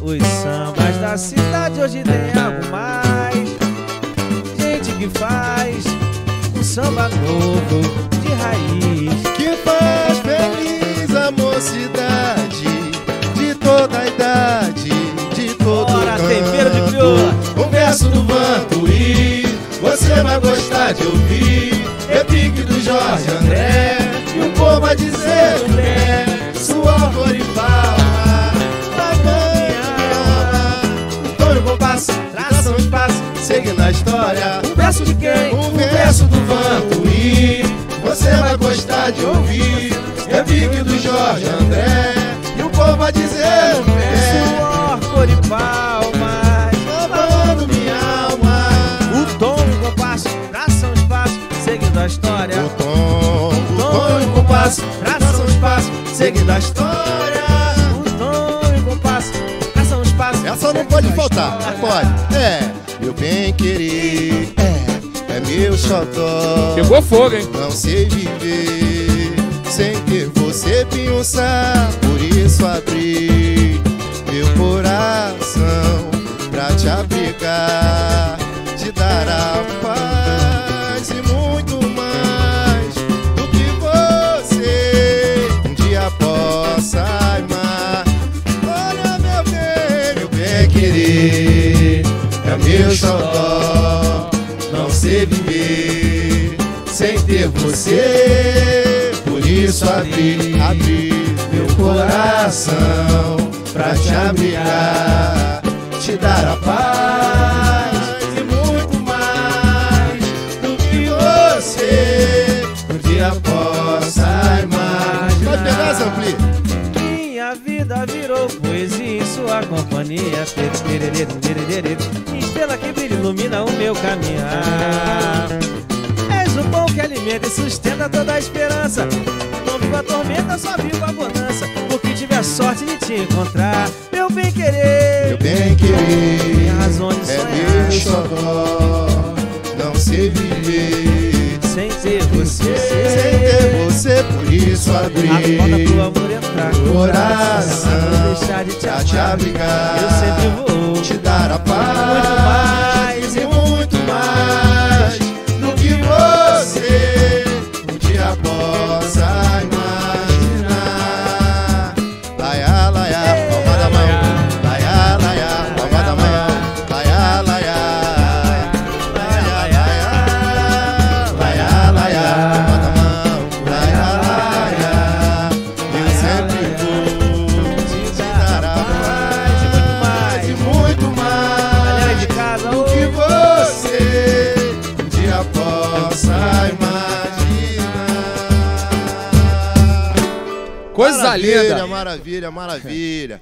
da cidade hoje tem algo mais. Gente que faz um samba novo de raiz, que faz feliz a mocidade de toda a idade, de todo Ora, canto. tempero de crioula. Um verso do Vantuí, você vai gostar de ouvir. Repique do Jorge André, e o povo vai dizer o pé, sua cor e palma, vai ganhar. Um tom e compasso, tração espaço, seguindo a história. Um verso de quem? Um verso do Vantuí, você vai gostar de ouvir. Repique do Jorge André, e o povo vai dizer o pé, suor, cor e palmas, roubando minha alma. o tom e o compasso, tração espaço, seguindo a história. O tom e o compasso, tração espaço, seguindo a história. O tom e o compasso, tração espaço. Essa não pode faltar, pode. É, meu bem querer, é meu xodó. Pegou fogo, hein? Não sei viver sem ter você pensar, por isso abri meu coração pra te abrigar, te dar a paz e muito mais do que você um dia possa amar. Olha meu bem querer, é meu xodó. Não sei viver sem ter você, por isso abri meu coração pra te abrigar, te dar a paz e muito mais do que você um dia possa imaginar. Pode pegar, Zampli? Minha vida virou poesia em sua companhia. Estrela que brilha ilumina o meu caminhar. És o pão que alimenta e sustenta toda a esperança. Não vivo a tormenta, só vivo a bonança, porque tive a sorte de te encontrar. Meu bem querer, Meu bem querer, minha razão de é sonhar. meu xodó. Não sei viver Sem ter você, sem ter você, por isso abri a porta pro amor entrar. coração Pra não deixar de te pra te amar. abrigar, Eu sempre vou te dar a paz muito mais e muito mais do que você um dia possa imaginar. Laia, laia, palma da mão. Laia, laia, palma da mão. linda. Maravilha, maravilha.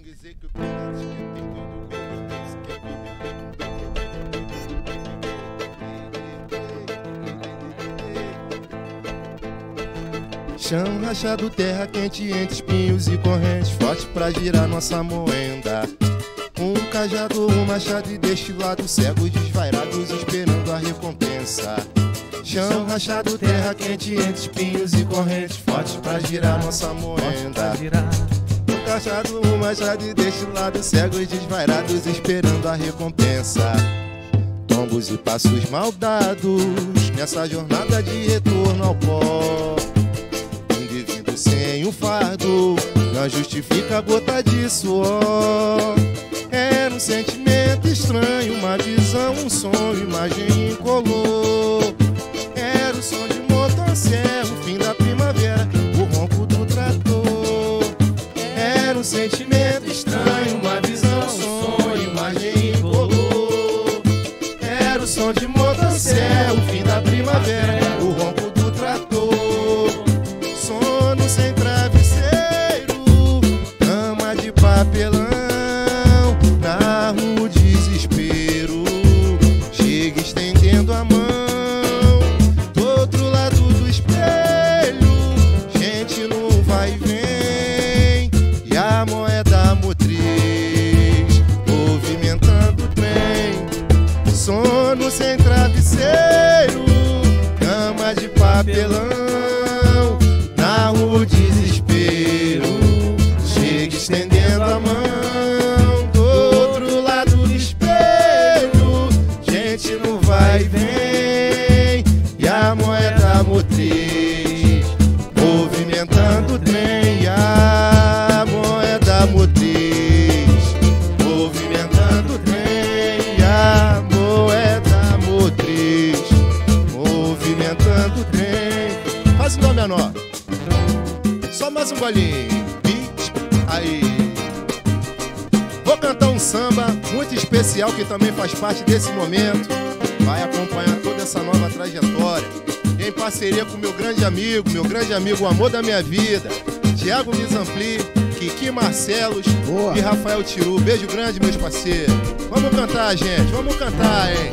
Chão rachado, terra quente entre espinhos e correntes, forte pra girar nossa moenda. Um cajado, um machado e deste lado, cegos desvairados esperando a recompensa. Chão rachado, terra quente entre espinhos e correntes, forte pra girar nossa moenda. Um cajado, um machado e deste lado, cegos desvairados esperando a recompensa. Tombos e passos mal dados nessa jornada de retorno ao pó. Sem um fardo, não justifica a gota de suor. Era um sentimento estranho, uma visão, um sonho, imagem incolor. Era o som de motosserra, o fim da primavera, o ronco do trator. Era um sentimento estranho, uma visão, um sonho, imagem incolor. Era o som de motosserra, o fim da primavera, o ronco do trator. Sono sem travesseiro, cama de papelão, narro o desespero, chega estendendo a mão. Do outro lado do espelho, gente não vai e vem, e a moeda motriz movimentando o trem. Sono sem travesseiro, cama de papelão, o desespero chega estendendo a mão. Do outro lado do espelho, gente não vai e vem, e a moeda motriz movimentando o trem. E a moeda motriz movimentando o trem. E a moeda motriz movimentando o trem. Faz o dó menor. Só mais um golinho. Aí. Vou cantar um samba muito especial que também faz parte desse momento. Vai acompanhar toda essa nova trajetória. Em parceria com meu grande amigo, o amor da minha vida, Thiago Mizampli, Kiki Marcelos e Rafael Tiru. Beijo grande, meus parceiros. Vamos cantar, gente. Vamos cantar, hein?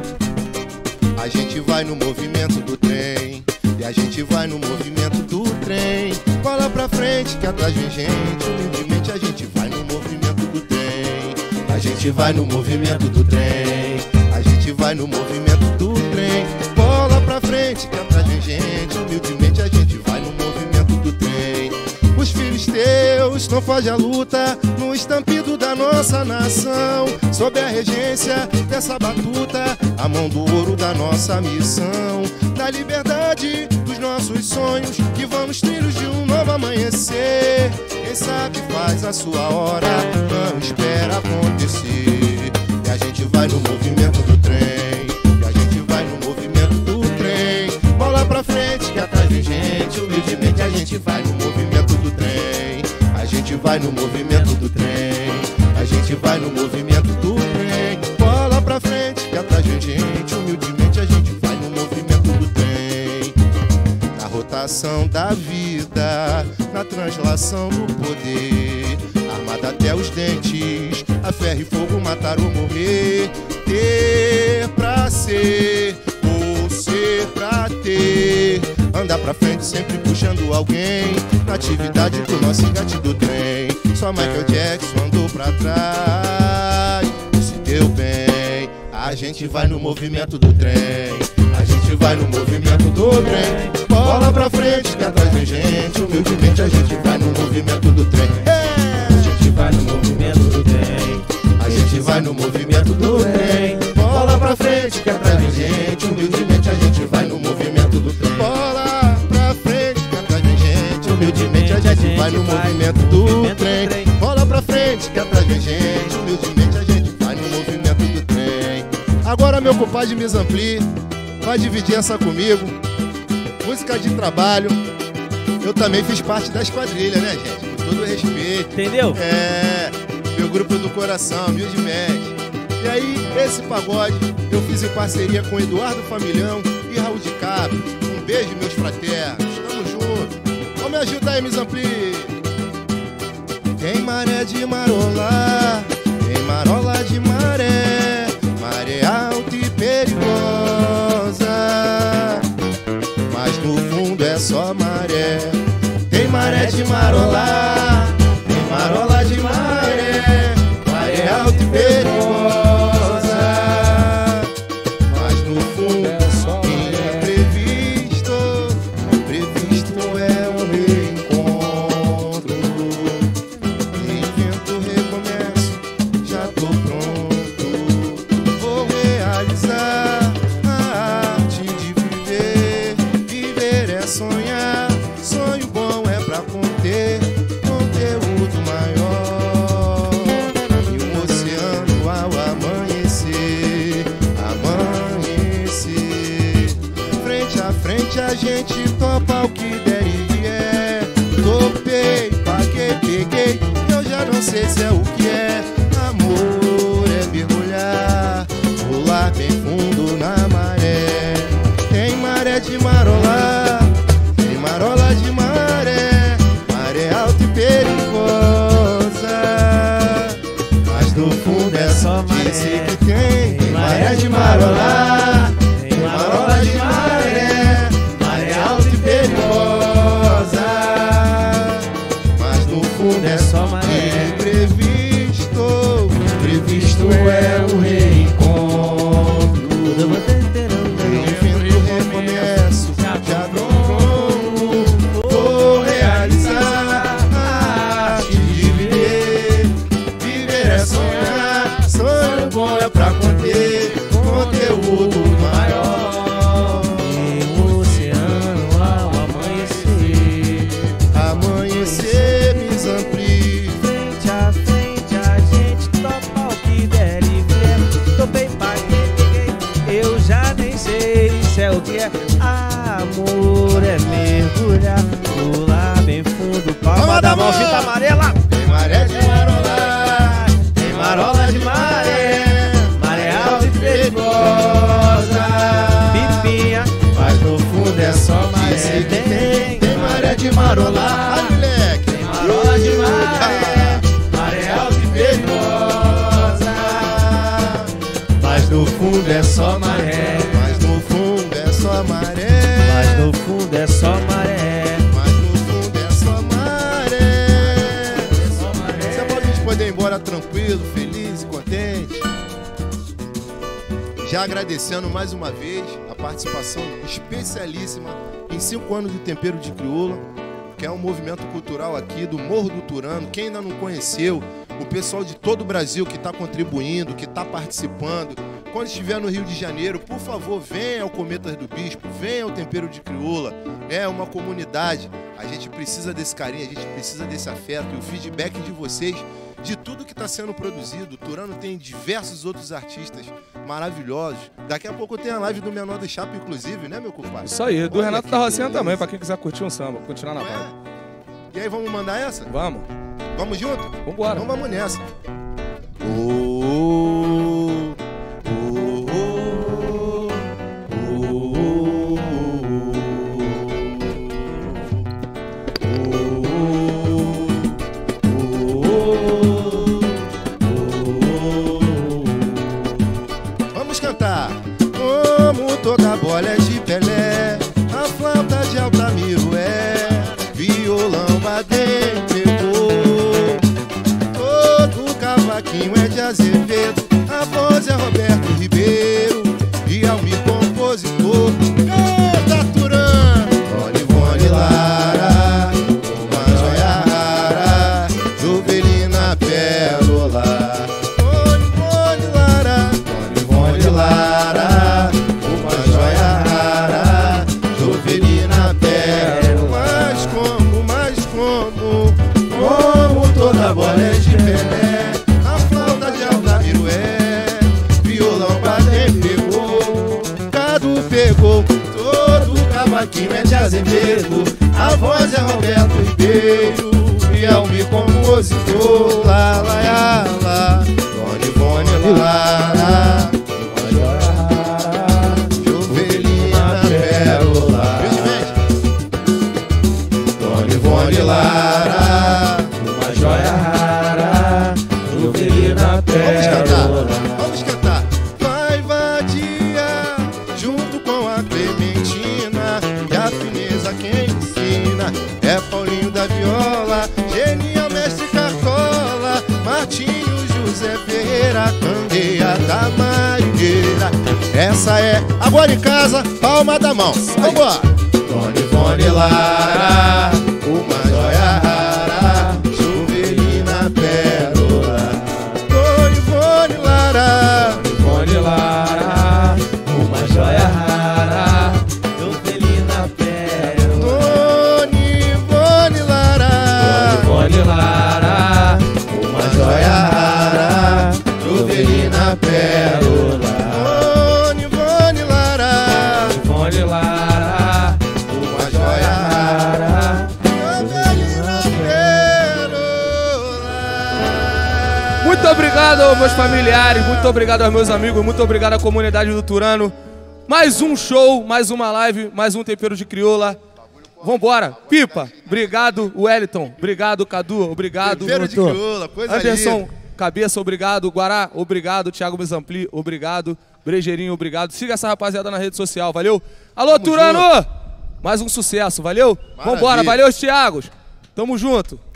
A gente vai no movimento do trem. E a gente vai no movimento do trem. Cola pra frente que atrás vem gente. Humildemente a gente vai no movimento do trem. A gente vai no movimento do trem. A gente vai no movimento do trem. Cola pra frente que atrás vem gente. Humildemente a gente vai no movimento do trem. Os filhos teus não fogem à luta no estampido da nossa nação. Sob a regência dessa batuta, a mão do ouro da nossa missão. Da liberdade dos nossos sonhos, que vamos trilhos de um novo amanhecer. Quem sabe faz a sua hora, não espera acontecer. E a gente vai no movimento do trem. E a gente vai no movimento do trem. Bola pra frente que atrás vem gente. Humildemente a gente vai no movimento do trem. A gente vai no movimento do trem. A gente vai no movimento do trem. Bola pra frente que atrás vem gente. Humildemente a gente vai no movimento do trem. Na rotação da vida, na translação do poder, armada até os dentes, a ferro e fogo matar ou morrer. Ter pra ser, ou ser pra ter. Andar pra frente sempre puxando alguém, na atividade do nosso engate do trem. Só Michael Jackson andou pra trás, se deu bem. A gente vai no movimento do trem. A gente vai no movimento do trem. Bola pra frente que atrás vem gente. Humildemente a gente vai no movimento do trem. A gente vai no movimento do trem. A gente vai no movimento do trem. Bola pra frente que atrás vem gente. Humildemente a gente vai no movimento do trem. Bola pra frente que atrás vem gente. Humildemente a gente vai no movimento do trem. Bola pra frente que atrás vem gente. Humildemente a gente vai no movimento do trem. Agora meu compadre Mizampli vai dividir essa comigo. Música de trabalho. Eu também fiz parte da esquadrilha, né, gente? Com todo respeito. Entendeu? É, meu grupo do coração, humildemente. E aí, esse pagode eu fiz em parceria com Eduardo Familhão e Raul de Cabo. Um beijo, meus fraternos. Tamo junto. Vamos me ajudar aí, Mizampli. Tem maré de marola, tem marola de maré, maré alta e perigosa, mas no fundo é só maré. Tem maré de marola, tem marola de maré, maré alta e perigosa, mas no fundo é só maré. Imprevisto, imprevisto é um reencontro. Invento, recomeço, já tô pronto. Vou realizar a arte de viver. Viver é sonhar, sonho bom é pra conter conteúdo maior. E o oceano ao amanhecer, amanhecer. Frente a frente a gente topa o que der e vier. Topei, paguei, peguei, eu já não sei se é o que é. Amor é mergulhar, pular bem fundo na maré. Tem maré de marola, tem marola de maré, maré alta e perigosa, mas no fundo é só maré. Disse que tem maré de marola, tem marola de maré, maré alta e perigosa, mas no fundo é só maré. Imprevisto, imprevisto é o reencontro. Invento, recomeço, já tô pronto. Vou realizar a arte de viver. Viver é sonhar, sonho bom é pra conter conteúdo maior. Tem um oceano ao amanhecer. Amanhecer, misampri. Frente a frente a gente topa o que der e vier. Topei, paguei, peguei, eu já nem sei se é o que é. Amor é mergulhar, pular bem fundo, palma da mão, fita amarela. Tem maré de marola, tem marola de maré, maré alta e perigosa, Pipinha, mas no fundo é só maré. Disse que Tem maré de marola, ai moleque, tem marola de maré, maré alta e perigosa, mas no fundo é só maré. Mas no fundo é só maré. mas no fundo é só maré. Mas no fundo é só maré. Isso é pra gente poder ir embora tranquilo, feliz e contente. Já agradecendo mais uma vez a participação especialíssima em 5 anos do Tempero de Crioula, que é um movimento cultural aqui do Morro do Turano. Quem ainda não conheceu, o pessoal de todo o Brasil que está contribuindo, que está participando. Quando estiver no Rio de Janeiro, por favor, venha ao Cometas do Bispo, venha ao Tempero de Crioula. É uma comunidade. A gente precisa desse carinho, a gente precisa desse afeto e o feedback de vocês, de tudo que está sendo produzido. O Turano tem diversos outros artistas maravilhosos. Daqui a pouco tem a live do Menor do Chapa, inclusive, né, meu compadre? Isso aí, do Olha Renato que da Rocinha beleza. também, pra quem quiser curtir um samba, continuar na Não é? vibe. E aí, vamos mandar essa? Vamos, Vamos junto? vambora. Então vamos nessa. Oh, oh, oh, vamos cantar. Como toda bola é de Pelé, a flauta de Altamiro é, violão Badem pegou, todo cavaquinho é de Azevedo, a voz é Roberto Ribeiro e Almir compositor. Canta Turan, Vone Vone Lara, uma joia rara, Jovelina Pérola. Vone Vone Lara, Vone Vone Lara, uma joia rara, Jovelina Pérola. Como toda bola é de Pelé, a flauta de Altamiro é, violão Badem pegou, Cadu pegou, todo cavaquinho é de Azevedo, a voz é Roberto Ribeiro e Almir compositor. Lá, lá, lá, lá, Vone, Vone, Lara, uma joia rara, Jovelina Pérola. Vone, Vone, Lara, uma joia rara. pérola. Vamos cantar. Vai vadia junto com a Clementina, e a fineza quem ensina é Paulinho da viola, genial mestre Cartola, Martinho José Ferreira, Candeia da Marinheira. Essa é agora em casa, palma da mão. Vambora! Dona Ivone Lara, uma joia rara, Juvelina pérola. Dona Ivone Lara, Ivone Lara, uma joia rara, Juvelina pérola. Dona Ivone Lara, Ivone Lara, uma joia rara, Juvelina pérola. Dona Ivone Lara, Ivone Lara, uma joia rara, Juvelina pérola. Muito obrigado aos meus familiares, muito obrigado aos meus amigos, muito obrigado à comunidade do Turano. Mais um show, mais uma live, mais um tempero de crioula. Vambora. Pipa, obrigado. Wellington, obrigado. Cadu, obrigado. Tempero de crioula, coisa Anderson, linda. Cabeça, obrigado. Guará, obrigado. Thiago Bizampli, obrigado. Brejeirinho, obrigado. Siga essa rapaziada na rede social, valeu? Alô, Turano! Mais um sucesso, valeu? Maravilha. Vambora, valeu, Thiagos. Tamo junto.